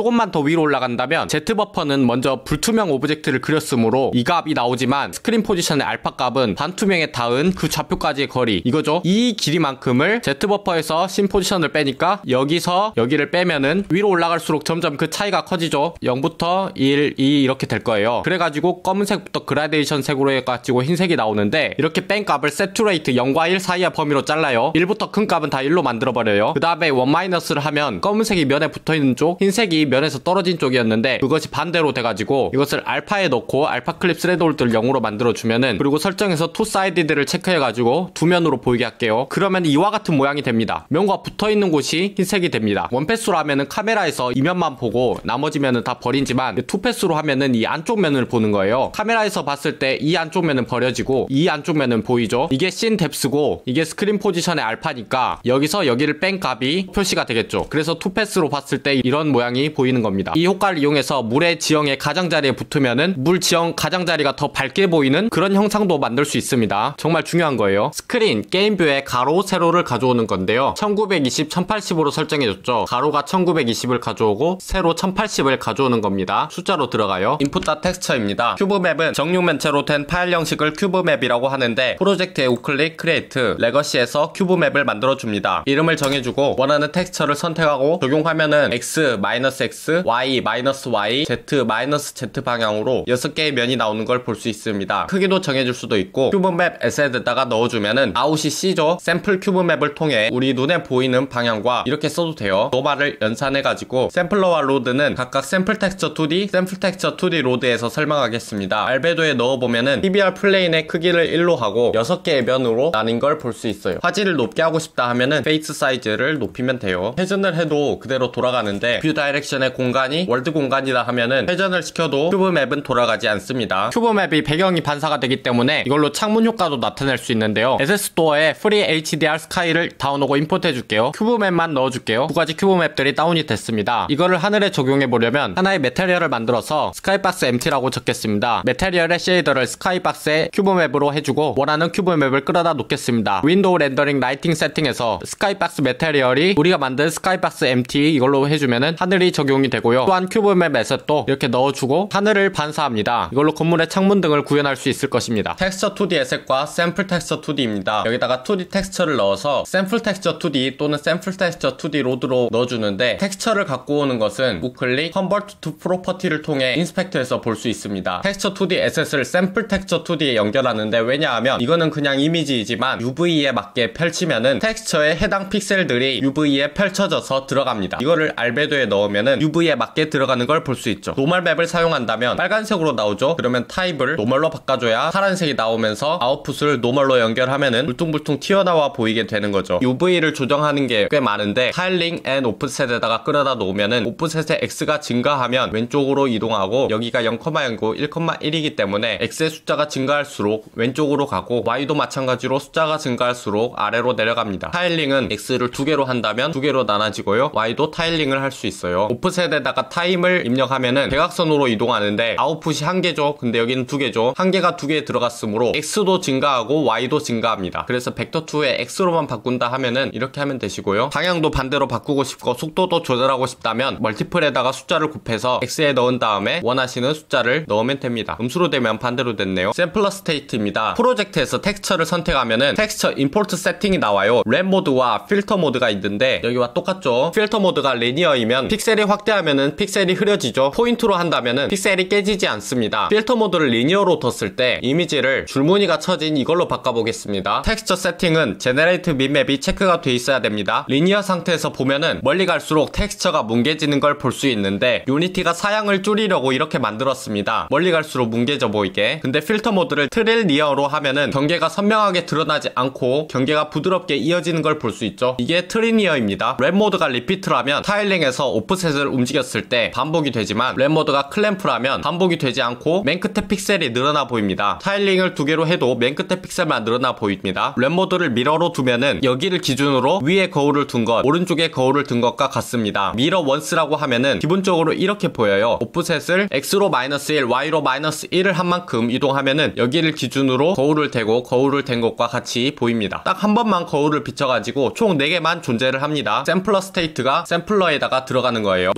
Speaker 1: 위로 올라간다면 Z 버퍼는 먼저 불투명 오브젝트를 그렸으므로 이 값이 나오지만 스크린 포지션의 알파 값은 반투명에 닿은 그 좌표까지의 거리 이거죠. 이 길이만큼을 Z 버퍼에서 신 포지션을 빼니까 여기서 여기를 빼면은 위로 올라갈수록 점점 그 차이가 커지죠. 영부터 일, 이 이렇게 될 거예요. 그래가지고 검은색부터 그라데이션 색으로 해가지고 흰색이 나오는데 이렇게 뺀 값을 세츄레이트 영과 일 사이의 범위로 잘라요. 일부터 큰 값은 다 일로 만들어버려요. 그 다음에 원 마이너스를 하면 검은색이 면에 붙어있는 쪽, 흰색이 면에서 떨어진 쪽이었는데 그것이 반대로 돼가지고 이것을 알파에 넣고 알파 클립 스레드홀드를 영으로 만들어주면은 그리고 설정에서 투 사이디드를 체크해가지고 두 면으로 보이게 할게요. 그러면 이와 같은 모양이 됩니다. 면과 붙어있는 곳이 흰색이 됩니다. 원패스로 하면은 카메라에서 이 면만 보고 나머지 면은 다 버리지만 투패스로 하면은 이 안쪽 면을 보는 거예요. 카메라에서 봤을 때 이 안쪽 면은 버려지고 이 안쪽 면은 보이죠. 이게 씬 뎁스고 이게 스크린 포지션의 알파니까 여기서 여기를 뺀 값이 표시가 되겠죠. 그래서 투패스로 봤을 때 이런 모양이 보이는 겁니다. 이 효과를 이용해서 물의 지형의 가장자리에 붙으면은 물 지형 가장자리가 더 밝게 보이는 그런 형상도 만들 수 있습니다. 정말 중요한 거예요. 스크린, 게임뷰에 가로, 세로를 가져오는 건데요. 천구백이십, 천팔십으로 설정해줬죠. 가로가 천구백이십을 가져오고 세로 천팔십을 가져오는 겁니다. 숫자로 들어가요. 인풋.텍스처입니다. 텍스처입니다. 큐브맵은 정육면체로 된 파일 형식을 큐브맵이라고 하는데 프로젝트의 우클릭, 크리에이트, 레거시에서 큐브맵을 만들어줍니다. 이름을 정해주고 원하는 텍스처를 선택하고 적용하면은 X, X, Y, Y, Z, Z 방향으로 여섯 개의 면이 나오는 걸 볼 수 있습니다. 크기도 정해줄 수도 있고 큐브맵 에셋에다가 넣어주면은 아웃이 C죠. 샘플 큐브맵을 통해 우리 눈에 보이는 방향과 이렇게 써도 돼요. 노말을 연산해가지고 샘플러와 로드는 각각 샘플 텍스처 투디, 샘플 텍스처 투디 로드에서 설명하겠습니다. 알베도에 넣어보면은 피비알 플레인의 크기를 일로 하고 여섯 개의 면으로 나뉜 걸 볼 수 있어요. 화질을 높게 하고 싶다 하면은 페이스 사이즈를 높이면 돼요. 회전을 해도 그대로 돌아가는데 뷰 다이렉션의 공간이 월드 공간이다 하면은 회전을 시켜도 큐브맵은 돌아가지 않습니다. 큐브맵이 배경이 반사가 되기 때문에 이걸로 창문 효과도 나타낼 수 있는데요. 에셋 스토어에 프리 에이치디알 스카이를 다운하고 임포트 해줄게요. 큐브맵만 넣어줄게요. 두 가지 큐브맵들이 다운이 됐습니다. 이거를 하늘에 적용해 보려면 하나의 메테리얼을 만들어서 스카이박스 엠티라고 적겠습니다. 메테리얼의 쉐이더를 스카이박스에 큐브맵으로 해주고 원하는 큐브맵을 끌어다 놓겠습니다. 윈도우 렌더링 라이팅 세팅에서 스카이박스 메테리얼이 우리가 만든 스카이박스 엠티 이걸로 해주면은 하늘이 적용이 되고요. 또한 큐브맵 에셋도 이렇게 넣어주고 하늘을 반사합니다. 이걸로 건물의 창문 등을 구현할 수 있을 것입니다. 텍스처 투디 에셋과 샘플 텍스처 투디입니다. 여기다가 투디 텍스처를 넣어서 샘플 텍스처 투디 또는 샘플 텍스처 투디 로드로 넣어주는데 텍스처를 갖고 오는 것은 우클릭, 컨버트 투 프로퍼티를 통해 인스펙터에서 볼 수 있습니다. 텍스처 투디 에셋을 샘플 텍스처 투디에 연결하는데 왜냐하면 이거는 그냥 이미지이지만 유브이에 맞게 펼치면은 텍스처의 해당 픽셀들이 유브이에 펼쳐져서 들어갑니다. 이거를 알베도에 넣으면은 유브이에 맞게 들어가는 걸 볼 수 있죠. 노멀 맵을 사용한다면 빨간색으로 나오죠. 그러면 타입을 노멀로 바꿔줘야 파란색이 나오면서 아웃풋을 노멀로 연결하면은 울퉁불퉁 튀어나와 보이게 되는 거죠. 유브이를 조정하는 게 꽤 많은데 타일링 앤 오프셋에다가 끌어다 놓으면은 오프셋의 X가 증가하면 왼쪽으로 이동하고 여기가 영 영 구, 일 일이기 때문에 X의 숫자가 증가할수록 왼쪽으로 가고 Y도 마찬가지로 숫자가 증가할수록 아래로 내려갑니다. 타일링은 X를 두 개로 한다면 두 개로 나눠지고요. Y도 타일링을 할 수 있어요. 오프셋에다가 타임을 입력하면은 대각선으로 이동하는데 아웃풋이 한 개죠. 근데 여기는 두 개죠. 한 개가 두 개 들어갔으므로 X도 증가하고 Y도 증가합니다. 그래서 벡터 투에 X로만 바꾼다 하면은 이렇게 하면 되시고요. 방향도 반대로 바꾸고 싶고 속도도 조절하고 싶다면 멀티플에다가 숫자를 곱해서 X에 넣은 다음에 원하시는 숫자를 넣으면 됩니다. 음수로 되면 반대로 됐네요. 샘플러 스테이트입니다. 프로젝트에서 텍스처를 선택하면은 텍스처 임포트 세팅이 나와요. 램 모드와 필터 모드가 있는데 여기와 똑같죠. 필터 모드가 리니어이면 픽셀이 확대하면은 픽셀이 흐려지죠. 포인트로 한다면은 픽셀이 깨지지 않습니다. 필터 모드를 리니어로 뒀을 때 이미지를 줄무늬가 처진 이걸로 바꿔보겠습니다. 텍스처 세팅은 제네레이트 밋맵이 체크가 돼 있어야 됩니다. 리니어 상태에서 보면은 멀리 갈수록 텍스처가 뭉개지는 걸 볼 수 있는데 유니티가 사양을 줄이려고 이렇게 만들었습니다. 멀리 갈수록 뭉개져 보이게. 근데 필터 모드를 트릴리어로 하면은 경계가 선명하게 드러나지 않고 경계가 부드럽게 이어지는 걸 볼 수 있죠. 이게 트리니어입니다. 램 모드가 리피트라면 타일링에서 오프셋을 움직였을 때 반복이 되지만 램 모드가 클램프라면 반복이 되지 않고 맨 끝에 픽셀이 늘어나 보입니다. 타일링을 두 개로 해도 맨 끝에 픽셀만 늘어나 보입니다. 램 모드를 미러로 두면은 여기를 기준으로 위에 거울을 둔 것, 오른쪽에 거울을 둔 것과 같습니다. 미러 원스라고 하면은 기본적으로 이렇게 보여요. 오프셋을 X로 마이너스 일, Y로 마이너스 일을 한 만큼 이동하면은 여기를 기준으로 거울을 대고 거울을 댄 것과 같이 보입니다. 딱 한 번만 거울을 비춰가지고 총 네 개만 존재를 합니다. 샘플러 스테이트가 샘플러에다가 들어가는 거예요. 노멀 맵으로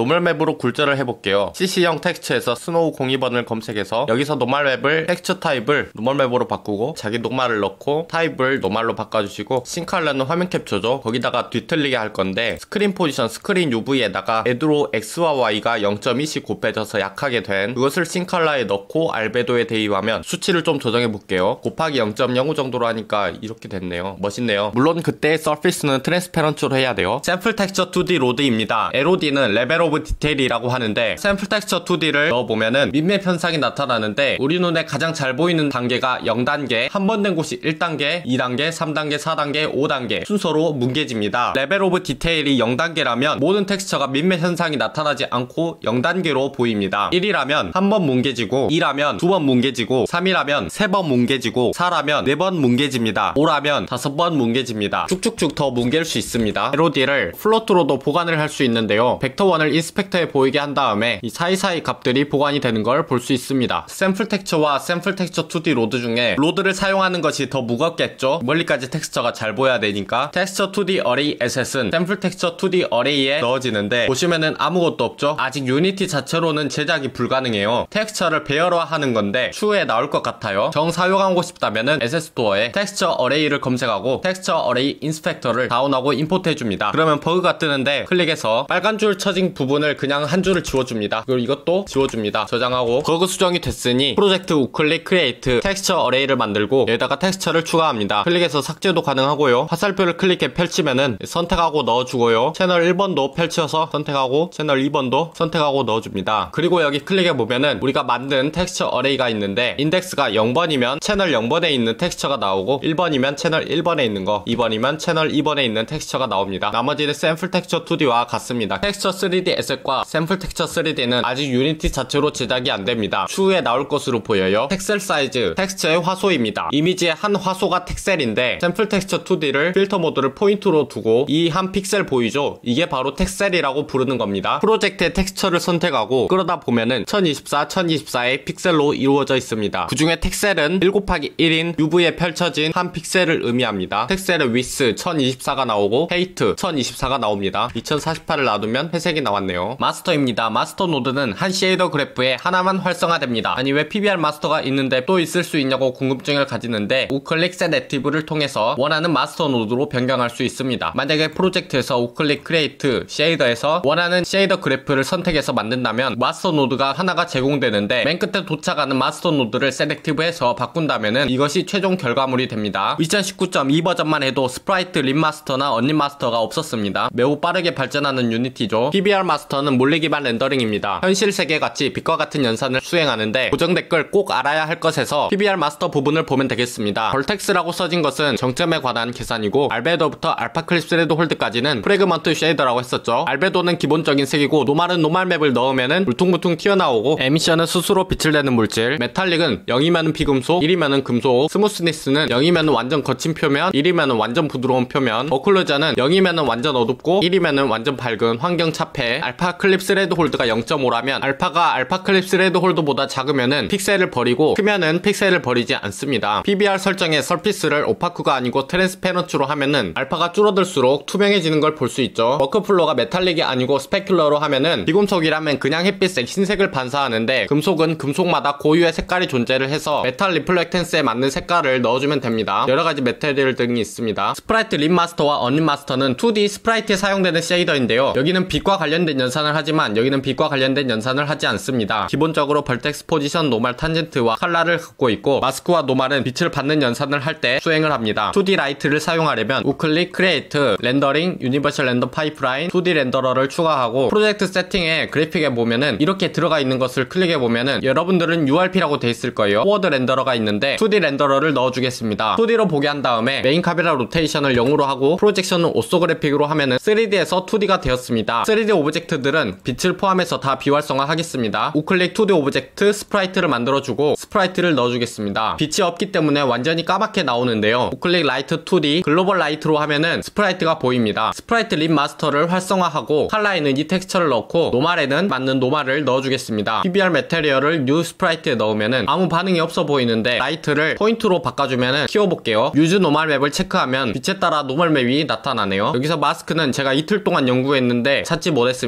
Speaker 1: 맵으로 굴절을 해볼게요. 씨씨형 텍스처에서 스노우 공이 번을 검색해서 여기서 노멀 맵을 텍스처 타입을 노멀 맵으로 바꾸고 자기 노멀을 넣고 타입을 노멀로 바꿔주시고 싱크하려는 화면 캡처죠. 거기다가 뒤틀리게 할 건데 스크린 포지션 스크린 유브이에다가 에드로 X와 Y가 영 점 이씩 곱해져서 약하게 된 그것을 싱크할라에 넣고 알베도에 대입하면 수치를 좀 조정해 볼게요. 곱하기 영 점 영오 정도로 하니까 이렇게 됐네요. 멋있네요. 물론 그때 서피스는 트랜스페런트로 해야 돼요. 샘플 텍스처 투디 로드입니다. 엘오디는 레벨 오브 디테일이라고 하는데 샘플 텍스처 투디를 넣어보면은 민맵 현상이 나타나는데 우리 눈에 가장 잘 보이는 단계가 영 단계, 한 번 된 곳이 일 단계, 이 단계, 삼 단계, 사 단계, 오 단계 순서로 뭉개집니다. 레벨 오브 디테일이 영 단계라면 모든 텍스처가 민맵 현상이 나타나지 않고 영 단계로 보입니다. 일이라면 한 번 뭉개지고, 이라면 두 번 뭉개지고, 삼이라면 세 번 뭉개지고, 사라면 네 번 뭉개집니다. 오라면 다섯 번 뭉개집니다. 쭉쭉쭉 더 뭉갤 수 있습니다. 엘오디를 플로트로도 보관을 할 수 있는데요. 벡터원을 인스펙터에 보이게 한 다음에 이 사이사이 값들이 보관이 되는 걸 볼 수 있습니다. 샘플 텍스처와 샘플 텍스처 투디 로드 중에 로드를 사용하는 것이 더 무겁겠죠. 멀리까지 텍스처가 잘 보여야 되니까. 텍스처 투디 어레이 에셋은 샘플 텍스처 투디 어레이에 넣어지는데 보시면은 아무것도 없죠. 아직 유니티 자체로는 제작이 불가능해요. 텍스처를 배열화 하는 건데 추후에 나올 것 같아요. 정 사용하고 싶다면은 에셋 스토어에 텍스처 어레이를 검색하고 텍스처 어레이 인스펙터를 다운하고 임포트 해줍니다. 그러면 버그가 뜨는데 클릭해서 빨간 줄 쳐진 부분을 그냥 한 줄을 지워줍니다. 그리고 이것도 지워줍니다. 저장하고 버그 수정이 됐으니 프로젝트 우클릭 크리에이트 텍스처 어레이를 만들고 여기다가 텍스처를 추가합니다. 클릭해서 삭제도 가능하고요. 화살표를 클릭해 펼치면은 선택하고 넣어주고요. 채널 일 번도 펼쳐서 선택하고 채널 이 번도 선택하고 넣어줍니다. 그리고 여기 클릭해보면은 우리가 만든 텍스처 어레이가 있는데 인덱스가 영 번이면 채널 영 번에 있는 텍스처가 나오고 일 번이면 채널 일 번에 있는 거, 이 번이면 채널 이 번에 있는 텍스처가 나옵니다. 나머지는 샘플 텍스처 투디와 같습니다. 텍스처 쓰리디 에셋과 샘플 텍스처 쓰리디는 아직 유니티 자체로 제작이 안됩니다. 추후에 나올 것으로 보여요. 텍셀 사이즈, 텍스처의 화소입니다. 이미지의 한 화소가 텍셀인데 샘플 텍스처 투디를 필터 모드를 포인트로 두고 이 한 픽셀 보이죠? 이게 바로 텍셀이라고 부르는 겁니다. 프로젝트의 텍스처를 선택하고 그러다 보면은 천이십사, 천이십사의 픽셀로 이루어져 있습니다. 그 중에 텍셀은 일 곱하기 일인 유브이에 펼쳐진 한 픽셀을 의미합니다. 텍셀의 위스 천이십사가 나오고 헤이트 천이십사가 나옵니다. 이천사십팔을 놔두면 회색이 나왔네요. 마스터입니다. 마스터 노드는 한 쉐이더 그래프에 하나만 활성화됩니다. 아니 왜 피비알 마스터가 있는데 또 있을 수 있냐고 궁금증을 가지는데 우클릭 셋 액티브를 통해서 원하는 마스터 노드로 변경할 수 있습니다. 만약에 프로젝트에서 우클릭 크리에이트 쉐이더에서 원하는 쉐이더 그래프를 선택해서 만든다면 마스터 노드가 하나가 제공되는데 맨 끝에 도착하는 마스터 노드를 셀렉티브해서 바꾼다면은 이것이 최종 결과물이 됩니다. 이천십구 점 이 버전만 해도 스프라이트 립 마스터나 언립 마스터가 없었습니다. 매우 빠르게 발전하는 유니티죠. 피비알 마스터는 물리 기반 렌더링입니다. 현실 세계같이 빛과 같은 연산을 수행하는데 고정 댓글 꼭 알아야 할 것에서 피비알 마스터 부분을 보면 되겠습니다. 벌텍스라고 써진 것은 정점에 관한 계산이고 알베도부터 알파 클립스 레드 홀드까지는 프래그먼트 쉐이더라고 했었죠. 알베도는 기본적인 색이고 노말은 노말 맵을 넣으면은 울퉁불퉁 튀어나오고 에미션은 스스로 빛을 내는 물질, 메탈릭은 영이면은 비금속, 일이면은 금속, 스무스니스는 영이면은 완전 거친 표면, 일이면은 완전 부드러운 표면, 어클루전은 영이면은 완전 어둡고 일이면은 완전 밝은 환경 차폐, 알파 클립스 레드 홀드가 영 점 오라면 알파가 알파 클립스 레드 홀드보다 작으면은 픽셀을 버리고 크면은 픽셀을 버리지 않습니다. 피비알 설정에 서피스를 오파크가 아니고 트랜스페런트로 하면은 알파가 줄어들수록 투명해지는 걸 볼 수 있죠. 워크플로가 메탈릭이 아니고 스페큘러로 하면은 비금속이라면 그냥 햇빛색 흰색을 반사하는데 금속은 금속마다 고유의 색깔이 존재를 해서 메탈 리플렉턴스에 맞는 색깔을 넣어주면 됩니다. 여러가지 메테리얼 등이 있습니다. 스프라이트 립 마스터와 언립 마스터는 투디 스프라이트에 사용되는 쉐이더인데요. 여기는 빛과 관련된 연산을 하지만 여기는 빛과 관련된 연산을 하지 않습니다. 기본적으로 벌텍스 포지션, 노말, 탄젠트와 칼라를 갖고 있고 마스크와 노말은 빛을 받는 연산을 할 때 수행을 합니다. 투디 라이트를 사용하려면 우클릭 크리에이트, 렌더링, 유니버셜 렌더 파이프라인, 투디 렌더러를 추가하고 프로젝트 세팅에 그래픽에 보면은 이렇게 들어가 있는 것을 클릭해보면은 여러분들은 유알피라고 돼 있을 거예요. 포워드 렌더러가 있는데 투디 렌더러를 넣어주겠습니다. 투디로 보게 한 다음에 메인 카메라 로테이션을 영으로 하고 프로젝션은 오소그래픽으로 하면은 쓰리디에서 투디가 되었습니다. 쓰리디 오브젝트들은 빛을 포함해서 다 비활성화 하겠습니다. 우클릭 투디 오브젝트 스프라이트를 만들어주고 스프라이트를 넣어주겠습니다. 빛이 없기 때문에 완전히 까맣게 나오는데요. 우클릭 라이트 투디 글로벌 라이트로 하면은 스프라이트가 보입니다. 스프라이트 립 마스터를 활성화하고 칼라에는 이 텍스처를 넣고 노말에는 맞는 노말을 넣어주겠습니다. 피비알 메테리얼을 뉴 스프라이트에 넣으면은 아무 반응이 없어 보이는데 라이트를 포인트로 바꿔주면은 키워볼게요. 유즈 노말 맵을 체크하면 빛에 따라 노말 맵이 나타나네요. 여기서 마스크는 제가 이틀 동안 연구했는데 찾지 못했습니다.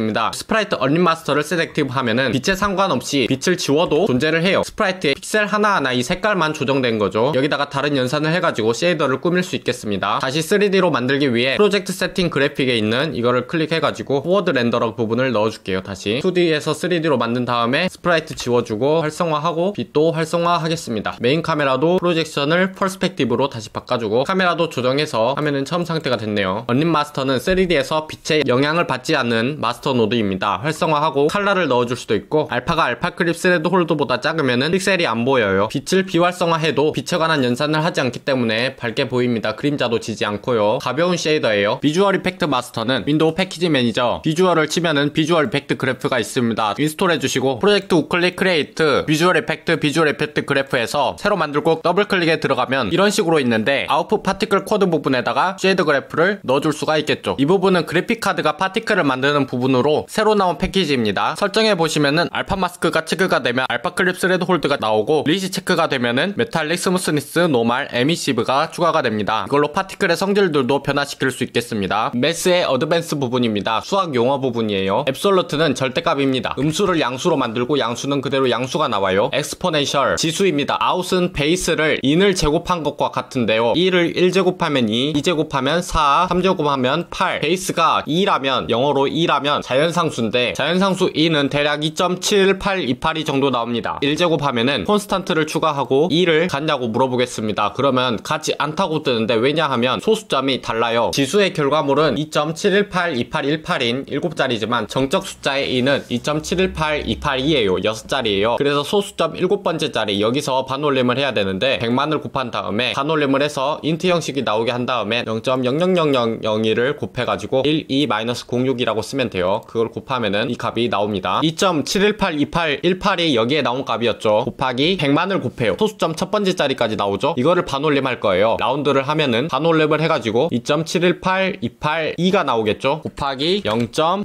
Speaker 1: 스프라이트 얼림 마스터를 셀렉티브 하면은 빛에 상관없이 빛을 지워도 존재를 해요. 스프라이트의 픽셀 하나하나 이 색깔만 조정된 거죠. 여기다가 다른 연산을 해가지고 쉐이더를 꾸밀 수 있겠습니다. 다시 쓰리디로 만들기 위해 프로젝트 세팅 그래픽에 있는 이거를 클릭해가지고 포워드 렌더러 부분을 넣어줄게요. 다시 투디에서 쓰리디로 만든 다음에 스프라이트 지워주고 활성화하고 빛도 활성화하겠습니다. 메인 카메라도 프로젝션을 퍼스펙티브로 다시 바꿔주고 카메라도 조정해서 화면은 처음 상태가 됐네요. 얼림 마스터는 쓰리디에서 빛에 영향을 받지 않는 마스터 노드입니다. 활성화하고 칼라를 넣어줄 수도 있고 알파가 알파 크립 스레드 홀드보다 작으면은 픽셀이 안 보여요. 빛을 비활성화해도 빛에 관한 연산을 하지 않기 때문에 밝게 보입니다. 그림자도 지지 않고요. 가벼운 쉐이더예요. 비주얼 이펙트 마스터는 윈도우 패키지 매니저 비주얼을 치면은 비주얼 이펙트 그래프가 있습니다. 인스톨 해주시고 프로젝트 우클릭 크리에이트 비주얼 이펙트 비주얼 이펙트 그래프에서 새로 만들고 더블 클릭에 들어가면 이런 식으로 있는데 아웃풋 파티클 코드 부분에다가 쉐이더 그래프를 넣어줄 수가 있겠죠. 이 부분은 그래픽 카드가 파티클을 만드는 부분으로 새로 나온 패키지입니다. 설정해 보시면은 알파 마스크가 체크가 되면 알파 클립 스레드 홀드가 나오고 리시 체크가 되면은 메탈릭 스무스니스 노말 에미시브가 추가가 됩니다. 이걸로 파티클의 성질들도 변화시킬 수 있겠습니다. 매스의 어드밴스 부분입니다. 수학 용어 부분이에요. 앱솔루트는 절대값입니다. 음수를 양수로 만들고 양수는 그대로 양수가 나와요. 엑스포넨셜 지수입니다. 아웃은 베이스를 인을 제곱한 것과 같은데요. 이를 일 제곱하면 이, 이 제곱하면 사, 삼 제곱하면 팔. 베이스가 이라면 영어로 이라면 자연상수인데 자연상수 이는 대략 이 점 칠팔이팔이 정도 나옵니다. 일 제곱하면은 콘스탄트를 추가하고 이를 같냐고 물어보겠습니다. 그러면 같지 않다고 뜨는데 왜냐하면 소수점이 달라요. 지수의 결과물은 이 점 칠일팔이팔일팔인 일곱 자리지만 정적 숫자의 이는 이 점 칠일팔이팔이에요. 여섯 자리예요. 그래서 소수점 일곱 번째 자리 여기서 반올림을 해야 되는데 백만을 곱한 다음에 반올림을 해서 인트 형식이 나오게 한 다음에 영 점 영영영영영이를 곱해가지고 일, 이, 공육이라고 쓰면 돼요. 그걸 곱하면은 이 값이 나옵니다. 이 점 칠일팔이팔일팔이 여기에 나온 값이었죠. 곱하기 백만을 곱해요. 소수점 첫 번째 자리까지 나오죠. 이거를 반올림 할 거예요. 라운드를 하면은 반올림을 해가지고 이 점 칠일팔이팔이가 나오겠죠. 곱하기 영 점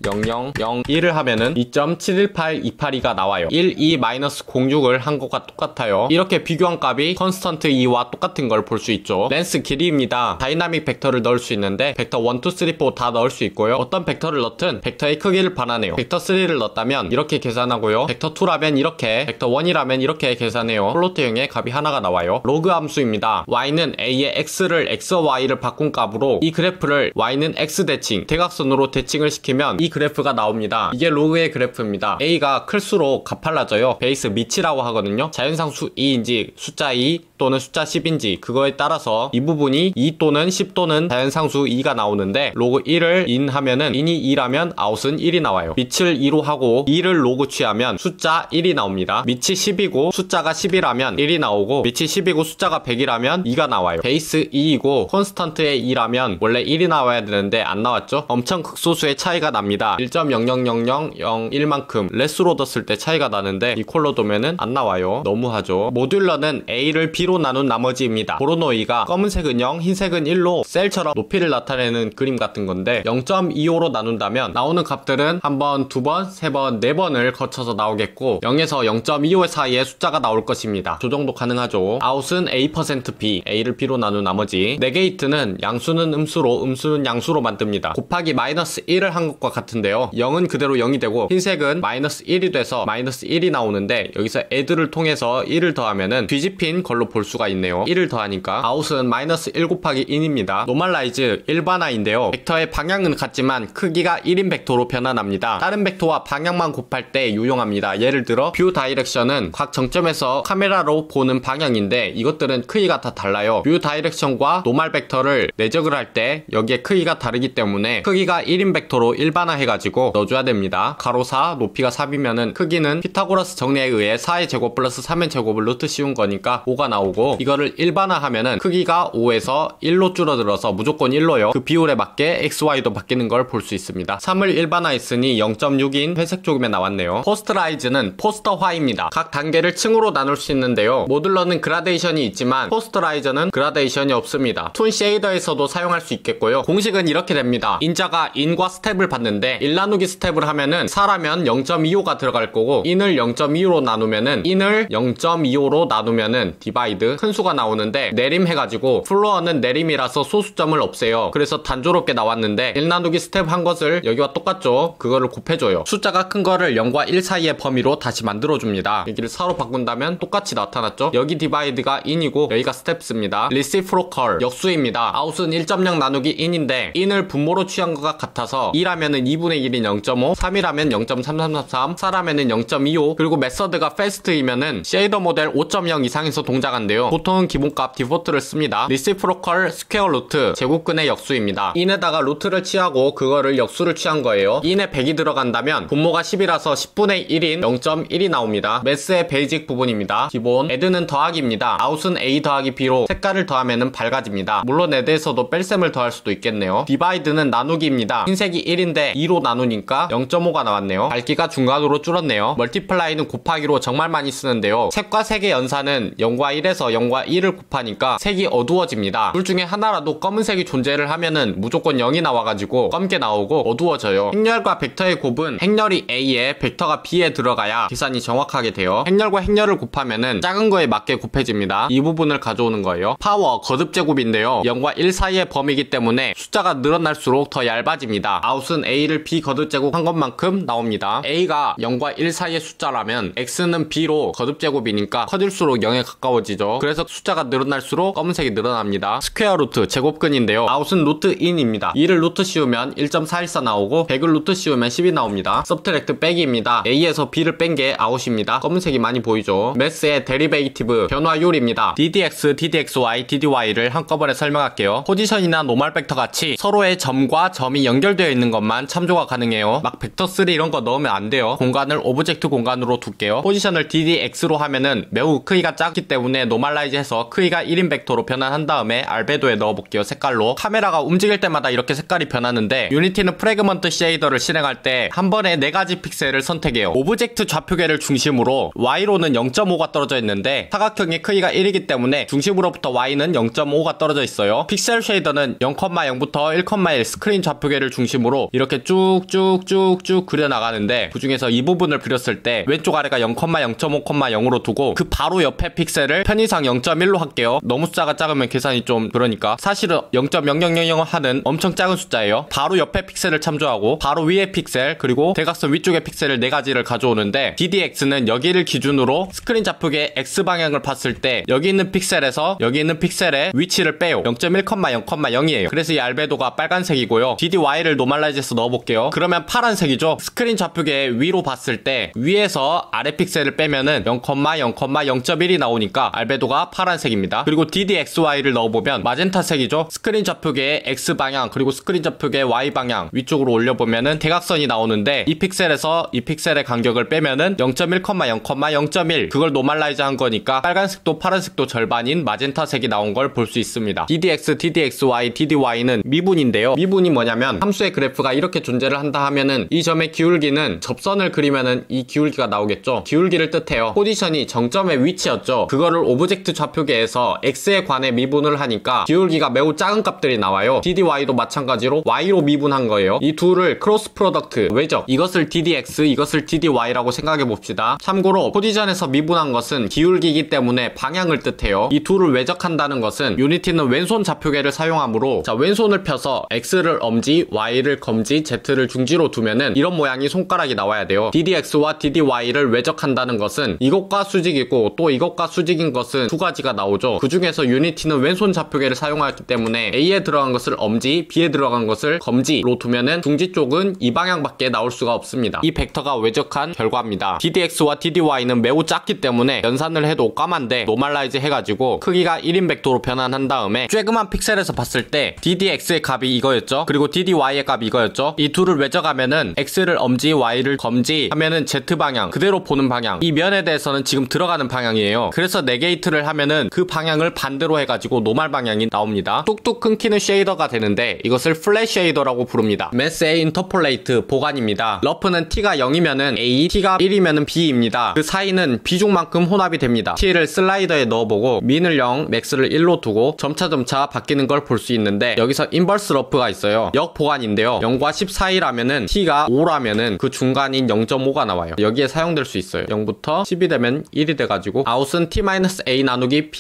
Speaker 1: 영영영영영일을 하면은 이 점 칠일팔이팔이가 나와요. 일, 이, 공육을 한 것과 똑같아요. 이렇게 비교한 값이 컨스턴트 이와 똑같은 걸 볼 수 있죠. 렌스 길이입니다. 다이나믹 벡터를 넣을 수 있는데 벡터 일, 이, 삼, 사 다 넣을 수 있고요. 어떤 벡터를 넣든 벡터의 크기를 반환해요. 벡터 삼을 넣었다면 이렇게 계산하고요. 벡터 이라면 이렇게, 벡터 일이라면 이렇게 계산해요. 플로트형의 값이 하나가 나와요. 로그 함수입니다. y는 a의 x를 x, y를 바꾼 값으로 이 그래프를 y는 x 대칭, 대각선으로 대칭을 시키면 이 그래프가 나옵니다. 이게 로그의 그래프입니다. a가 클수록 가팔라져요. 베이스 밑이라고 하거든요. 자연상수 이인지 숫자 이 또는 숫자 십인지 그거에 따라서 이 부분이 이 또는 십 또는 자연상수 이가 나오는데 로그 일을 인 하면은 인이 이라면 아웃은 일이 나와요. 밑을 이로 하고 이를 로그 취하면 숫자 일이 나옵니다. 밑이 십이고 숫자가 십이라면 일이 나오고 밑이 십이고 숫자가 백이라면 이가 나와요. 베이스 이이고 콘스턴트의 이라면 원래 일이 나와야 되는데 안 나왔죠? 엄청 극소수의 차이가 납니다. 일 점 영영영영영일만큼 레스로 뒀을 때 차이가 나는데 이퀄로 두면은 안 나와요. 너무하죠. 모듈러는 A를 B로 나눈 나머지입니다. 보로노이가 검은색은 영, 흰색은 일로 셀처럼 높이를 나타내는 그림 같은 건데 영 점 이오로 나눈다면 나오는 값들은 한 번, 두 번, 세 번, 네 번을 거쳐서 나오겠고 영에서 영 점 이오 사이에 숫자가 나올 것입니다. 조정도 가능하죠. 아웃은 A 퍼센트 B, A를 B로 나눈 나머지 네게이트는 양수는 음수로, 음수는 양수로 만듭니다. 곱하기 마이너스 일을 한 것과 같은데요. 영은 그대로 영이 되고 흰색은 마이너스 일이 돼서 마이너스 일이 나오는데 여기서 add를 통해서 일을 더하면은 뒤집힌 걸로 볼 수가 있네요. 일을 더하니까 아웃은 마이너스 일 곱하기 인입니다. 노멀라이즈 일반화인데요. 벡터의 방향은 같지만 크기가 일인 벡터로 변환합니다. 다른 벡터와 방향만 곱할 때 유용합니다. 예를 들어 뷰 다이렉션은 각 정점에서 카메라로 보는 방향인데 이것들은 크기가 다 달라요. 뷰 다이렉션과 노멀 벡터를 내적을 할 때 여기에 크기가 다르기 때문에 크기가 일인 벡터로 일반화해가지고 넣어줘야 됩니다. 가로 사, 높이가 삽이면은 크기는 피타고라스 정리에 의해 사의 제곱 플러스 삼의 제곱을 루트 씌운 거니까 오가 나오고 이거를 일반화하면은 크기가 오에서 일로 줄어들어서 무조건 일로요. 그 비율에 맞게 엑스, 와이도 바뀌는 걸 볼 수 있습니다. 삼을 일반화했으니 영 점 육인 회색 조금에 나왔네요. 포스터라이즈는 포스터화입니다. 각 단계를 층으로 나눌 수 있는데요. 모듈러는 그라데이션이 있지만 포스터라이저는 그라데이션이 없습니다. 툰 쉐이더에서도 사용할 수 있겠고요. 공식은 이렇게 됩니다. 인자가 인과 스텝을 받는데 일 나누기 스텝을 하면은 사라면 영 점 이오가 들어갈 거고 인을 영 점 이오로 나누면은 인을 영 점 이오로 나누면은 디바이드 큰 수가 나오는데 내림 해가지고 플로어는 내림이라서 소수점을 없애요. 그래서 단조롭게 나왔는데 일 나누기 스텝 한 것을 여기와 똑같이 똑같죠? 그거를 곱해줘요. 숫자가 큰 거를 영과 일 사이의 범위로 다시 만들어줍니다. 여기를 사로 바꾼다면 똑같이 나타났죠? 여기 디바이드가 in이고 여기가 steps입니다. reciprocal 역수입니다. out은 일 점 영 나누기 in인데 in을 분모로 취한 것과 같아서 이라면은 이분의 일인 영 점 오, 삼이라면 영 점 삼삼삼삼, 사라면은 영 점 이오, 그리고 메서드가 fast이면은 쉐이더 모델 오 점 영 이상에서 동작한대요. 보통은 기본값 디폴트를 씁니다. reciprocal square root 제곱근의 역수입니다. in에다가 루트를 취하고 그거를 역수를 취한 거예요. in에 백이 들어간다면 분모가 십이라서 십분의 일인 영 점 일이 나옵니다. 매스의 베이직 부분입니다. 기본 add는 더하기입니다. out은 a 더하기 b로 색깔을 더하면은 밝아집니다. 물론 add에서도 뺄셈을 더할 수도 있겠네요. divide는 나누기입니다. 흰색이 일인데 이로 나누니까 영 점 오가 나왔네요. 밝기가 중간으로 줄었네요. multiply는 곱하기로 정말 많이 쓰는데요. 색과 색의 연산은 영과 일에서 영과 일을 곱하니까 색이 어두워집니다. 둘 중에 하나라도 검은색이 존재를 하면은 무조건 영이 나와가지고 검게 나오고 어두워져요. 행렬과 벡터의 곱은 행렬이 a에 벡터가 b에 들어가야 계산이 정확하게 돼요. 행렬과 행렬을 곱하면은 작은 거에 맞게 곱해집니다. 이 부분을 가져오는 거예요. 파워 거듭 제곱인데요. 영과 일 사이의 범위이기 때문에 숫자가 늘어날수록 더 얇아집니다. out은 a를 b 거듭 제곱한 것만큼 나옵니다. a가 영과 일 사이의 숫자라면 x는 b로 거듭 제곱이니까 커질수록 영에 가까워지죠. 그래서 숫자가 늘어날수록 검은색이 늘어납니다. 스퀘어 루트 제곱근인데요. out은 루트 in입니다. 이를 루트 씌우면 일 점 사일사 나오고 백을 루트 씌우면 십이 나옵니다. subtract 빼기입니다. a에서 b를 뺀 게 out입니다. 검은색이 많이 보이죠. 매스의 데리베이티브 변화율입니다. ddx, ddxy, ddy를 한꺼번에 설명할게요. 포지션이나 노멀 벡터 같이 서로의 점과 점이 연결되어 있는 것만 참조가 가능해요. 막 벡터 쓰리 이런 거 넣으면 안 돼요. 공간을 오브젝트 공간으로 둘게요. 포지션을 ddx로 하면은 매우 크기가 작기 때문에 노멀라이즈 해서 크기가 일인 벡터로 변환한 다음에 알베도에 넣어볼게요. 색깔로. 카메라가 움직일 때마다 이렇게 색깔이 변하는데 유니티는 프래그먼트 쉐이더를 실행할 때 한 번에 네 가지 픽셀을 선택해요. 오브젝트 좌표계를 중심으로 y로는 영 점 오가 떨어져 있는데 사각형의 크기가 일이기 때문에 중심으로부터 y는 영 점 오가 떨어져 있어요. 픽셀 쉐이더는 영 점 영부터 일 점 일 스크린 좌표계를 중심으로 이렇게 쭉쭉쭉쭉 그려나가는데 그 중에서 이 부분을 그렸을 때 왼쪽 아래가 영, 영 점 오, 영으로 두고 그 바로 옆에 픽셀을 편의상 영 점 일로 할게요. 너무 숫자가 작으면 계산이 좀 그러니까 사실은 영 점 영영영영 하는 엄청 작은 숫자예요. 바로 옆에 픽셀을 참조하고 바로 위에 픽셀 그리고 대각선 위쪽의 픽셀을 네 가지를 가져오는데 ddx는 여기를 기준으로 스크린 좌표계 x방향을 봤을 때 여기 있는 픽셀에서 여기 있는 픽셀의 위치를 빼요. 영 점 일, 영, 영이에요. 그래서 이 알베도가 빨간색이고요. ddy를 노멀라이즈해서 넣어볼게요. 그러면 파란색이죠. 스크린 좌표계 위로 봤을 때 위에서 아래 픽셀을 빼면은 영, 영, 영 점 일이 나오니까 알베도가 파란색입니다. 그리고 ddxy를 넣어보면 마젠타색이죠. 스크린 좌표계의 x방향 그리고 스크린 좌표계의 y방향 위쪽으로 올려보면은 대각선이 나오는데 이 픽셀에서 이 픽셀의 간격을 빼면은 영 점 일, 영, 영 점 일 그걸 노멀라이즈 한 거니까 빨간색도 파란색도 절반인 마젠타색이 나온 걸 볼 수 있습니다. ddx, ddxy, ddy는 미분인데요. 미분이 뭐냐면 함수의 그래프가 이렇게 존재를 한다 하면은 이 점의 기울기는 접선을 그리면은 이 기울기가 나오겠죠. 기울기를 뜻해요. 포지션이 정점의 위치였죠. 그거를 오브젝트 좌표계에서 x에 관해 미분을 하니까 기울기가 매우 작은 값들이 나와요. ddy도 마찬가지로 y로 미분한 거예요. 이 둘을 크로스 프로덕트, 외적, 이것을 ddx, 이것을 ddy라고 생각해 봅시다. 참고로 포지션에서 미분한 것은 기울기이기 때문에 방향을 뜻해요. 이 둘을 외적한다는 것은 유니티는 왼손 좌표계를 사용하므로 자 왼손을 펴서 x를 엄지, y를 검지, z를 중지로 두면은 이런 모양이 손가락이 나와야 돼요. ddx와 ddy를 외적한다는 것은 이것과 수직이고 또 이것과 수직인 것은 두 가지가 나오죠. 그 중에서 유니티는 왼손 좌표계를 사용하기 때문에 a에 들어간 것을 엄지, b에 들어간 것을 검지로 두면은 중지 쪽은 이 방향밖에 나올 수가 없습니다. 이 벡터가 외적한 결과입니다. ddx와 ddy는 매우 작기 때문에 연산을 해도 까만데 노멀라이즈 해가지고 크기가 일인 벡터로 변환한 다음에 쬐그만 픽셀에서 봤을 때 ddx의 값이 이거였죠. 그리고 ddy의 값이 이거였죠. 이 둘을 외적하면은 x를 엄지, y를 검지 하면은 z방향 그대로 보는 방향 이 면에 대해서는 지금 들어가는 방향이에요. 그래서 네게이트를 하면은 그 방향을 반대로 해가지고 노멀 방향이 나옵니다. 뚝뚝 끊기는 쉐이더가 되는데 이것을 플랫 쉐이더라고 부릅니다. 매스의 인터폴레이트 보관입니다. 러프는 t가 영이면은 a, t가 일이면은 b입니다. 그 사이는 비중만큼 혼합이 됩니다. t를 슬라이더에 넣어보고 민을 영, 맥스를 일로 두고 점차점차 바뀌는 걸 볼 수 있는데 여기서 인버스 러프가 있어요. 역보관인데요. 영과 십 사이라면은 t가 오라면은 그 중간인 영 점 오가 나와요. 여기에 사용될 수 있어요. 영부터 십이 되면 일이 돼가지고 out은 t-a 나누기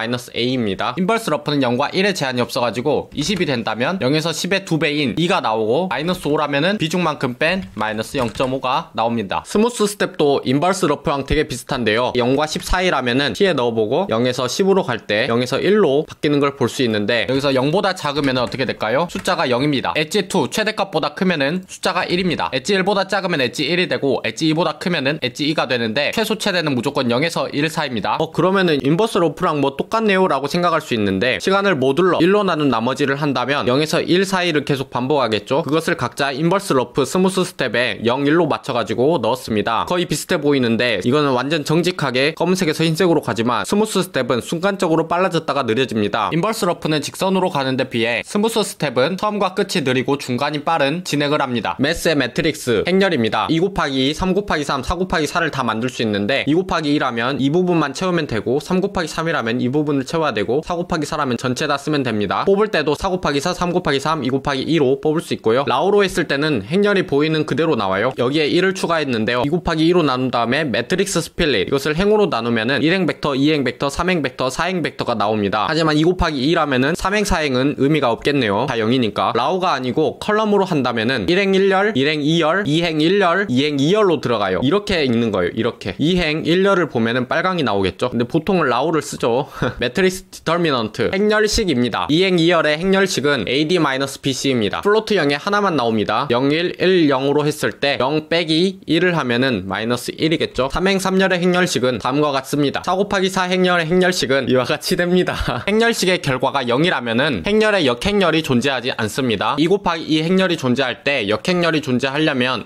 Speaker 1: b-a입니다. 인버스 러프는 영과 일에 제한이 없어가지고 이십이 된다면 영에서 십의 두 배인 이가 나오고 마이너스 오라면 하면은 비중만큼 뺀 마이너스 영 점 오가 나옵니다. 스무스 스텝도 인버스 러프랑 되게 비슷한데요. 영과 십 사이라면은 t에 넣어보고 영에서 십으로 갈 때 영에서 일로 바뀌는 걸 볼 수 있는데, 여기서 영보다 작으면 어떻게 될까요? 숫자가 영입니다. 엣지 이 최대값보다 크면은 숫자가 일입니다. 엣지 일보다 작으면 엣지 일이 되고, 엣지 이보다 크면은 엣지 이가 되는데, 최소 최대는 무조건 영에서 일 사이입니다. 어 그러면은 인버스 러프랑 뭐 똑같네요 라고 생각할 수 있는데, 시간을 모듈러 일로 나눈 나머지를 한다면 영에서 일 사이를 계속 반복하겠죠. 그것을 각자 인버스 러프, 스무스 스텝에 영, 일로 맞춰가지고 넣었습니다. 거의 비슷해 보이는데 이거는 완전 정직하게 검은색에서 흰색으로 가지만, 스무스 스텝은 순간적으로 빨라졌다가 느려집니다. 인버스 러프는 직선으로 가는데 비해 스무스 스텝은 처음과 끝이 느리고 중간이 빠른 진행을 합니다. 매스의 매트릭스 행렬입니다. 이 곱하기 이, 삼 곱하기 삼, 사 곱하기 사를 다 만들 수 있는데, 이 곱하기 이라면 이 부분만 채우면 되고, 삼 곱하기 삼이라면 이 부분을 채워야 되고, 사 곱하기 사라면 전체 다 쓰면 됩니다. 뽑을 때도 사 곱하기 사, 삼 곱하기 삼, 이 곱하기 이로 뽑을 수 있고요. 라우로 했을 때는 행렬이 보이는 그대로 나와요. 여기에 일을 추가했는데요. 이 곱하기 이로 나눈 다음에 매트릭스 스플릿, 이것을 행으로 나누면은 일 행 벡터, 이 행 벡터, 삼 행 벡터, 사 행 벡터가 나옵니다. 하지만 이 곱하기 이라면은 삼 행, 사 행은 의미가 없겠네요. 다 영이니까. 라우가 아니고 컬럼으로 한다면은 일 행 일 열, 일 행 이 열, 이 행 일 열, 이 행 이 열로 들어가요. 이렇게 읽는 거예요. 이렇게. 이 행 일 열을 보면은 빨강이 나오겠죠. 근데 보통은 라우를 쓰죠. 매트릭스 디터미넌트 행렬식입니다. 이 행 이 열의 행렬식은 에이디-비씨입니다. 플로트형에 하나만 나옵니다. 영, 일, 일, 영으로 했을 때 영 빼기 일을 하면은 마이너스 일이겠죠. 삼 행 삼 열의 행렬식은 다음과 같습니다. 사 곱하기 사 행렬의 행렬식은 이와 같이 됩니다. 행렬식의 결과가 영이라면은 행렬의 역행렬이 존재하지 않습니다. 이 곱하기 이 행렬이 존재할 때 역행렬이 존재하려면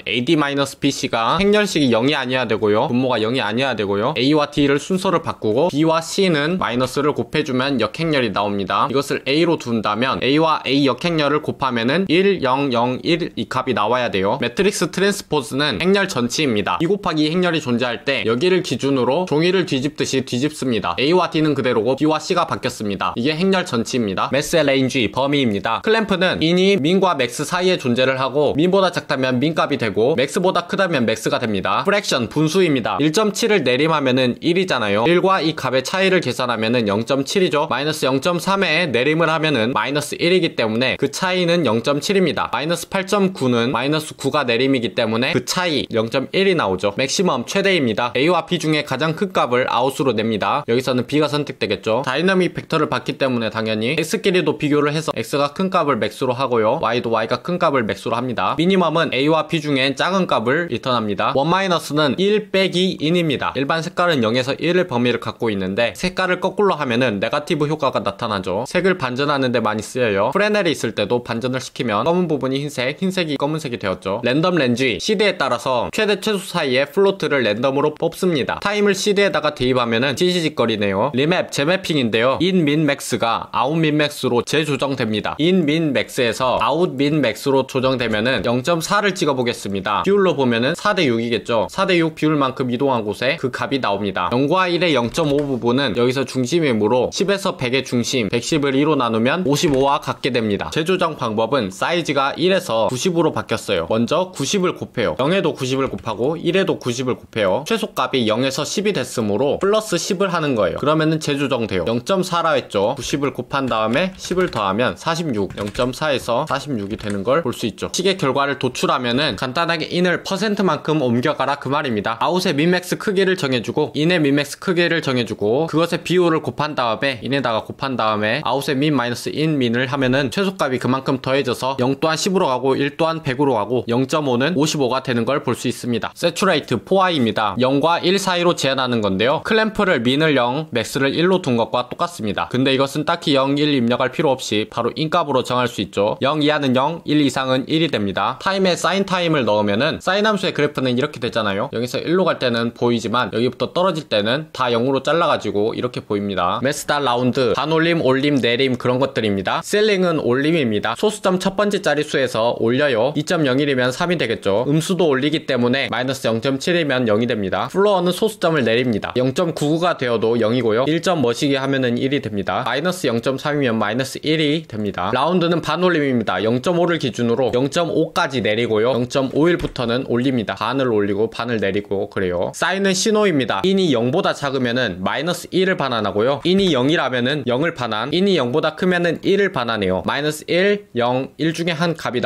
Speaker 1: 에이디-비씨가 행렬식이 영이 아니어야 되고요. 분모가 영이 아니어야 되고요. A와 D를 순서를 바꾸고 B와 C는 마이너스를 곱해주면 역행렬이 나옵니다. 이것을 A로 둔다면 A와 A 역행렬을 곱하면은 일, 영, 영, 일 이 값이 나와야 돼요. 매트릭스 트랜스포즈는 행렬 전치입니다. 이 곱하기 이 행렬이 존재할 때 여기를 기준으로 종이를 뒤집듯이 뒤집습니다. A와 D는 그대로고 B와 C가 바뀌었습니다. 이게 행렬 전치입니다. 매스의 레인지, 범위입니다. 클램프는 인이 민과 맥스 사이에 존재를 하고, 민보다 작다면 민 값이 되고 맥스보다 크다면 맥스가 됩니다. 프랙션, 분수입니다. 일 점 칠을 내림하면은 일이잖아요. 일과 이 값의 차이를 계산하면은 영 점 칠이죠. 마이너스 영 점 삼에 내림을 하면은 마이너스 일이기 때문에 그 차이는 영 점 칠입니다. 마이너스 팔 점 구는 마이너스 구가 내림이기 때문에 그 차이 영 점 일이 나오죠. 맥시멈, 최대입니다. A와 B 중에 가장 큰 값을 아웃으로 냅니다. 여기서는 B가 선택되겠죠. 다이나믹 벡터를 봤기 때문에 당연히 X끼리도 비교를 해서 X가 큰 값을 맥스로 하고요, Y도 Y가 큰 값을 맥스로 합니다. 미니멈은 A와 B 중엔 작은 값을 리턴합니다. 일 마이너스는 일 빼기 인입니다. 일반 색깔은 영에서 일의 범위를 갖고 있는데, 색깔을 거꾸로 하면은 네거티브 효과가 나타나죠. 색을 반전하는 데 많이 쓰여요. 프레넬이 있을 때도 반전을 시키면 검은 부분이 흰색, 흰색이 검은색이 되었죠. 랜덤 렌지, 시드에 따라서 최대 최소 사이에 플로트를 랜덤으로 뽑습니다. 타임을 시드에다가 대입하면은 지지직거리네요. 리맵, 재매핑인데요. 인, 민, 맥스가 아웃, 민, 맥스로 재조정됩니다. 인, 민, 맥스에서 아웃, 민, 맥스로 조정되면은 영 점 사를 찍어보겠습니다. 비율로 보면은 사 대 육이겠죠. 사 대 육 비율만큼 이동한 곳에 그 값이 나옵니다. 영과 일의 영 점 오 부분은 여기서 중심이므로 십에서 백의 중심, 백십을 이로 나누면 오십오와 같게 됩니다. 재조정 방법은 사이즈가 일에서 구십으로 바뀌었어요. 먼저 구십을 곱해요. 영에도 구십을 곱하고 일에도 구십을 곱해요. 최소값이 영에서 십이 됐으므로 플러스 십을 하는 거예요. 그러면은 재조정돼요. 영 점 사라 했죠. 구십을 곱한 다음에 십을 더하면 사십육, 영 점 사에서 사십육이 되는 걸 볼 수 있죠. 식의 결과를 도출하면은 간단하게 인을 퍼센트만큼 옮겨가라 그 말입니다. 아웃의 민맥스 크기를 정해주고 인의 민맥스 크기를 정해주고, 그것의 비율을 곱한 다음에 인에다가 곱한 다음에 아웃의 민 마이너스 인 민을 하면은 최소값이 그만큼 더해져서 영 또한 십으로 가고 일 또한 백으로 가고 영 점 오는 오십오가 되는 걸 볼 수 있습니다. 세츄레이트 사 아이입니다. 영과 일 사이로 제한하는 건데요. 클램프를 민을 영, 맥스를 일로 둔 것과 똑같습니다. 근데 이것은 딱히 영, 일 입력할 필요 없이 바로 인값으로 정할 수 있죠. 영 이하는 영, 일 이상은 일이 됩니다. 타임에 사인 타임을 넣으면은 사인 함수의 그래프는 이렇게 되잖아요. 여기서 일로 갈 때는 보이지만 여기부터 떨어질 때는 다 영으로 잘라가지고 이렇게 보입니다. 매스다 라운드, 반올림, 올림, 내림 그런 것들입니다. 셀링은 올림입니다. 소수점 첫 번째 자릿수에서 올려요. 이 점 영일이면 삼이 되겠죠. 음수도 올리기 때문에 마이너스 영 점 칠이면 영이 됩니다. 플로어는 소수점을 내립니다. 영 점 구구가 되어도 영이고요. 일 점 머시기 하면은 일이 됩니다. 마이너스 영 점 삼이면 마이너스 일이 됩니다. 라운드는 반올림입니다. 영 점 오를 기준으로 영 점 오까지 내리고요. 영 점 오일부터는 올립니다. 반을 올리고 반을 내리고 그래요. 사인은 신호입니다. 인이 영보다 작으면은 마이너스 일을 반환하고요. 인이 영이라면은 영을 반환, 인이 영보다 크면은 일을 반환해요. 마이너스 일, 영, 일 중에 한 값이 나옵니다.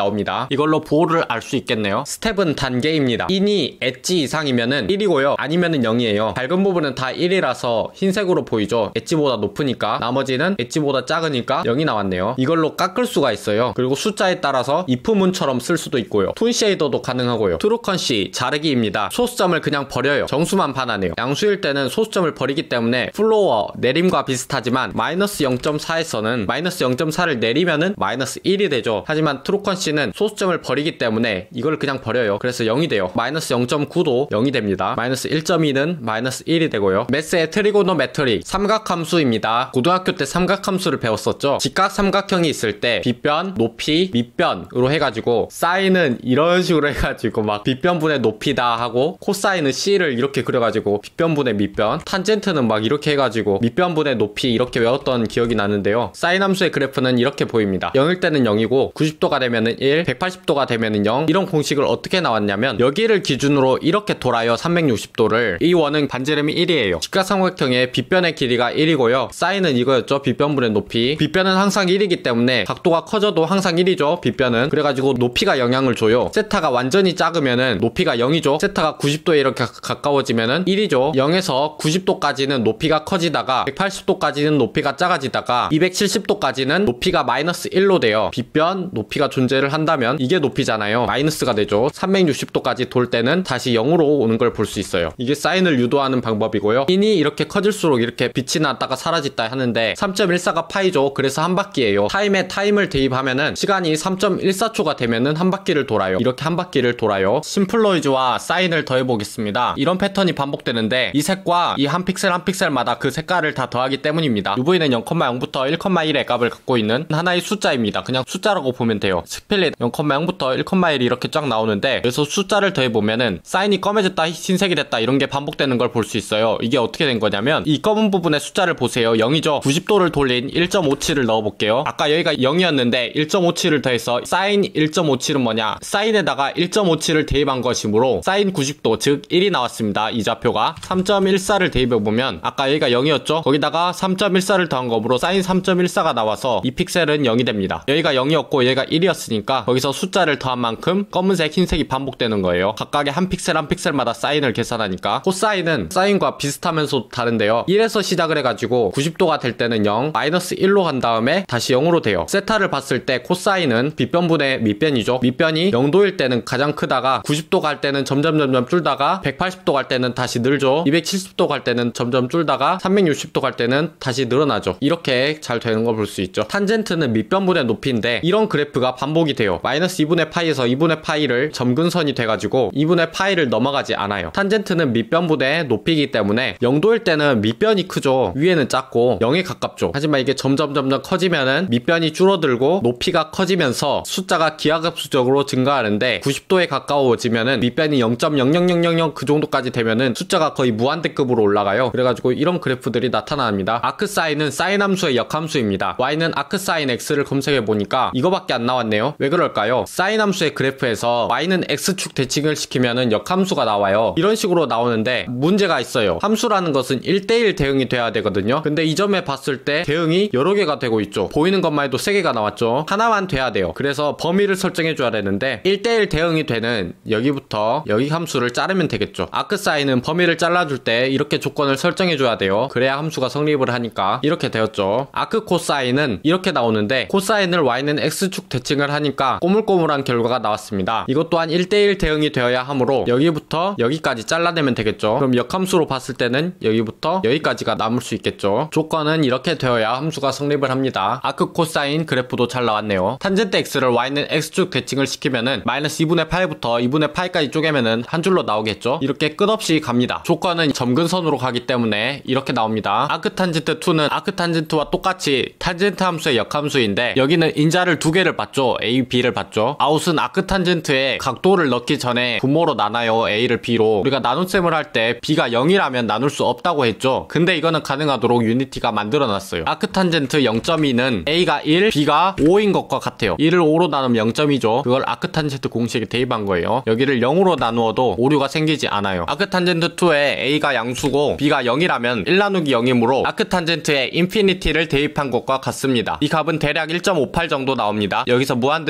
Speaker 1: 이걸로 보호를 알 수 있겠네요. 스텝은 단계입니다. 인이 엣지 이상이면은 일이고요. 아니면은 영이에요. 밝은 부분은 다 일이라서 흰색으로 보이죠. 엣지보다 높으니까. 나머지는 엣지보다 작으니까 영이 나왔네요. 이걸로 깎을 수가 있어요. 그리고 숫자에 따라서 if문처럼 쓸 수도 있고요. 툰 쉐이더도 가능하고요. 트루컨시 자르기입니다. 소수점을 그냥 버려요. 정수만 반환해요. 양수일 때는 소수점을 버리기 때문에 플로어 내림과 비슷하지만 마이너스 영 점 사에서는 마이너스 영 점 사를 내리면은 마이너스 일이 되죠. 하지만 트루컨시는 소수점을 버리기 때문에 이걸 그냥 버려요. 그래서 영이 돼요. 마이너스 영 점 구도 영이 됩니다. 마이너스 일 점 이는 마이너스 일이 되고요. 매스의 트리고노메트리 삼각함수입니다. 고등학교 때 삼각함수를 배웠었죠. 직각 삼각형이 있을 때 빗변, 높이, 밑변으로 해가지고 사인은 이런 식으로 해가지고 막 빗변분의 높이다 하고 코사인은 C를 이렇게 그려가지고 빗변분의 밑변, 탄젠트는 막 이렇게 해가지고 밑변분의 높이 이렇게 외웠던 기억이 나는데요. 사인 함수의 그래프는 이렇게 보입니다. 영일 때는 영이고 구십 도가 되면은 일, 백팔십 도가 되면은 영. 이런 공식을 어떻게 나왔냐면 여기를 기준으로 이렇게 돌아요. 삼백육십 도를. 이 원은 반지름이 일이에요. 직각삼각형의 빗변의 길이가 일이고요. 사인은 이거였죠. 빗변분의 높이. 빗변은 항상 일이기 때문에 각도가 커져도 항상 일이죠. 빗변은. 그래가지고 높이가 영향을 줘요. 세타가 완전히 작으면은 높이가 영이죠. 세타가 구십 도에 이렇게 가까워지면은 일이죠. 영에서 구십 도까지는 높이가 커지다가 백팔십 도까지는 높이가 작아지다가 이백칠십 도까지는 높이가 마이너스 일로 돼요. 빗변 높이가 존재를 한다면 이게 높이잖아요. 마이너스가 되죠. 삼백육십 도까지 돌 때는 다시 영으로 오는 걸 볼 수 있어요. 이게 사인을 유도하는 방법이고요. 인이 이렇게 커질수록 이렇게 빛이 났다가 사라졌다 하는데 삼 점 일사가 파이죠. 그래서 한 바퀴예요. 타임에 타임을 대입하면은 시간이 삼 점 일사 초가 되면은 한 바퀴를 돌아요. 이렇게 한 바퀴를 돌아요. 심플로이즈와 사인을 더해보겠습니다. 이런 패턴이 반복되는데 이 색과 이 한 픽셀 한 픽셀마다 그 색깔을 다 더하기 때문입니다. 유브이는 영 점 영부터 일 점 일의 값을 갖고 있는 하나의 숫자입니다. 그냥 숫자라고 보면 돼요. 스플릿 영 점 영부터 일 점 일이 이렇게 쫙 나오는데 그래서 숫자를 더해보면은 사인이 검해졌다 흰색이 됐다 이런 게 반복되는 걸 볼 수 있어요. 이게 어떻게 된 거냐면 이 검은 부분의 숫자를 보세요. 영이죠. 구십 도를 돌린 일 점 오칠을 넣어볼게요. 아까 여기가 영이었는데 일 점 오칠을 더해서 사인 일 점 오칠은 뭐냐, 사인에다가 일 점 오칠을 대입한 것이므로 사인 구십 도 즉 일이 나왔습니다. 이 좌표가 삼 점 일사를 대입해보면 아까 여기가 영이었죠. 거기다가 삼 점 일사를 더한 거므로 사인 삼 점 일사가 나와서 이 픽셀은 영이 됩니다. 여기가 영이었고 여기가 일이었으니까 거기서 숫자를 더한 만큼 검은색 흰색이 반복되는 거예요. 각각의 한 픽셀 한 픽셀마다 사인을 계산하니까. 코사인은 사인과 비슷하면서 다른데요. 일에서 시작을 해가지고 구십 도가 될 때는 영, 마이너스 일로 간 다음에 다시 영으로 돼요. 세타를 봤을 때 코사인은 밑변분의 밑변이죠. 밑변이 영 도일 때는 가장 크다가 구십 도 갈 때는 점점 점점 줄다가 백팔십 도 갈 때는 다시 늘죠. 이백칠십 도 갈 때는 점점 줄다가 삼백육십 도 갈 때는 다시 늘어나죠. 이렇게 잘 되는 걸 볼 수 있죠. 탄젠트는 밑변분의 높이인데 이런 그래프가 반복이 돼요. 마이너스 이분의 파이에서 이분의 파이를 점근선이 돼가지고 이분의 파이를 넘어가지 않아요. 탄젠트는 밑변분의 높이이기 때문에 영 도일 때는 밑변이 크죠. 위에는 작고 영에 가깝죠. 하지만 이게 점점 점점 커지면은 밑변이 줄어들고 높이가 커지면서 숫자가 기하급수적으로 증가하는데 구십 도에 가까워지면은 밑변이 영 점 영영영영영 그 정도까지 되면은 숫자가 거의 무한대급으로 올라가요. 그래가지고 이런 그래프들이 나타납니다. 아크사인은 사인 함수의 역함수입니다. y는 아크사인 x를 검색해보니까 이거밖에 안 나왔네요. 왜 그럴까요? 사인 함수의 그래프에서 y는 x축 대칭을 시키면은 역함수가 나와요. 이런 식으로 나오는데 문제가 있어요. 함수라는 것은 일 대 일 대응이 돼야 되거든요. 근데 이 점에 봤을 때 대응이 여러 개가 되고 있죠. 보이는 것만 해도 세 개가 나왔죠. 하나만 돼야 돼요. 그래서 범위를 설정해줘야 되는데 일 대 일 대응이 되는 여기부터 여기 함수를 자르면 되겠죠. 아크사인은 범위를 잘라줄 때 이렇게 조건을 설정해줘야 돼요. 그래야 함수가 성립을 하니까 이렇게 되었죠. 아크 코사인은 이렇게 나오는데 코사인을 y는 x축 대칭을 하니까 꼬물꼬물한 결과가 나왔습니다. 이것 또한 일 대 일 대응이 되어야 하므로 여기부터 여기까지 잘라내면 되겠죠. 그럼 역함수로 봤을 때는 여기부터 여기까지가 남을 수 있겠죠. 조건은 이렇게 되어야 함수가 성립을 합니다. 아크 코사인 그래프도 잘 나왔네요. 탄젠트 x를 y는 x축 대칭을 시키면은 마이너스 이분의 파이부터 이분의 파이까지 쪼개면은 한 줄로 나오겠죠. 이렇게 끝없이 갑니다. 조건은 점근선으로 가기 때문에 이렇게 나옵니다. 아크 탄젠트 이는 아크 탄젠트와 똑같이 탄젠트 함수의 역함수인데 여기는 인자를 두 개를 받죠. A, B를 받죠. 아웃은 아크 탄젠트에 각도를 넣기 전에 분모로 나눠요. A를 B로. 우리가 나눗셈을 할 때 B가 영이라면 나눌 수 없다고 했죠. 근데 이거는 가능하도록 유니티가 만들어놨어요. 아크 탄젠트 영 점 이는 A가 일, B가 오인 것과 같아요. 일을 오로 나누면 영 점 이죠. 그걸 아크 탄젠트 공식에 대입한 거예요. 여기를 영으로 나누어도 오류가 생기지 않아요. 아크 탄젠트 이에 A가 양수고 B가 영이라면 일 나누기 영이므로 아크 탄젠트에 인피니티를 대입한 것과 같습니다. 이 값은 대략 일 점 오팔 정도 나옵니다. 여기서 무한대로 가면은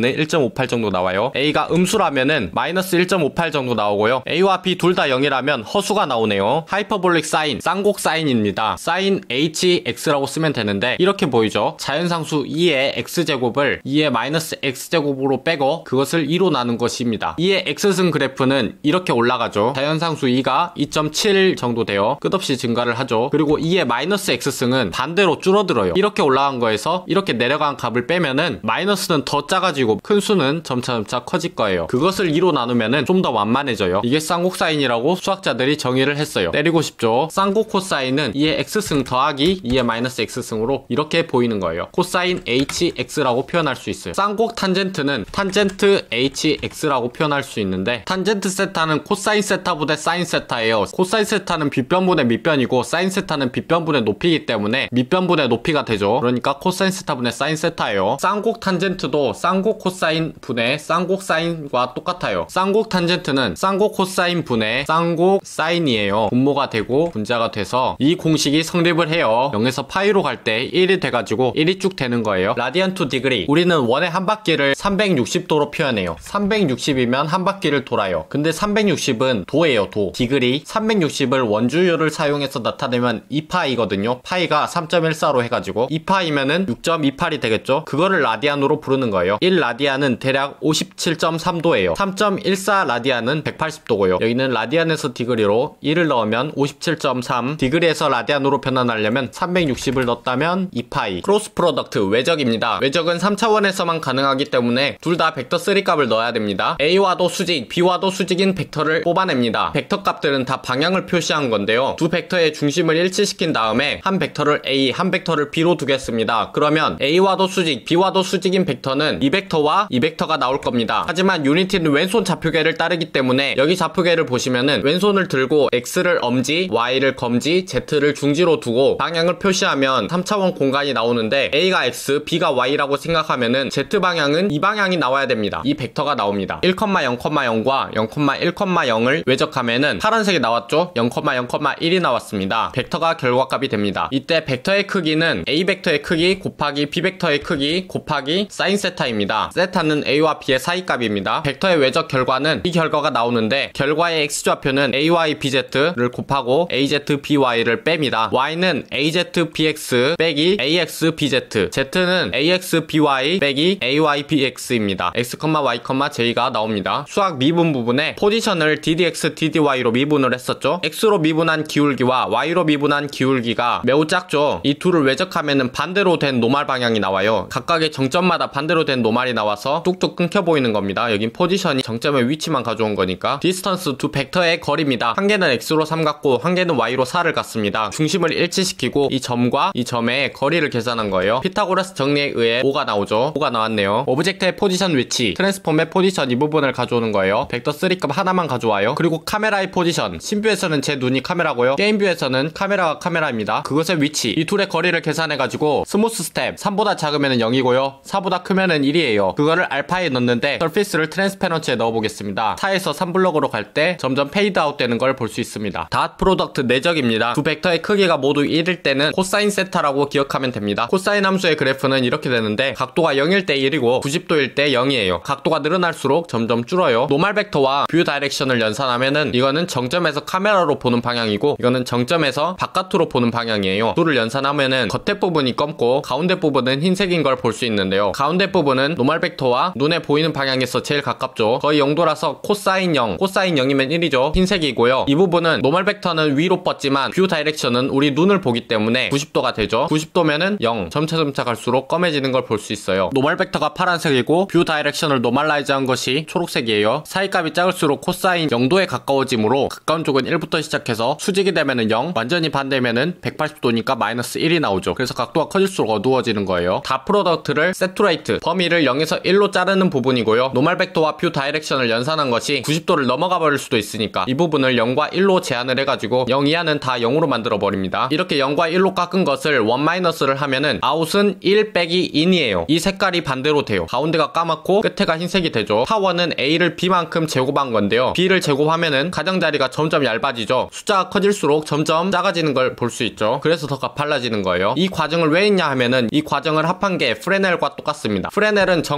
Speaker 1: A는 일 점 오팔 정도 나와요. A가 음수라면은 마이너스 일 점 오팔 정도 나오고요. A와 B 둘 다 영이라면 허수가 나오네요. 하이퍼볼릭 사인, 쌍곡 사인입니다. 사인 hx라고 쓰면 되는데 이렇게 보이죠. 자연상수 이의 x제곱을 이의 마이너스 x제곱으로 빼고 그것을 이로 나눈 것입니다. 이의 x승 그래프는 이렇게 올라가죠. 자연상수 이가 이 점 칠 정도 돼요. 끝없이 증가를 하죠. 그리고 이의 마이너스 x승은 반대로 줄어들어요. 이렇게 올라간 거에서 이렇게 내려간 값을 빼면은 마이너스는 더 작아지고 큰 수는 점차점차 커질 거예요. 그것을 이로 나누면은 좀 더 완만해져요. 이게 쌍곡 사인이라고 수학자들이 정의를 했어요. 때리고 싶죠. 쌍곡 코사인은 이의 x승 더하기 이의 마이너스 x승으로 이렇게 보이는 거예요. 코사인 hx라고 표현할 수 있어요. 쌍곡 탄젠트는 탄젠트 hx라고 표현할 수 있는데 탄젠트 세타는 코사인 세타분의 사인 세타예요. 코사인 세타는 빗변분의 밑변이고 사인 세타는 빗변분의 높이이기 때문에 밑변분의 높이가 되죠. 그러니까 코사인 세타분의 사인 세타예요. 쌍곡 탄젠트도 쌍곡 코사인 분의 쌍곡 사인과 똑같아요. 쌍곡 탄젠트는 쌍곡 코사인 분의 쌍곡 사인이에요. 분모가 되고 분자가 돼서 이 공식이 성립을 해요. 영에서 파이로 갈 때 일이 돼가지고 일이 쭉 되는 거예요. 라디안 투 디그리. 우리는 원의 한 바퀴를 삼백육십 도로 표현해요. 삼백육십이면 한 바퀴를 돌아요. 근데 삼백육십은 도예요, 도. 디그리. 삼백육십을 원주율을 사용해서 나타내면 이 파이거든요. 파이가 삼 점 일사로 해가지고 이 파이면은 육 점 이팔이 되겠죠. 그거를 라디안으로 부르는 거예요. 일 라디안은 대략 오십칠 점 삼 도예요. 삼 점 일사 라디안은 백팔십 도고요. 여기는 라디안에서 디그리로 일을 넣으면 오십칠 점 삼, 디그리에서 라디안으로 변환하려면 삼백육십을 넣었다면 이 파이. 크로스 프로덕트, 외적입니다. 외적은 삼 차원에서만 가능하기 때문에 둘 다 벡터 삼 값을 넣어야 됩니다. A와도 수직, B와도 수직인 벡터를 뽑아냅니다. 벡터 값들은 다 방향을 표시한 건데요. 두 벡터의 중심을 일치시킨 다음에 한 벡터를 A, 한 벡터를 B로 두겠습니다. 그러면 A와도 수직, B와도 수직인 벡터는 이 벡터와 이 벡터가 나올 겁니다. 하지만 유니티는 왼손 좌표계를 따르기 때문에 여기 좌표계를 보시면은 왼손을 들고 X를 엄지, Y를 검지, Z를 중지로 두고 방향을 표시하면 삼 차원 공간이 나오는데 A가 X, B가 Y라고 생각하면은 Z 방향은 이 방향이 나와야 됩니다. 이 벡터가 나옵니다. 일, 영, 영과 영, 일, 영을 외적하면은 파란색이 나왔죠? 영, 영, 일이 나왔습니다. 벡터가 결과값이 됩니다. 이때 벡터의 크기는 A 벡터의 크기 곱하기 B 벡터의 크기 곱하기 사인 세타입니다. 세타는 A와 B의 사이값입니다. 벡터의 외적 결과는 이 결과가 나오는데 결과의 X좌표는 에이와이 비제트를 곱하고 에이제트비와이를 뺍니다. Y는 에이제트비엑스 빼기 에이엑스비제트, Z는 에이엑스비와이 빼기 에이와이비엑스입니다. X, Y, J가 나옵니다. 수학 미분 부분에 포지션을 디디엑스, 디디와이로 미분을 했었죠. X로 미분한 기울기와 Y로 미분한 기울기가 매우 작죠. 이 둘을 외적하면은 반대로 된 노말 방향이 나와요. 각각의 정점마다 반대로 된 노말이 나와서 뚝뚝 끊겨 보이는 겁니다. 여긴 포지션이 정점의 위치만 가져온 거니까. 디스턴스 두 벡터의 거리입니다. 한 개는 X로 삼 갔고 한 개는 Y로 사를 갔습니다. 중심을 일치시키고 이 점과 이 점의 거리를 계산한 거예요. 피타고라스 정리에 의해 오가 나오죠. 오가 나왔네요. 오브젝트의 포지션 위치, 트랜스폼의 포지션 이 부분을 가져오는 거예요. 벡터 삼 값 하나만 가져와요. 그리고 카메라의 포지션, 신뷰에서는 제 눈이 카메라고요. 게임뷰에서는 카메라가 카메라입니다. 그것의 위치, 이 둘의 거리를 계산해가지고 스무스 스텝, 삼보다 작으면 영이고요 사보다 크면 일이에요. 그거를 알파에 넣는데 서피스를 트랜스페런츠에 넣어보겠습니다. 사에서 삼 블럭으로 갈 때 점점 페이드 아웃 되는 걸 볼 수 있습니다. 닷 프로덕트 내적입니다. 두 벡터의 크기가 모두 일일 때는 코사인 세타라고 기억하면 됩니다. 코사인 함수의 그래프는 이렇게 되는데 각도가 영일 때 일이고 구십 도일 때 영이에요. 각도가 늘어날수록 점점 줄어요. 노말 벡터와 뷰 다이렉션을 연산하면은 이거는 정점에서 카메라로 보는 방향이고 이거는 정점에서 바깥으로 보는 방향이에요. 둘을 연산하면은 겉에 부분이 검고 가운데 부분은 흰색인 걸 볼 수 있는데요. 가운데 부분은 노말 벡터와 눈에 보이는 방향에서 제일 가깝죠. 거의 영도라서 코사인 영, 코사인 영이면 일이죠. 흰색이고요. 이 부분은 노말 벡터는 위로 뻗지만 뷰 다이렉션은 우리 눈을 보기 때문에 구십 도가 되죠. 구십 도면은 영, 점차점차 갈수록 검해지는 걸 볼 수 있어요. 노말 벡터가 파란색이고 뷰 다이렉션을 노멀라이즈한 것이 초록색이에요. 사이값이 작을수록 코사인 영도에 가까워지므로 가까운 쪽은 일부터 시작해서 수직이 되면은 영, 완전히 반대면은 백팔십 도니까 마이너스 일이 나오죠. 그래서 각도가 커질수록 어두워지는 거예요. 다 프로덕트를 세투레이트, 범위를 영에서 일로 자르는 부분이고요. 노말 벡터와 뷰 다이렉션을 연산한 것이 구십 도를 넘어가 버릴 수도 있으니까 이 부분을 영과 일로 제한을 해가지고 영 이하는 다 영으로 만들어 버립니다. 이렇게 영과 일로 깎은 것을 일 마이너스를 하면은 아웃은 일 빼기 인이에요. 이 색깔이 반대로 돼요. 가운데가 까맣고 끝에가 흰색이 되죠. 파워는 A를 B만큼 제곱한 건데요. B를 제곱하면은 가장자리가 점점 얇아지죠. 숫자가 커질수록 점점 작아지는 걸 볼 수 있죠. 그래서 더 빨라지는 거예요. 이 과정을 왜 했냐 하면은 이 과정을 합한 게 프레넬과 똑같습니다. 프레넬은 정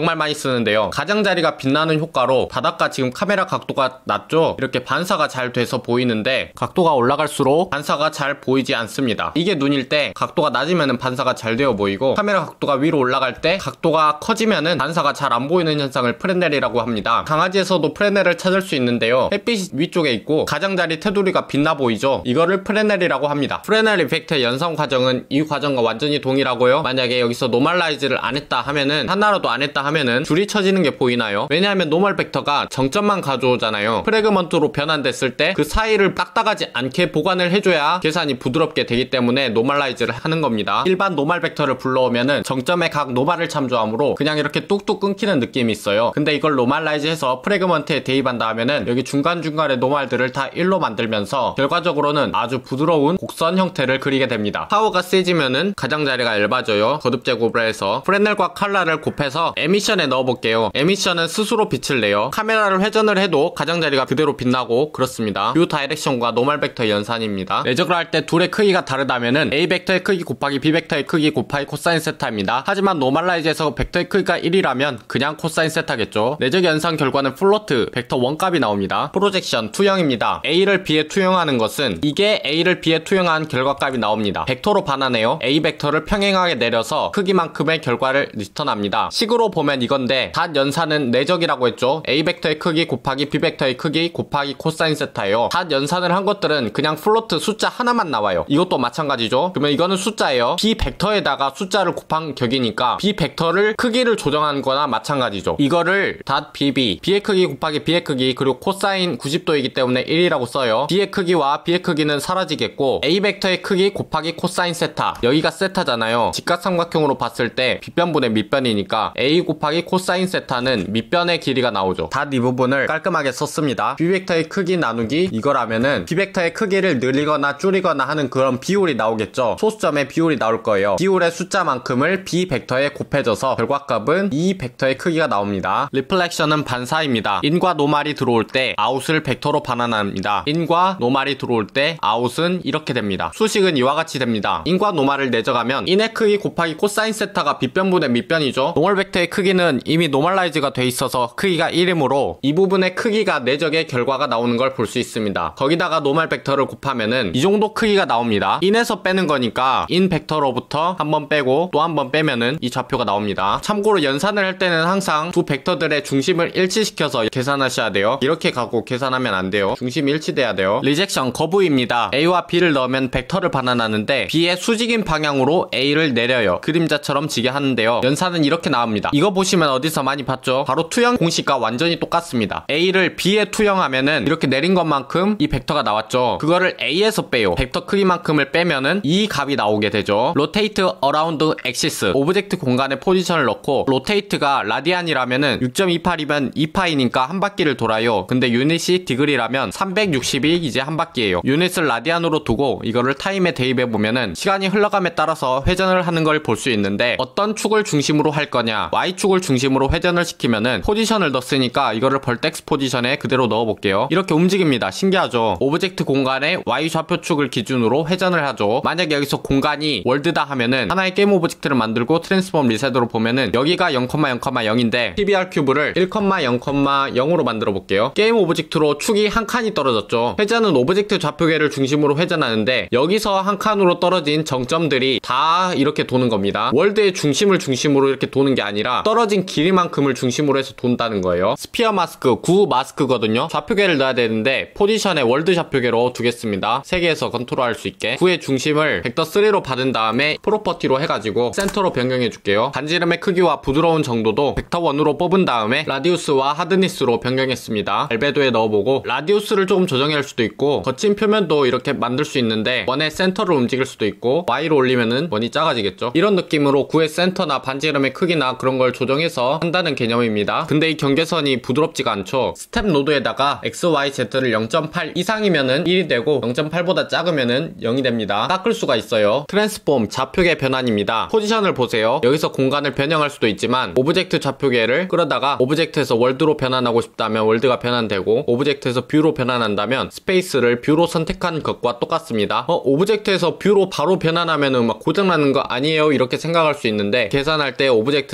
Speaker 1: 정말 많이 쓰는데요. 가장자리가 빛나는 효과로 바닷가 지금 카메라 각도가 낮죠? 이렇게 반사가 잘 돼서 보이는데 각도가 올라갈수록 반사가 잘 보이지 않습니다. 이게 눈일 때 각도가 낮으면 반사가 잘 되어 보이고 카메라 각도가 위로 올라갈 때 각도가 커지면은 반사가 잘 안 보이는 현상을 프레넬이라고 합니다. 강아지에서도 프레넬을 찾을 수 있는데요. 햇빛이 위쪽에 있고 가장자리 테두리가 빛나 보이죠? 이거를 프레넬이라고 합니다. 프레넬 이펙트의 연상 과정은 이 과정과 완전히 동일하고요. 만약에 여기서 노멀라이즈를 안 했다 하면은 하나라도 안 했다 하면은 줄이 쳐지는 게 보이나요? 왜냐하면 노멀 벡터가 정점만 가져오잖아요. 프래그먼트로 변환됐을 때 그 사이를 딱딱하지 않게 보관을 해줘야 계산이 부드럽게 되기 때문에 노멀라이즈를 하는 겁니다. 일반 노멀 벡터를 불러오면은 정점의 각 노멀을 참조하므로 그냥 이렇게 뚝뚝 끊기는 느낌이 있어요. 근데 이걸 노멀라이즈 해서 프래그먼트에 대입한다 하면은 여기 중간중간의 노멀들을 다 일로 만들면서 결과적으로는 아주 부드러운 곡선 형태를 그리게 됩니다. 파워가 세지면은 가장자리가 얇아져요. 거듭 제곱을 해서 프레넬과 칼라를 곱해서 에미션에 넣어볼게요. 에미션은 스스로 빛을 내요. 카메라를 회전을 해도 가장자리가 그대로 빛나고 그렇습니다. 뷰 다이렉션과 노멀 벡터 연산입니다. 레저를 할 때 둘의 크기가 다르다면은 A 벡터의 크기 곱하기 B 벡터의 크기 곱하기 코사인 세타입니다. 하지만 노멀라이즈에서 벡터의 크기가 일이라면 그냥 코사인 세타겠죠. 내적 연산 결과는 플로트 벡터 일 값이 나옵니다. 프로젝션 투영입니다. A를 B에 투영하는 것은 이게 A를 B에 투영한 결과값이 나옵니다. 벡터로 반환해요. A 벡터를 평행하게 내려서 크기만큼의 결과를 리턴합니다. 식으로 보면 이건데 닷 연산은 내적이라고 했죠. A 벡터의 크기 곱하기 B 벡터의 크기 곱하기 코사인 세타예요. 닷 연산을 한 것들은 그냥 플로트 숫자 하나만 나와요. 이것도 마찬가지죠. 그러면 이거는 숫자예요. B 벡터에다가 숫자를 곱한 격이니까 B 벡터를 크기를 조정한 거나 마찬가지죠. 이거를 닷 비비 B의 크기 곱하기 B의 크기 그리고 코사인 구십 도이기 때문에 일이라고 써요. B의 크기와 B의 크기는 사라지겠고 A 벡터의 크기 곱하기 코사인 세타 여기가 세타잖아요. 직각삼각형으로 봤을 때 빗변분의 밑변이니까 A 곱하기 코사인 세타는 밑변의 길이가 나오죠. 닷 이 부분을 깔끔하게 썼습니다. B 벡터의 크기 나누기 이거라면은 B 벡터의 크기를 늘리거나 줄이거나 하는 그런 비율이 나오겠죠. 소수점의 비율이 나올 거예요. 비율의 숫자만큼을 B 벡터에 곱해져서 결과값은 이 벡터의 크기가 나옵니다. 리플렉션은 반사입니다. 인과 노말이 들어올 때 아웃을 벡터로 반환합니다. 인과 노말이 들어올 때 아웃은 이렇게 됩니다. 수식은 이와 같이 됩니다. 인과 노말을 내적하면 인의 크기 곱하기 코사인 세타가 빗변분의 밑변이죠. 노멀 벡터의 크기는 이미 노멀라이즈가 돼 있어서 크기가 일이므로 이 부분의 크기가 내적의 결과가 나오는 걸 볼 수 있습니다. 거기다가 노멀 벡터를 곱하면은 이 정도 크기가 나옵니다. 인에서 빼는 거니까 인 벡터로부터 한 번 빼고 또 한 번 빼면은 이 좌표가 나옵니다. 참고로 연산을 할 때는 항상 두 벡터들의 중심을 일치시켜서 계산하셔야 돼요. 이렇게 갖고 계산하면 안 돼요. 중심이 일치돼야 돼요. 리젝션 거부입니다. A와 B를 넣으면 벡터를 반환하는데 B의 수직인 방향으로 A를 내려요. 그림자처럼 지게 하는데요. 연산은 이렇게 나옵니다. 이거 보시면 어디서 많이 봤죠? 바로 투영 공식과 완전히 똑같습니다. A를 B에 투영하면은 이렇게 내린 것만큼 이 벡터가 나왔죠. 그거를 A에서 빼요. 벡터 크기만큼을 빼면은 이 값이 나오게 되죠. 로테이트 어라운드 엑시스 오브젝트 공간에 포지션을 넣고 로테이트가 라디안이라면은 육 점 이팔이면 이 파이니까 한 바퀴를 돌아요. 근데 유닛이 디그리라면 삼백육십이 이제 한 바퀴예요. 유닛을 라디안으로 두고 이거를 타임에 대입해 보면은 시간이 흘러감에 따라서 회전을 하는 걸 볼 수 있는데 어떤 축을 중심으로 할 거냐 Y축을 중심으로 회전을 시키면은 포지션을 넣었으니까 이거를 벌텍스 포지션에 그대로 넣어 볼게요. 이렇게 움직입니다. 신기하죠? 오브젝트 공간에 Y 좌표축을 기준으로 회전을 하죠. 만약 여기서 공간이 월드다 하면은 하나의 게임 오브젝트를 만들고 트랜스폼 리셋으로 보면은 여기가 영 영 영인데 티비알 큐브를 일 영 영으로 만들어 볼게요. 게임 오브젝트로 축이 한 칸이 떨어졌죠. 회전은 오브젝트 좌표계를 중심으로 회전하는데 여기서 한 칸으로 떨어진 정점들이 다 이렇게 도는 겁니다. 월드의 중심을 중심으로 이렇게 도는 게 아니라 떨어진 길이만큼을 중심으로 해서 돈다는 거예요. 스피어 마스크 구 마스크거든요. 좌표계를 넣어야 되는데 포지션에 월드 좌표계로 두겠습니다. 세 개에서 컨트롤할 수 있게 구의 중심을 벡터 삼로 받은 다음에 프로퍼티로 해가지고 센터로 변경해 줄게요. 반지름의 크기와 부드러운 정도도 벡터 일으로 뽑은 다음에 라디우스와 하드니스로 변경했습니다. 알베도에 넣어보고 라디우스를 조금 조정할 수도 있고 거친 표면도 이렇게 만들 수 있는데 원의 센터를 움직일 수도 있고 Y로 올리면은 원이 작아지겠죠. 이런 느낌으로 구의 센터나 반지름의 크기나 그런 걸 조정해서 한다는 개념입니다. 근데 이 경계선이 부드럽지가 않죠. 스텝 노드에다가 엑스, 와이, 제트를 영 점 팔 이상이면은 일이 되고 영 점 팔보다 작으면은 영이 됩니다. 깎을 수가 있어요. 트랜스폼 좌표계 변환입니다. 포지션을 보세요. 여기서 공간을 변형할 수도 있지만 오브젝트 좌표계를 끌어다가 오브젝트에서 월드로 변환하고 싶다면 월드가 변환되고 오브젝트에서 뷰로 변환한다면 스페이스를 뷰로 선택한 것과 똑같습니다. 어, 오브젝트에서 뷰로 바로 변환하면은 막 고장나는 거 아니에요? 이렇게 생각할 수 있는데 계산할 때 오브젝트에서 월드로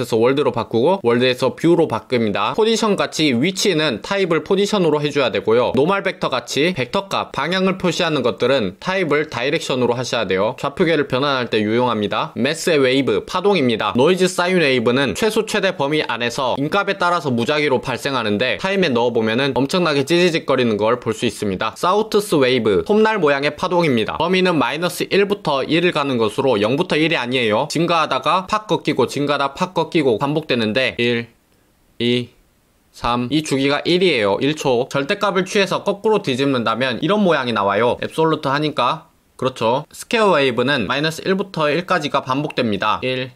Speaker 1: 월드로 바꾸고 월드에서 뷰로 바꿉니다. 포지션 같이 위치는 타입을 포지션으로 해줘야 되고요. 노멀 벡터 같이 벡터 값, 방향을 표시하는 것들은 타입을 다이렉션으로 하셔야 돼요. 좌표계를 변환할 때 유용합니다. 매스의 웨이브, 파동입니다. 노이즈 사인 웨이브는 최소 최대 범위 안에서 인값에 따라서 무작위로 발생하는데 타임에 넣어보면은 엄청나게 찌지직거리는 걸 볼 수 있습니다. 사우트스 웨이브, 톱날 모양의 파동입니다. 범위는 마이너스 일부터 일을 가는 것으로 영부터 일이 아니에요. 증가하다가 팍 꺾이고 증가하다 팍 꺾이고 반복되는데 일, 이, 삼, 이 주기가 일이에요. 일 초. 절대값을 취해서 거꾸로 뒤집는다면 이런 모양이 나와요. 앱솔루트 하니까 그렇죠. 스퀘어 웨이브는 마이너스 일부터 일까지가 반복됩니다. 일,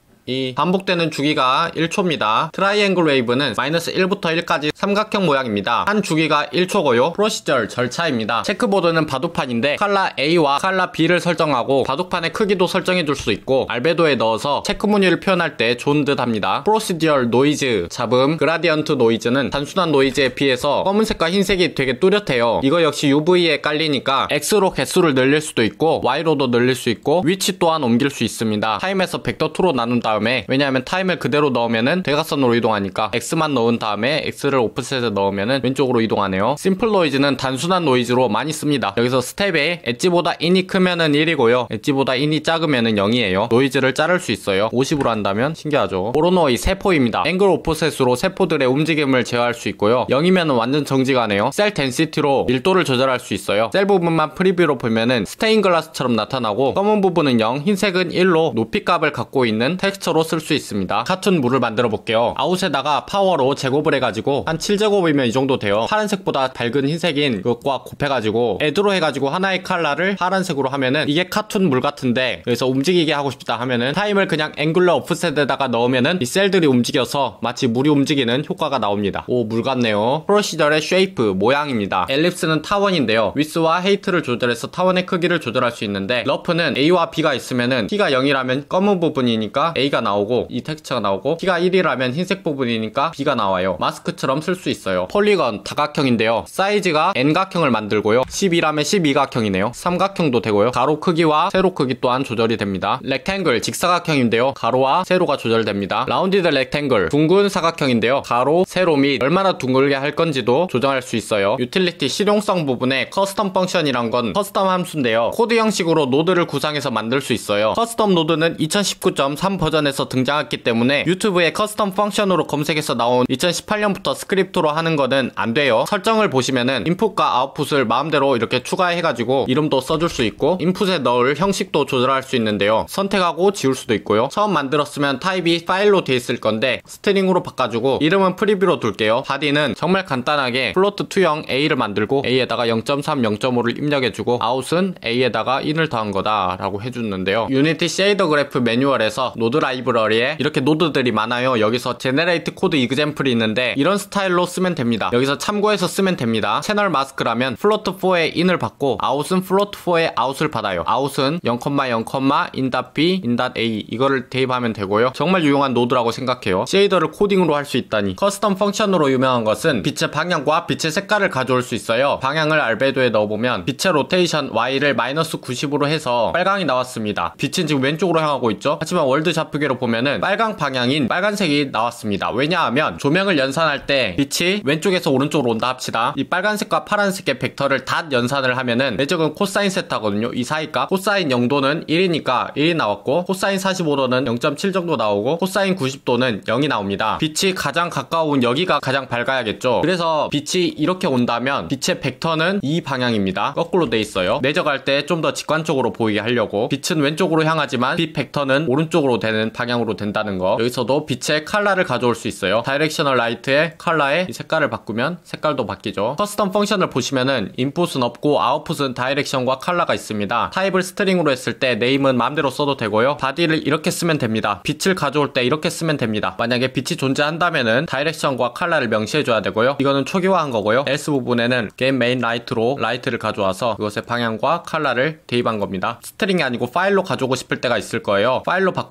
Speaker 1: 이 반복되는 주기가 일 초입니다. 트라이앵글 웨이브는 마이너스 일부터 일까지 삼각형 모양입니다. 한 주기가 일 초고요. 프로시저 절차입니다. 체크보드는 바둑판인데 칼라 A와 칼라 B를 설정하고 바둑판의 크기도 설정해 줄 수 있고 알베도에 넣어서 체크 무늬를 표현할 때 좋은 듯 합니다. 프로시디얼 노이즈, 잡음, 그라디언트 노이즈는 단순한 노이즈에 비해서 검은색과 흰색이 되게 뚜렷해요. 이거 역시 유브이에 깔리니까 X로 개수를 늘릴 수도 있고 Y로도 늘릴 수 있고 위치 또한 옮길 수 있습니다. 타임에서 벡터 이로 나눈 다음에, 왜냐하면 타임을 그대로 넣으면은 대각선으로 이동하니까 X만 넣은 다음에 X를 오프셋에 넣으면은 왼쪽으로 이동하네요. 심플 노이즈는 단순한 노이즈로 많이 씁니다. 여기서 스텝에 엣지보다 인이 크면은 일이고요 엣지보다 인이 작으면은 영이에요. 노이즈를 자를 수 있어요. 오십으로 한다면 신기하죠. 보로노이 세포입니다. 앵글 오프셋으로 세포들의 움직임을 제어할 수 있고요. 영이면은 완전 정지가네요. 셀 덴시티로 밀도를 조절할 수 있어요. 셀 부분만 프리뷰로 보면은 스테인 글라스처럼 나타나고 검은 부분은 영, 흰색은 일로 높이값을 갖고 있는 텍스처로 쓸 수 있습니다. 카툰 물을 만들어 볼게요. 아웃에다가 파워로 제곱을 해가지고 한 칠 제곱이면 이 정도 돼요. 파란색보다 밝은 흰색인 그것과 곱해가지고 애드로 해가지고 하나의 컬러를 파란색으로 하면은 이게 카툰 물 같은데, 그래서 움직이게 하고 싶다 하면은 타임을 그냥 앵글러 오프셋에다가 넣으면은 이 셀들이 움직여서 마치 물이 움직이는 효과가 나옵니다. 오, 물 같네요. 프로시저의 쉐이프, 모양입니다. 엘립스는 타원인데요. 위스와 헤이트를 조절해서 타원의 크기를 조절할 수 있는데, 러프는 A와 B가 있으면은 T가 영이라면 검은 부분이니까 A가 나오고 이 텍스처가 나오고, T가 일이라면 흰색 부분이니까 B가 나와요. 마스크처럼 쓸 수 있어요. 폴리건, 다각형인데요. 사이즈가 N각형을 만들고요. 십이라면 십이각형이네요. 삼각형도 되고요. 가로 크기와 세로 크기 또한 조절이 됩니다. 렉탱글, 직사각형인데요. 가로와 세로가 조절됩니다. 라운디드 렉탱글, 둥근 사각형인데요. 가로, 세로 및 얼마나 둥글게 할 건지도 조정할 수 있어요. 유틸리티 실용성 부분에 커스텀 펑션이란 건 커스텀 함수인데요. 코드 형식으로 노드를 구상해서 만들 수 있어요. 커스텀 노드는 이천십구 점 삼 버전에서 등장했기 때문에 유튜브에 커스텀 펑션으로 검색해서 나온 이천십팔 년부터 스크립트로 하는 거는 안 돼요. 설정을 보시면은 인풋과 아웃풋을 마음대로 이렇게 추가해가지고 이름도 써줄 수 있고 인풋에 넣을 형식도 조절할 수 있는데요. 선택하고 지울 수도 있고요. 처음 만들었으면 타입이 파일로 돼 있을 건데 스트링으로 바꿔주고 이름은 프리뷰로 둘게요. 바디는 정말 간단하게 플로트 투형 A를 만들고 A에다가 영 점 삼, 영 점 오를 입력해주고 아웃은 A에다가 인을 더한 거다 라고 해주는데요. 유니티 쉐이더 그래프 매뉴얼에서 노드 라이브러리에 이렇게 노드들이 많아요. 여기서 제네레이트 코드 이그젬플이 있는데 이런 스타일로 쓰면 됩니다. 여기서 참고해서 쓰면 됩니다. 채널 마스크라면 플로트 사의 인을 받고 아웃은 플로트 사의 아웃을 받아요. 아웃은 영, 영, 인.b, 인.a 이거를 대입하면 되고요. 정말 유용한 노드라고 생각해요. 쉐이더를 코딩으로 할 수 있다니. 커스텀 펑션으로 유명한 것은 빛의 방향과 빛의 색깔을 가져올 수 있어요. 방향을 알베도에 넣어보면 빛의 로테이션 Y를 마이너스 구십으로 해서 빨강이 나왔습니다. 빛은 지금 왼쪽으로 향하고 있죠. 하지만 월드 좌표계로 보면은 빨강 방향인 빨간색이 나왔습니다. 왜냐하면 조명을 연산할 때 빛이 왼쪽에서 오른쪽으로 온다 합시다. 이 빨간색과 파란색의 벡터를 닷 연산을 하면은 매적은 코사인 세타거든요. 이 사이값. 코사인 영도는 일이니까 일이 나왔고, 코사인 사십오 도는 영 점 칠 정도 나오고, 코사인 구십 도는 영이 나옵니다. 빛이 가장 가까운 여기가 가장 밝아야겠죠. 그래서 빛이 이렇게 온다면 빛의 벡터는 이 방향입니다. 거꾸로 돼 있어요. 내적할 때 좀 더 직관적으로 보이게 하려고. 빛은 왼쪽으로 향하지만 빛 벡터는 오른쪽으로 되는 방향으로 된다는 거. 여기서도 빛의 컬러를 가져올 수 있어요. 다이렉셔널 라이트의 컬러의 이 색깔을 바꾸면 색깔도 바뀌죠. 커스텀 펑션을 보시면은 인풋은 없고 아웃풋은 다이렉션과 컬러가 있습니다. 타입을 스트링으로 했을 때 네임은 마음대로 써도 되고요. 바디를 이렇게 쓰면 됩니다. 빛을 가져올 때 이렇게 쓰면 됩니다. 만약에 빛이 존재한다면은 다이렉션과 컬러를 명시해줘야 되고요. 이거는 초기화한 거고요. else 부분에는 게임 메인 라이트로 라이트를 가져와서 그것의 방향과 컬러를 대입한 겁니다. 스트링이 아니고 파일로 가져오고 싶을 때가 있을 거예요. 파일로 바꾼다면은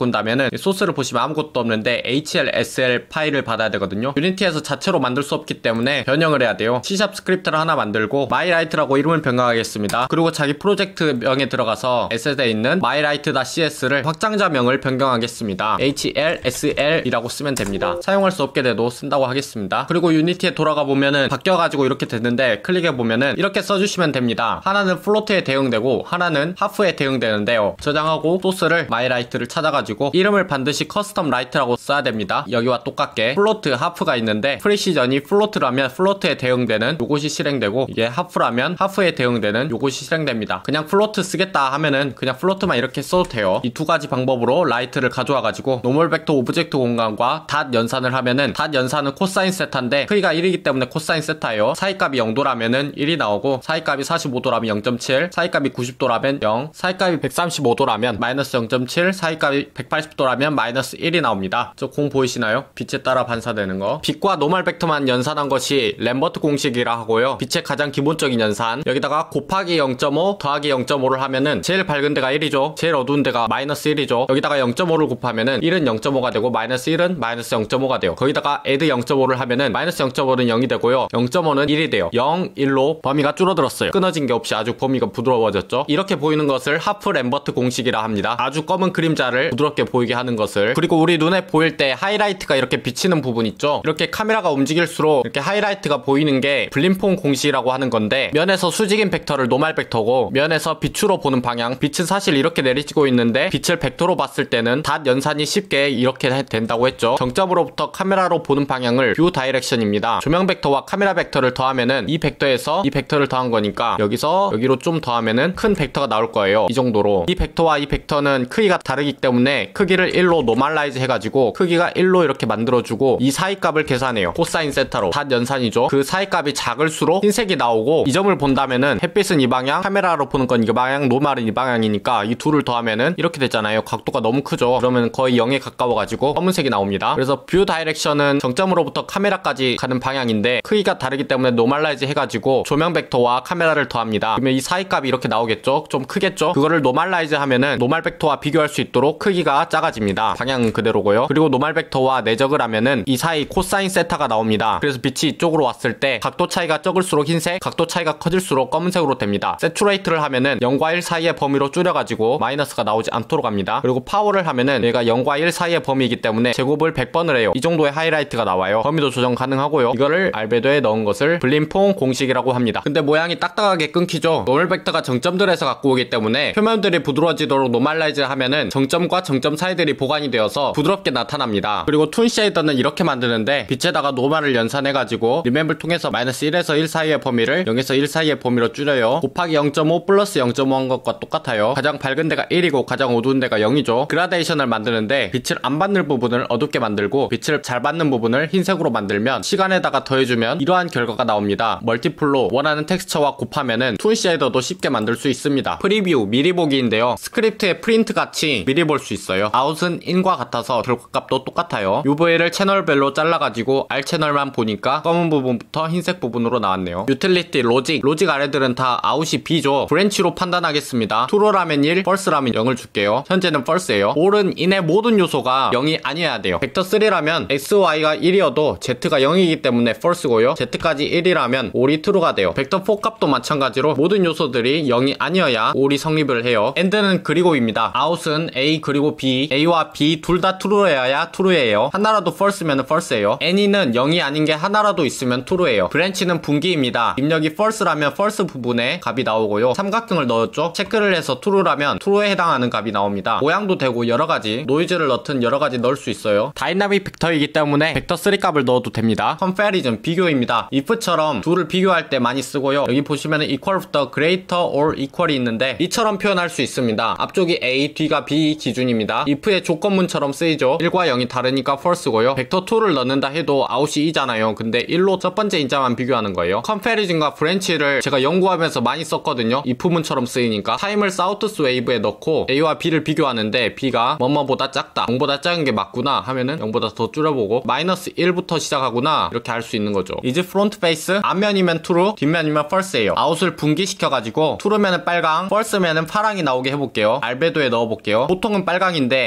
Speaker 1: 소스를 보시면 아무것도 없는데 에이치엘에스엘 파일을 받아야 되거든요. 유니티에서 자체로 만들 수 없기 때문에 변형을 해야 돼요. C샵 스크립트를 하나 만들고 마이라이트라고 이름을 변경하겠습니다. 그리고 자기 프로젝트 명에 들어가서 에셋에 있는 마이라이트.cs를 확장자명을 변경하겠습니다. 에이치엘에스엘이라고 쓰면 됩니다. 사용할 수 없게 돼도 쓴다고 하겠습니다. 그리고 유니티에 돌아가 보면은 바뀌어가지고 이렇게 됐는데 클릭해 보면은 이렇게 써주시면 됩니다. 하나는 플로트에 대응되고 하나는 하프에 대응되는데요. 저장하고 소스를 마이라이트를 찾아가지고 이름을 반드시 커스텀 라이트라고 써야 됩니다. 여기와 똑같게 플로트, 하프가 있는데 프리시전이 플로트라면 플로트에 대응되는 요것이 실행되고 이게 하프라면 하프에 대응되는 요것이 실행됩니다. 그냥 플로트 쓰겠다 하면은 그냥 플로트만 이렇게 써도 돼요. 이 두 가지 방법으로 라이트를 가져와가지고 노멀 벡터 오브젝트 공간과 닷 연산을 하면은 닷 연산은 코사인 세타인데 크기가 일이기 때문에 코사인 세타예요. 사이값이 영도라면은 일이 나오고 사이값이 사십오 도라면 영 점 칠, 사이값이 구십 도라면 영, 사이값이 백삼십오 도라면 마이너스 영 점 칠, 사이값이 백팔십 도라면 마이너스 일이 나옵니다. 저 공 보이시나요? 빛에 따라 반사되는 거. 빛과 노멀 벡터만 연산한 것이 램버트 공식이라 하고요. 빛의 가장 기본적인 연산. 여기다가 곱하기 영 점 오 더하기 영 점 오를 하면은 제일 밝은 데가 일이죠. 제일 어두운 데가 마이너스 일이죠. 여기다가 영 점 오를 곱하면은 일은 영 점 오가 되고 마이너스 일은 마이너스 영 점 오가 돼요. 거기다가 add 영 점 오를 하면은 마이너스 영 점 오는 영이 되고요. 영 점 오는 일이 돼요. 영, 일로 범위가 줄어들었어요. 끊어진 게 없이 아주 범위가 부드러워졌죠. 이렇게 보이는 것을 하프 램버트 공식이라 합니다. 아주 검은 그림자를 부드럽게 보이게 하는 것을. 그리고 우리 눈에 보일 때 하이라이트가 이렇게 비치는 부분 있죠. 이렇게 카메라가 움직일수록 이렇게 하이라이트가 보이는 게 블림폼 공식이라고 하는 건데 면에서 수직인 벡터를 노멀 벡터고 면에서 빛으로 보는 방향, 빛은 사실 이렇게 내리치고 있는데 빛을 벡터로 봤을 때는 닷 연산이 쉽게 이렇게 된다고 했죠. 정점으로부터 카메라로 보는 방향을 뷰 다이렉션입니다. 조명 벡터와 카메라 벡터를 더하면은 이 벡터에서 이 벡터를 더한 거니까 여기서 여기로 좀 더하면은 큰 벡터가 나올 거예요. 이 정도로. 이 벡터와 이 벡터는 크기가 다르기 때문에 크기를 일로 노멀라이즈 해가지고 크기가 일로 이렇게 만들어주고 이 사이값을 계산해요. 코사인 세타로. 닷 연산이죠. 그 사이값이 작을수록 흰색이 나오고 이 점을 본다면은 햇빛은 이 방향, 카메라로 보는 건 이 방향, 노멀은 이 방향이니까 이 둘을 더하면은 이렇게 되잖아요. 각도가 너무 크죠. 그러면 거의 영에 가까워가지고 검은색이 나옵니다. 그래서 뷰 다이렉션은 정점으로부터 카메라까지 가는 방향인데 크기가 다르기 때문에 노멀라이즈 해가지고 조명 벡터와 카메라를 더합니다. 그러면 이 사이값이 이렇게 나오겠죠? 좀 크겠죠? 그거를 노멀라이즈 하면은 노멀 벡터와 비교할 수 있도록 크기가 작아집니다. 방향은 그대로고요. 그리고 노멀 벡터와 내적을 하면은 이 사이 코사인 세타가 나옵니다. 그래서 빛이 이쪽으로 왔을 때 각도 차이가 적을수록 흰색, 각도 차이가 커질수록 검은색으로 됩니다. 세츄레이트를 하면은 영과 일 사이의 범위로 줄여가지고 마이너스가 나오지 않도록 합니다. 그리고 파워를 하면은 얘가 영과 일 사이의 범위이기 때문에 제곱을 백 번을 해요. 이 정도의 하이라이트가 나와요. 범위도 조정 가능하고요. 이거를 알베도에 넣은 것을 블림폼 공식이라고 합니다. 근데 모양이 딱딱하게 끊기죠. 노멀 벡터가 정점들에서 갖고 오기 때문에 표면들이 부드러워지도록 노멀라이즈 하면은 정점과 정점 사이들이 보관이 되어서 부드럽게 나타납니다. 그리고 툰 쉐이더는 이렇게 만드는데 빛에다가 노멀을 연산해가지고 리멤을 통해서 마이너스 일에서 일 사이의 범위를 영에서 일 사이의 범위로 줄여요. 곱하기 영 점 오 플러스 영 점 오 한 것과 똑같아요. 가장 밝은 데가 일이고 가장 어두운 데가 영이죠. 그라데이션을 만드는데 빛을 안 받는 부분을 어둡게 만들고 빛을 잘 받는 부분을 흰색으로 만들면 시간에다가 더해주면 이러한 결과가 나옵니다. 멀티플로 원하는 텍스처와 곱하면은 툰 쉐이더도 쉽게 만들 수 있습니다. 프리뷰, 미리 보기인데요. 스크립트의 프린트 같이 미리 볼 수 있어요. 아웃은 인과 같아서 결과값도 똑같아요. 유브이를 채널별로 잘라가지고 R 채널만 보니까 검은 부분부터 흰색 부분으로 나왔네요. 유틸리티, 로직, 로직 아래들은 다 아웃이 B죠. 브랜치로 판단하겠습니다. true라면 일, false라면 영을 줄게요. 현재는 false예요. all은 인의 모든 요소가 영이 아니어야 돼요. 벡터 삼라면 X, Y가 일이어도 Z가 영이기 때문에 false고요. Z까지 일이라면 all이 true가 돼요. 벡터 사 값도 마찬가지로 모든 요소들이 영이 아니어야 all이 성립을 해요. and는 그리고입니다. out은 A 그리고 B, A와 B 둘 다 true여야 true예요. 하나라도 false면 false예요. any는 영이 아닌 게 하나라도 있으면 true예요. branch는 분기입니다. 입력이 false라면 false 부분에 값이 나오고요. 삼각형을 넣었죠. 체크를 해서 true라면 true에 해당하는 값이 나옵니다. 모양도 되고 여러가지 노이즈를 넣든 여러가지 넣을 수 있어요. 다이나믹 벡터이기 때문에 벡터 삼 값을 넣어도 됩니다. comparison 비교입니다. if처럼 둘을 비교할 때 많이 쓰고요. 여기 보시면 equal부터 greater or equal이 있는데 이처럼 표현할 수 있습니다. 앞쪽이 A, 뒤가 B 기준입니다. if의 조건문처럼 쓰이죠. 일과 영이 다르니까 false고요. 벡터 이를 넣는다 해도 out이 이잖아요. 근데 일로 첫 번째 인자만 비교하는 거예요. comparison과 branch를 제가 연구하면서 많이 썼거든요. if문처럼 쓰이니까 타임을 사우트스 웨이브에 넣고 A와 B를 비교하는데 B가 뭐뭐보다 작다, 영보다 작은 게 맞구나 하면은 영보다 더 줄여보고 마이너스 일부터 시작하구나 이렇게 할 수 있는 거죠. 이제 프론트 페이스 앞면이면 true, 뒷면이면 false예요. 아웃을 분기시켜가지고 true면은 빨강, false면은 파랑이 나오게 해볼게요. 알베도에 넣어볼게요. 보통은 빨강인데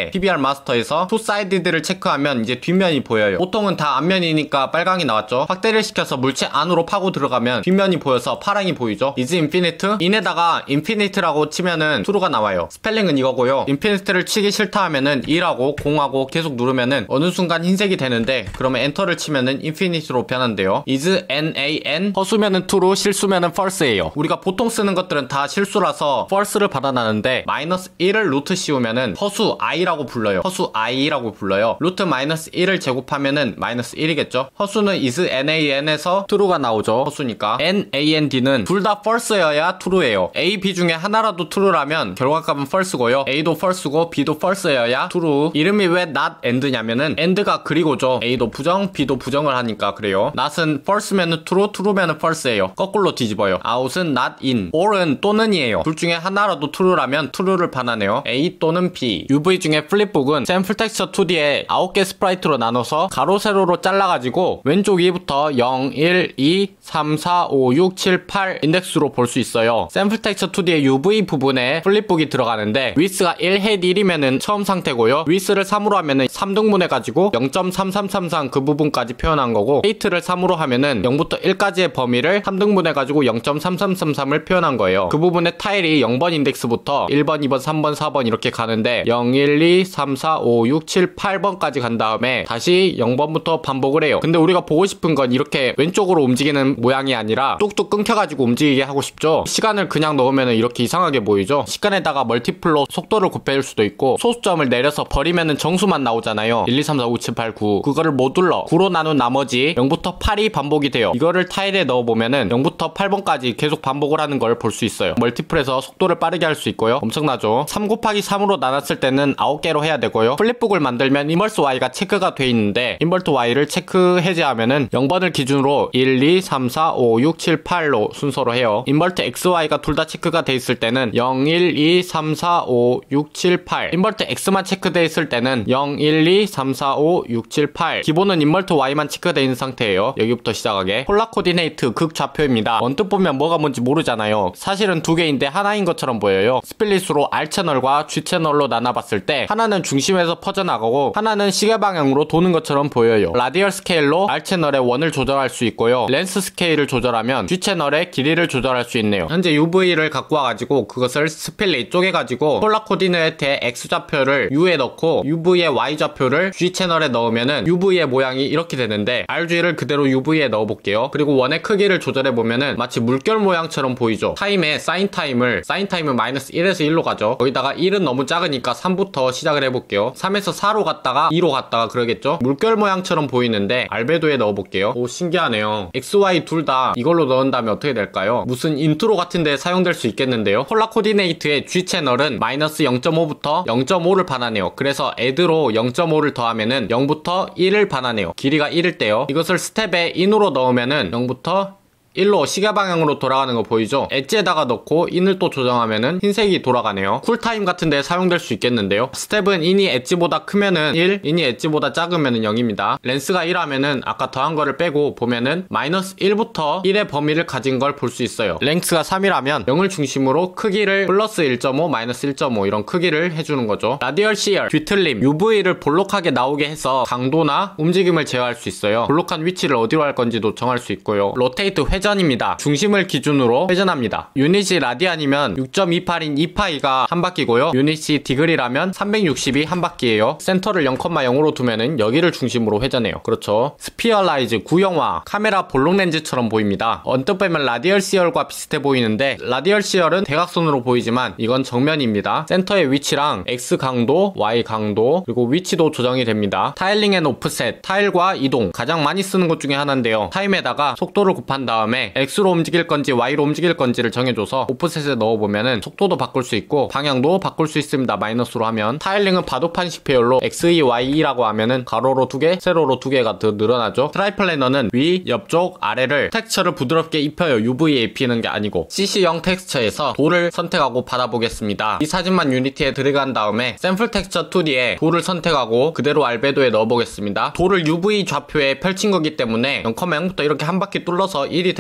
Speaker 1: 때 피비알 마스터에서 투 사이디드를 체크하면 이제 뒷면이 보여요. 보통은 다 앞면이니까 빨강이 나왔죠. 확대를 시켜서 물체 안으로 파고 들어가면 뒷면이 보여서 파랑이 보이죠. is infinite? 인에다가 infinite라고 치면은 true가 나와요. 스펠링은 이거고요. infinite를 치기 싫다 하면은 일하고 공하고 계속 누르면은 어느 순간 흰색이 되는데, 그러면 엔터를 치면은 infinite로 변한대요. is nan 허수면은 true, 실수면은 false예요. 우리가 보통 쓰는 것들은 다 실수라서 false를 받아나는데, 마이너스 일을 루트 씌우면은 허수 i라고 불러요. 허수 i라고 불러요. 루트 마이너스 일을 제곱하면은 마이너스 일이겠죠. 허수는 is nan에서 true가 나오죠. 허수니까 nand는 둘 다 false여야 true예요. a, b 중에 하나라도 true라면 결과값은 false고요. a도 false고 b도 false여야 true. 이름이 왜 not and냐면은 and가 그리고죠. a도 부정, b도 부정을 하니까 그래요. not은 false면은 true, true면은 false예요. 거꾸로 뒤집어요. out은 not in, or은 또는이에요. 둘 중에 하나라도 true라면 true를 반하네요. A 또는 B. 유브이 중에 플립북은 샘플 텍스처 투디에 아홉 개 스프라이트로 나눠서 가로 세로로 잘라가지고 왼쪽 위부터 영, 일, 이, 삼, 사, 오, 육, 칠, 팔 인덱스로 볼 수 있어요. 샘플 텍스처 투디의 유브이 부분에 플립북이 들어가는데, 위스가 일 헷 일이면은 처음 상태고요. 위스를 삼으로 하면은 삼 등분해가지고 영 점 삼삼삼삼 그 부분까지 표현한 거고, 웨이트를 삼으로 하면은 영부터 일까지의 범위를 삼 등분해가지고 영 점 삼삼삼삼을 표현한 거예요. 그 부분의 타일이 영 번 인덱스부터 일 번, 이 번, 삼 번, 사 번 이렇게 가는데 영, 일, 이, 삼, 사, 오, 육, 칠, 팔 번까지 간 다음에 다시 영 번부터 반복을 해요. 근데 우리가 보고 싶은 건 이렇게 왼쪽으로 움직이는 모양이 아니라 뚝뚝 끊겨가지고 움직이게 하고 싶죠. 시간을 그냥 넣으면 이렇게 이상하게 보이죠. 시간에다가 멀티플로 속도를 곱해줄 수도 있고, 소수점을 내려서 버리면 정수만 나오잖아요. 일, 이, 삼, 사, 오, 칠, 팔, 구. 그거를 못 눌러 구로 나눈 나머지 영부터 팔이 반복이 돼요. 이거를 타일에 넣어보면은 영부터 팔 번까지 계속 반복을 하는 걸 볼 수 있어요. 멀티플에서 속도를 빠르게 할 수 있고요. 엄청나죠. 삼 곱하기 삼으로 나눴을 때는 아홉 개로 해야 되고요. 플립북을 만들면 인버스 y가 체크가 돼 있는데, 인버트 y를 체크 해제하면은 영 번을 기준으로 일, 이, 삼, 사, 오, 육, 칠, 팔로 순서로 해요. 인버트 xy가 둘 다 체크가 돼 있을 때는 영, 일, 이, 삼, 사, 오, 육, 칠, 팔. 인버트 x만 체크돼 있을 때는 영, 일, 이, 삼, 사, 오, 육, 칠, 팔. 기본은 인버트 y만 체크돼 있는 상태예요. 여기부터 시작하게. 폴라 코디네이트 극좌표입니다. 언뜻 보면 뭐가 뭔지 모르잖아요. 사실은 두 개인데 하나인 것처럼 보여요. 스플릿으로 R 채널과 G 채널로 나눠봤을 때 하나는 중심에서 퍼져나가고 하나는 시계 방향으로 도는 것처럼 보여요. 라디얼 스케일로 R 채널의 원을 조절할 수 있고요. 렌스 스케일을 조절하면 G 채널의 길이를 조절할 수 있네요. 현재 유브이를 갖고 와가지고 그것을 스플릿 쪼개가지고 폴라 코디네이트의 X좌표를 U에 넣고 유브이의 Y좌표를 G 채널에 넣으면은 유브이의 모양이 이렇게 되는데, 알지를 그대로 유브이에 넣어볼게요. 그리고 원의 크기를 조절해보면은 마치 물결 모양처럼 보이죠. 타임의 사인 타임을, 사인 타임은 마이너스 일에서 일로 가죠. 거기다가 일은 너무 작으니까 삼부터 시작을 해볼게요. 삼에서 사로 갔다가 이로 갔다가 그러겠죠. 물결 모양처럼 보이는데 알베도에 넣어볼게요. 오, 신기하네요. 엑스, 와이 둘 다 이걸로 넣은 다음에 어떻게 될까요? 무슨 인트로 같은데 사용될 수 있겠는데요. 폴라 코디네이트의 G 채널은 마이너스 영 점 오부터 영 점 오를 반하네요. 그래서 add로 영 점 오를 더하면은 영부터 일을 반하네요. 길이가 일일 때요. 이것을 스텝에 in으로 넣으면은 영부터 일로 시계 방향으로 돌아가는 거 보이죠? 엣지에다가 넣고 인을 또 조정하면은 흰색이 돌아가네요. 쿨타임 같은데 사용될 수 있겠는데요. 스텝은 인이 엣지보다 크면은 일, 인이 엣지보다 작으면은 영입니다. 렌스가 일 하면은 아까 더한 거를 빼고 보면은 마이너스 일부터 일의 범위를 가진 걸 볼 수 있어요. 랭스가 삼이라면 영을 중심으로 크기를 플러스 일 점 오, 마이너스 일 점 오 이런 크기를 해주는 거죠. 라디얼 시어, 뒤틀림, 유브이를 볼록하게 나오게 해서 강도나 움직임을 제어할 수 있어요. 볼록한 위치를 어디로 할 건지도 정할 수 있고요. 로테이트 회전 회전입니다. 중심을 기준으로 회전합니다. 유닛이 라디안이면 육 점 이팔인 이 파이가 한 바퀴고요. 유닛이 디그리라면 삼백육십이 한 바퀴예요. 센터를 영 점 영으로 두면은 여기를 중심으로 회전해요. 그렇죠. 스피어라이즈, 구형화, 카메라 볼록 렌즈처럼 보입니다. 언뜻 보면 라디얼 시얼과 비슷해 보이는데, 라디얼 시얼은 대각선으로 보이지만 이건 정면입니다. 센터의 위치랑 X 강도, Y 강도, 그리고 위치도 조정이 됩니다. 타일링 앤 오프셋, 타일과 이동, 가장 많이 쓰는 것 중에 하나인데요. 타임에다가 속도를 곱한 다음에 X로 움직일 건지 Y로 움직일 건지를 정해줘서 오프셋에 넣어보면은 속도도 바꿀 수 있고 방향도 바꿀 수 있습니다. 마이너스로 하면. 타일링은 바둑판식 배열로 엑스 이, 와이 이라고 하면은 가로로 두 개, 세로로 두 개가 더 늘어나죠. 트라이플래너는 위, 옆쪽, 아래를 텍스처를 부드럽게 입혀요. 유브이에 입히는 게 아니고. 씨씨형 텍스처에서 돌을 선택하고 받아보겠습니다. 이 사진만 유니티에 들어간 다음에 샘플 텍스처 투디에 돌을 선택하고 그대로 알베도에 넣어보겠습니다. 돌을 유브이 좌표에 펼친 거기 때문에 영 점 영부터 이렇게 한 바퀴 뚫러서 일이 되는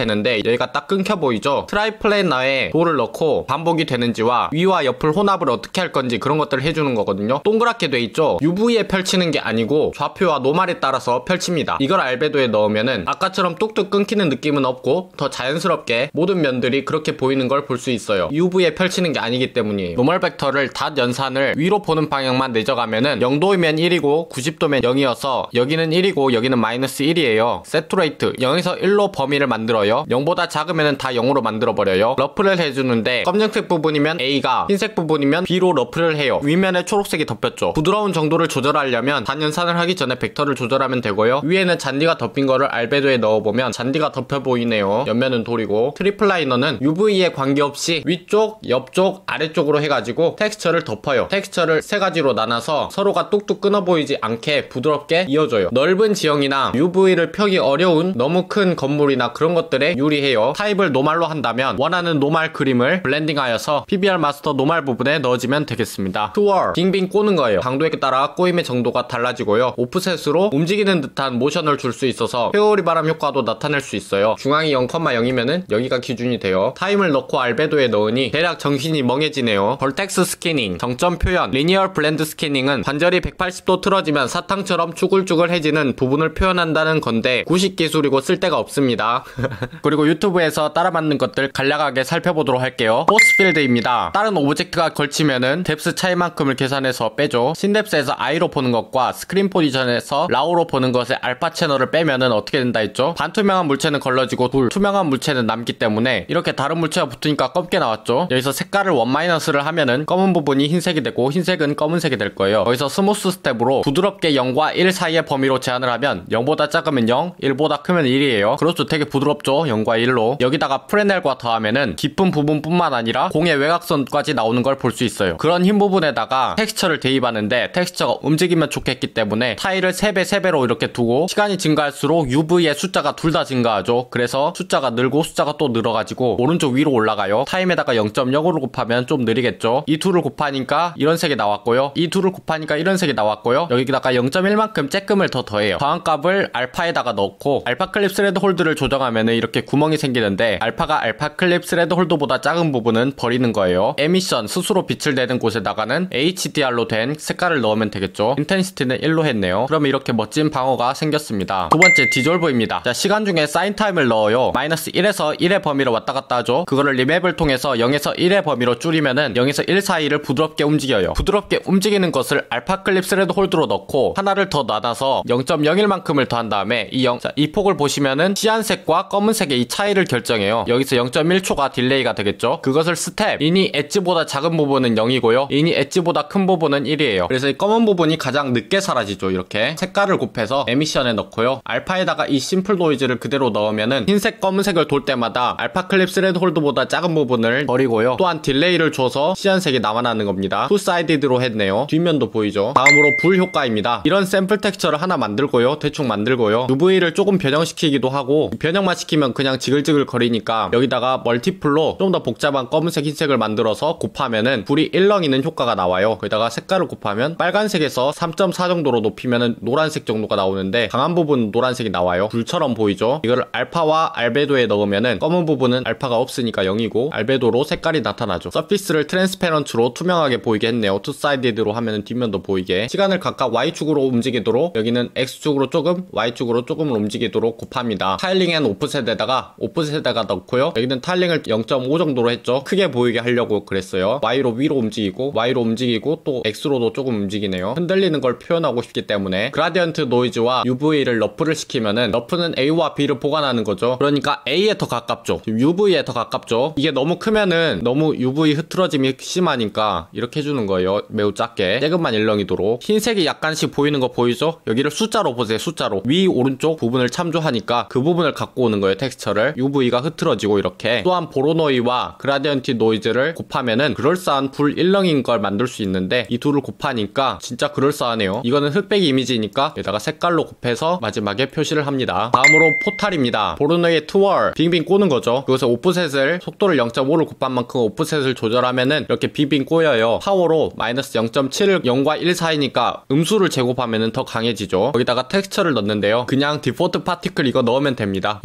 Speaker 1: 되는데 여기가 딱 끊겨 보이죠? 트라이플래너에 도를 넣고 반복이 되는지와 위와 옆을 혼합을 어떻게 할 건지 그런 것들을 해주는 거거든요. 동그랗게 돼 있죠? 유브이에 펼치는 게 아니고 좌표와 노말에 따라서 펼칩니다. 이걸 알베도에 넣으면은 아까처럼 뚝뚝 끊기는 느낌은 없고 더 자연스럽게 모든 면들이 그렇게 보이는 걸 볼 수 있어요. 유브이에 펼치는 게 아니기 때문이에요. 노멀 벡터를 닷 연산을 위로 보는 방향만 내져가면은 영 도면 일이고 구십 도면 영이어서 여기는 일이고 여기는 마이너스 일이에요. 세투레이트 영에서 일로 범위를 만들어요. 영보다 작으면 다 영으로 만들어버려요. 러프를 해주는데 검정색 부분이면 A가, 흰색 부분이면 B로 러프를 해요. 윗면에 초록색이 덮였죠. 부드러운 정도를 조절하려면 단 연산을 하기 전에 벡터를 조절하면 되고요. 위에는 잔디가 덮인 거를 알베도에 넣어보면 잔디가 덮여 보이네요. 옆면은 돌이고 트리플 라이너는 유브이에 관계없이 위쪽, 옆쪽, 아래쪽으로 해가지고 텍스처를 덮어요. 텍스처를 세 가지로 나눠서 서로가 뚝뚝 끊어 보이지 않게 부드럽게 이어줘요. 넓은 지형이나 유브이를 펴기 어려운 너무 큰 건물이나 그런 것들에 유리해요. 타입을 노말로 한다면 원하는 노말 그림을 블렌딩하여서 피비알 마스터 노말 부분에 넣어주면 되겠습니다. 투월 빙빙 꼬는 거예요. 강도에 따라 꼬임의 정도가 달라지고요. 오프셋으로 움직이는 듯한 모션을 줄 수 있어서 회오리 바람 효과도 나타낼 수 있어요. 중앙이 영 점 영이면은 여기가 기준이 돼요. 타임을 넣고 알베도에 넣으니 대략 정신이 멍해지네요. 벌텍스 스캐닝, 정점 표현, 리니어 블렌드 스캐닝은 관절이 백팔십 도 틀어지면 사탕처럼 쭈글쭈글해지는 부분을 표현한다는 건데 구식 기술이고 쓸데가 없습니다. 그리고 유튜브에서 따라 만든 것들 간략하게 살펴보도록 할게요. 포스필드입니다. 다른 오브젝트가 걸치면은 뎁스 차이만큼을 계산해서 빼죠. 신뎁스에서 I로 보는 것과 스크린 포지션에서 라오로 보는 것의 알파 채널을 빼면은 어떻게 된다 했죠? 반투명한 물체는 걸러지고 둘 투명한 물체는 남기 때문에 이렇게 다른 물체가 붙으니까 검게 나왔죠. 여기서 색깔을 원 마이너스를 하면은 검은 부분이 흰색이 되고 흰색은 검은색이 될 거예요. 여기서 스무스 스텝으로 부드럽게 영과 일 사이의 범위로 제한을 하면 영보다 작으면 영, 일보다 크면 일이에요. 그렇죠. 되게 부드럽죠. 영과 일로. 여기다가 프레넬과 더하면은 깊은 부분뿐만 아니라 공의 외곽선까지 나오는 걸 볼 수 있어요. 그런 흰 부분에다가 텍스처를 대입하는데 텍스처가 움직이면 좋겠기 때문에 타일을 세 배, 세 배로 이렇게 두고 시간이 증가할수록 유브이의 숫자가 둘 다 증가하죠. 그래서 숫자가 늘고 숫자가 또 늘어가지고 오른쪽 위로 올라가요. 타임에다가 영 점 영으로 곱하면 좀 느리겠죠. 이 둘을 곱하니까 이런 색이 나왔고요. 이 둘을 곱하니까 이런 색이 나왔고요. 여기다가 영 점 일만큼 쬐끔을 더 더해요. 더한값을 알파에다가 넣고 알파 클립 스레드 홀드를 조정하면 이렇게 구멍이 생기는데 알파가 알파 클립 스레드 홀드보다 작은 부분은 버리는 거예요. 에미션 스스로 빛을 내는 곳에다가는 에이치디알로 된 색깔을 넣으면 되겠죠. 인텐시티는 일로 했네요. 그러면 이렇게 멋진 방어가 생겼습니다. 두 번째 디졸브입니다. 자, 시간 중에 사인 타임을 넣어요. 마이너스 일에서 일의 범위로 왔다 갔다 하죠. 그거를 리맵을 통해서 영에서 일의 범위로 줄이면은 영에서 일 사이를 부드럽게 움직여요. 부드럽게 움직이는 것을 알파 클립 스레드 홀드로 넣고 하나를 더 나눠서 영 점 영일만큼을 더한 다음에 이 영, 자, 이 폭을 보시면은 시안색과 검은색의 이 차이를 결정해요. 여기서 영 점 일 초가 딜레이가 되겠죠. 그것을 스텝, 인이 엣지보다 작은 부분은 영이고요. 인이 엣지보다 큰 부분은 일이에요. 그래서 이 검은 부분이 가장 늦게 사라지죠. 이렇게 색깔을 곱해서 에미션에 넣고요. 알파에다가 이 심플 노이즈를 그대로 넣으면은 흰색, 검은색을 돌 때마다 알파 클립 스레드 홀드보다 작은 부분을 버리고요. 또한 딜레이를 줘서 시안색이 남아나는 겁니다. 투 사이디드로 했네요. 뒷면도 보이죠. 다음으로 불 효과입니다. 이런 샘플 텍스처를 하나 만들고요. 대충 만들고요. 유브이를 조금 변형시키기도 하고 변형만 시키면 그냥 지글지글 거리니까 여기다가 멀티플로 좀 더 복잡한 검은색, 흰색을 만들어서 곱하면은 불이 일렁이는 효과가 나와요. 거기다가 색깔을 곱하면 빨간색에서 삼 점 사 정도로 높이면은 노란색 정도가 나오는데 강한 부분은 노란색이 나와요. 불처럼 보이죠. 이거를 알파와 알베도에 넣으면은 검은 부분은 알파가 없으니까 영이고 알베도로 색깔이 나타나죠. 서피스를 트랜스페런트로 투명하게 보이게 했네요. 투사이디드로 하면은 뒷면도 보이게. 시간을 각각 Y축으로 움직이도록 여기는 X축으로 조금, Y축으로 조금 움직이도록 곱합니다. 타일링 앤 오프셋에다가 오프셋에다가 넣고요. 여기는 타일링을 영 점 오 정도로 했죠. 크게 보이게 하려고 그랬어요. Y로 위로 움직이고 Y로 움직이고 또 X로도 조금 움직이네요. 흔들리는 걸 표현하고 싶기 때문에 그라디언트 노이즈와 유브이를 러프를 시키면은 러프는 A와 B를 보관하는 거죠. 그러니까 A에 더 가깝죠. 유브이에 더 가깝죠. 이게 너무 크면은 너무 유브이 흐트러짐이 심하니까 이렇게 해주는 거예요. 매우 작게 조금만 일렁이도록. 흰색이 약간씩 보이는 거 보이죠? 여기를 숫자로 보세요. 숫자로 위 오른쪽 부분을 참조하니까 그 부분을 갖고 오는 거예요. 텍스처를. 유브이가 흐트러지고 이렇게. 또한 보로노이와 그라디언트 노이즈를 곱하면은 그럴싸한 불 일렁인 걸 만들 수 있는데 이 둘을 곱하니까 진짜 그럴싸하네요. 이거는 흑백 이미지니까 여기다가 색깔로 곱해서 마지막에 표시를 합니다. 다음으로 포탈입니다. 보로노이의 투월 빙빙 꼬는 거죠. 그것을 오프셋을 속도를 영 점 오를 곱한 만큼 오프셋을 조절하면은 이렇게 빙빙 꼬여요. 파워로 마이너스 영 점 칠을 영과 일 사이니까 음수를 제곱하면은 더 강해지죠. 여기다가 텍스처를 넣는데요. 그냥 디폴트 파티클 이거 넣으면 됩니다. 여기서 기본으로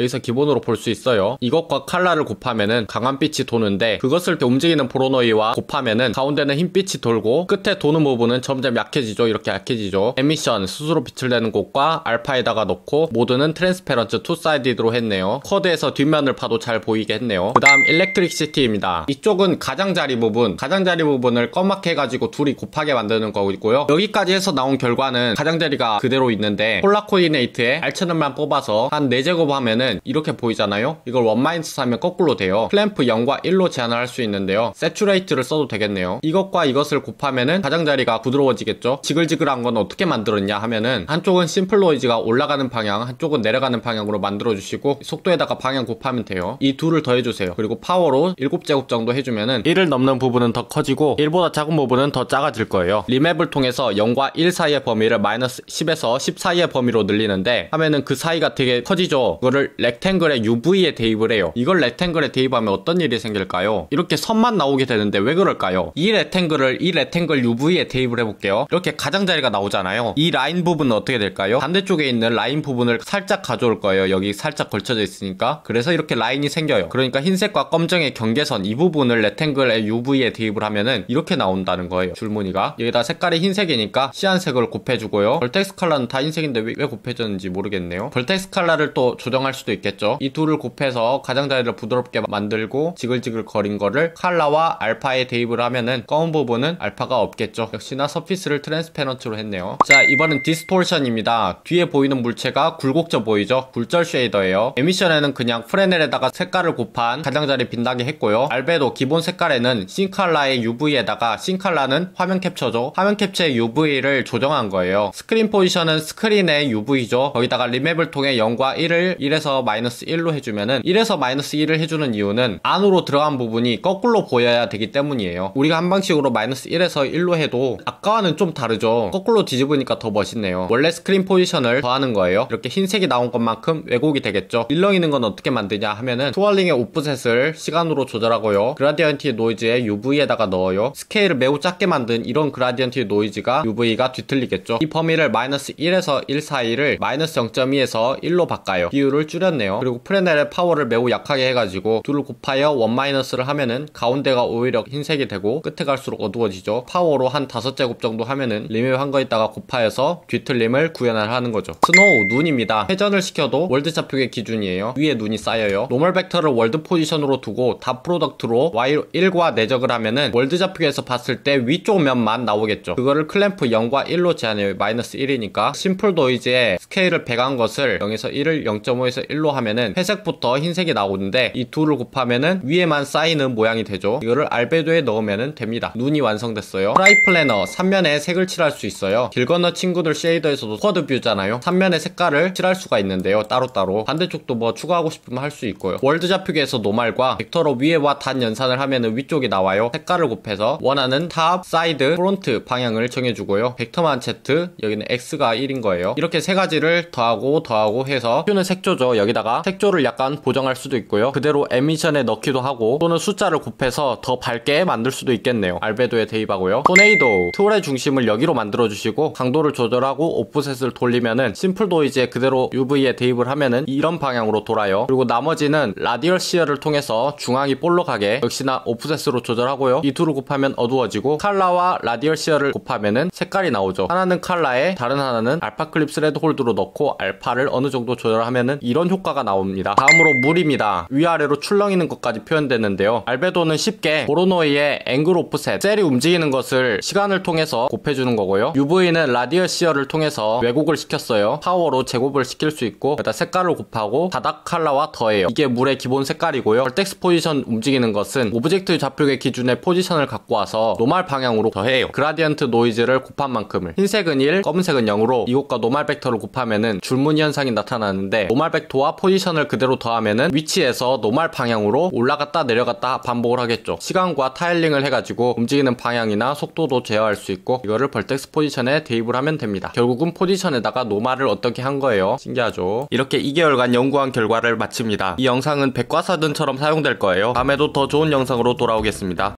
Speaker 1: 기본으로 볼 수 있어요. 이것과 칼라를 곱하면은 강한 빛이 도는데, 그것을 움직이는 보로노이와 곱하면은 가운데는 흰빛이 돌고 끝에 도는 부분은 점점 약해지죠. 이렇게 약해지죠. 에미션, 스스로 빛을 내는 곳과 알파에다가 넣고 모드는 트랜스페런트 투 사이디드로 했네요. 쿼드에서 뒷면을 봐도 잘 보이게 했네요. 그 다음 일렉트릭시티입니다. 이쪽은 가장자리 부분, 가장자리 부분을 검맣게 해가지고 둘이 곱하게 만드는 거고요. 여기까지 해서 나온 결과는 가장자리가 그대로 있는데, 폴라 코디네이트에 알츠는만 뽑아서 한 네 제곱 하면은 이렇게 보이잖아요. 이걸 원 마이너스 하면 거꾸로 돼요. 클램프 영과 일로 제한을 할 수 있는데요. 세츄레이트를 써도 되겠네요. 이것과 이것을 곱하면은 가장자리가 부드러워지겠죠. 지글지글한 건 어떻게 만들었냐 하면은, 한쪽은 심플 노이즈가 올라가는 방향, 한쪽은 내려가는 방향으로 만들어주시고 속도에다가 방향 곱하면 돼요. 이 둘을 더해주세요. 그리고 파워로 일곱 제곱 정도 해주면은 일을 넘는 부분은 더 커지고 일보다 작은 부분은 더 작아질 거예요. 리맵을 통해서 영과 일 사이의 범위를 마이너스 십에서 십 사이의 범위로 늘리는데, 하면은 그 사이가 되게 커지죠. 그거를 렉탱글의 유브이에 대입을 해요. 이걸 렉탱글에 대입하면 어떤 일이 생길까요? 이렇게 선만 나오게 되는데 왜 그럴까요? 이 렉탱글을 이 렉탱글 유브이에 대입을 해볼게요. 이렇게 가장자리가 나오잖아요. 이 라인 부분은 어떻게 될까요? 반대쪽에 있는 라인 부분을 살짝 가져올 거예요. 여기 살짝 걸쳐져 있으니까. 그래서 이렇게 라인이 생겨요. 그러니까 흰색과 검정의 경계선, 이 부분을 렉탱글의 유브이에 대입을 하면은 이렇게 나온다는 거예요. 줄무늬가. 여기다 색깔이 흰색이니까 시안색을 곱해주고요. 벌텍스 컬러는 다 흰색인데 왜, 왜 곱해졌는지 모르겠네요. 벌텍스 컬러를 또 조정할 수도 있겠죠. 이 둘을 곱해서 가장자리를 부드럽게 만들고 지글지글 거린 거를 칼라와 알파에 대입을 하면은 검은 부분은 알파가 없겠죠. 역시나 서피스를 트랜스페런트로 했네요. 자, 이번엔 디스토션입니다. 뒤에 보이는 물체가 굴곡져 보이죠? 굴절 쉐이더예요. 에미션에는 그냥 프레넬에다가 색깔을 곱한 가장자리 빛나게 했고요. 알베도 기본 색깔에는 싱칼라의 유브이에다가, 싱칼라는 화면 캡처죠. 화면 캡처의 유브이를 조정한 거예요. 스크린 포지션은 스크린의 유브이죠. 거기다가 리맵을 통해 영과 일을 일에서 마이너스 일로 해주면은, 일에서 마이너스 일을 해주는 이유는 안으로 들어간 부분이 거꾸로 보여야 되기 때문이에요. 우리가 한 방식으로 마이너스 일에서 일로 해도 아까와는 좀 다르죠. 거꾸로 뒤집으니까 더 멋있네요. 원래 스크린 포지션을 더하는 거예요. 이렇게 흰색이 나온 것만큼 왜곡이 되겠죠. 일렁이는 건 어떻게 만드냐 하면은 트월링의 오프셋을 시간으로 조절하고요. 그라디언트 노이즈에 유브이에다가 넣어요. 스케일을 매우 작게 만든 이런 그라디언트 노이즈가 유브이가 뒤틀리겠죠. 이 범위를 마이너스 일에서 일 사이를 마이너스 영 점 이에서 일로 바꿔요. 비율을 줄였네요. 그리고 프레넬의 파워를 매우 약하게 해가지고 둘을 곱하여 원 마이너스를 하면은 가운데가 오히려 흰색이 되고 끝에 갈수록 어두워지죠. 파워로 한 다섯 제곱 정도 하면은 리맵 한 거에다가 곱하여서 뒤틀림을 구현을 하는 거죠. 스노우, 눈입니다. 회전을 시켜도 월드 좌표의 기준이에요. 위에 눈이 쌓여요. 노멀 벡터를 월드 포지션으로 두고 다 프로덕트로 와이 일과 내적을 하면은 월드 좌표에서 봤을 때 위쪽 면만 나오겠죠. 그거를 클램프 영과 일로 제한해요. 마이너스 일이니까. 심플 노이즈에 스케일을 백한 것을 영에서 일을 영 점 오에서 일로 하면은 회색부터 흰색이 나오는데, 이 둘을 곱하면은 위에만 쌓이는 모양이 되죠. 이거를 알베도에 넣으면은 됩니다. 눈이 완성됐어요. 트라이플래너, 삼면에 색을 칠할 수 있어요. 길 건너 친구들 쉐이더에서도 쿼드 뷰잖아요. 삼면에 색깔을 칠할 수가 있는데요. 따로따로. 반대쪽도 뭐 추가하고 싶으면 할 수 있고요. 월드 좌표계에서 노말과 벡터로 위에와 단 연산을 하면은 위쪽이 나와요. 색깔을 곱해서 원하는 탑, 사이드, 프론트 방향을 정해주고요. 벡터만 Z, 여기는 X가 일인 거예요. 이렇게 세 가지를 더하고 더하고 해서 뷰는 색조죠. 여기다가 색조를 약간 보정할 수도 있고요. 그대로 에미션에 넣기도 하고, 또는 숫자를 곱해서 더 밝게 만들 수도 있겠네요. 알베도에 대입하고요. 토네이도, 트월의 중심을 여기로 만들어주시고 강도를 조절하고 오프셋을 돌리면은 심플 노이즈에 그대로 유브이에 대입을 하면은 이런 방향으로 돌아요. 그리고 나머지는 라디얼 시어를 통해서 중앙이 볼록하게 역시나 오프셋으로 조절하고요. 이 둘을 곱하면 어두워지고, 칼라와 라디얼 시어를 곱하면은 색깔이 나오죠. 하나는 칼라에 다른 하나는 알파 클립 스레드 홀드로 넣고 알파를 어느 정도 조절하면은 이런 효과가 나옵니다. 다음으로 물입니다. 위아래로 출렁이는 것까지 표현됐는데요. 알베도는 쉽게 보로노이의 앵글 오프셋, 셀이 움직이는 것을 시간을 통해서 곱해주는 거고요. 유브이는 라디얼 시어를 통해서 왜곡을 시켰어요. 파워로 제곱을 시킬 수 있고, 여기다 색깔을 곱하고 바닥 칼라와 더해요. 이게 물의 기본 색깔이고요. 벌텍스 포지션 움직이는 것은 오브젝트 좌표계 기준의 포지션을 갖고 와서 노말 방향으로 더해요. 그라디언트 노이즈를 곱한 만큼을. 흰색은 일, 검은색은 영으로 이것과 노말 벡터를 곱하면은 줄무늬 현상이 나타나는데, 노말 벡터와 포지션을 그대로 더하면은 위치에서 노말 방향으로 올라갔다 내려갔다 반복을 하겠죠. 시간과 타일링을 해가지고 움직이는 방향이나 속도도 제어할 수 있고, 이거를 벌텍스 포지션에 대입을 하면 됩니다. 결국은 포지션에다가 노말을 어떻게 한 거예요. 신기하죠. 이렇게 이 개월간 연구한 결과를 마칩니다. 이 영상은 백과사전처럼 사용될 거예요. 다음에도 더 좋은 영상으로 돌아오겠습니다.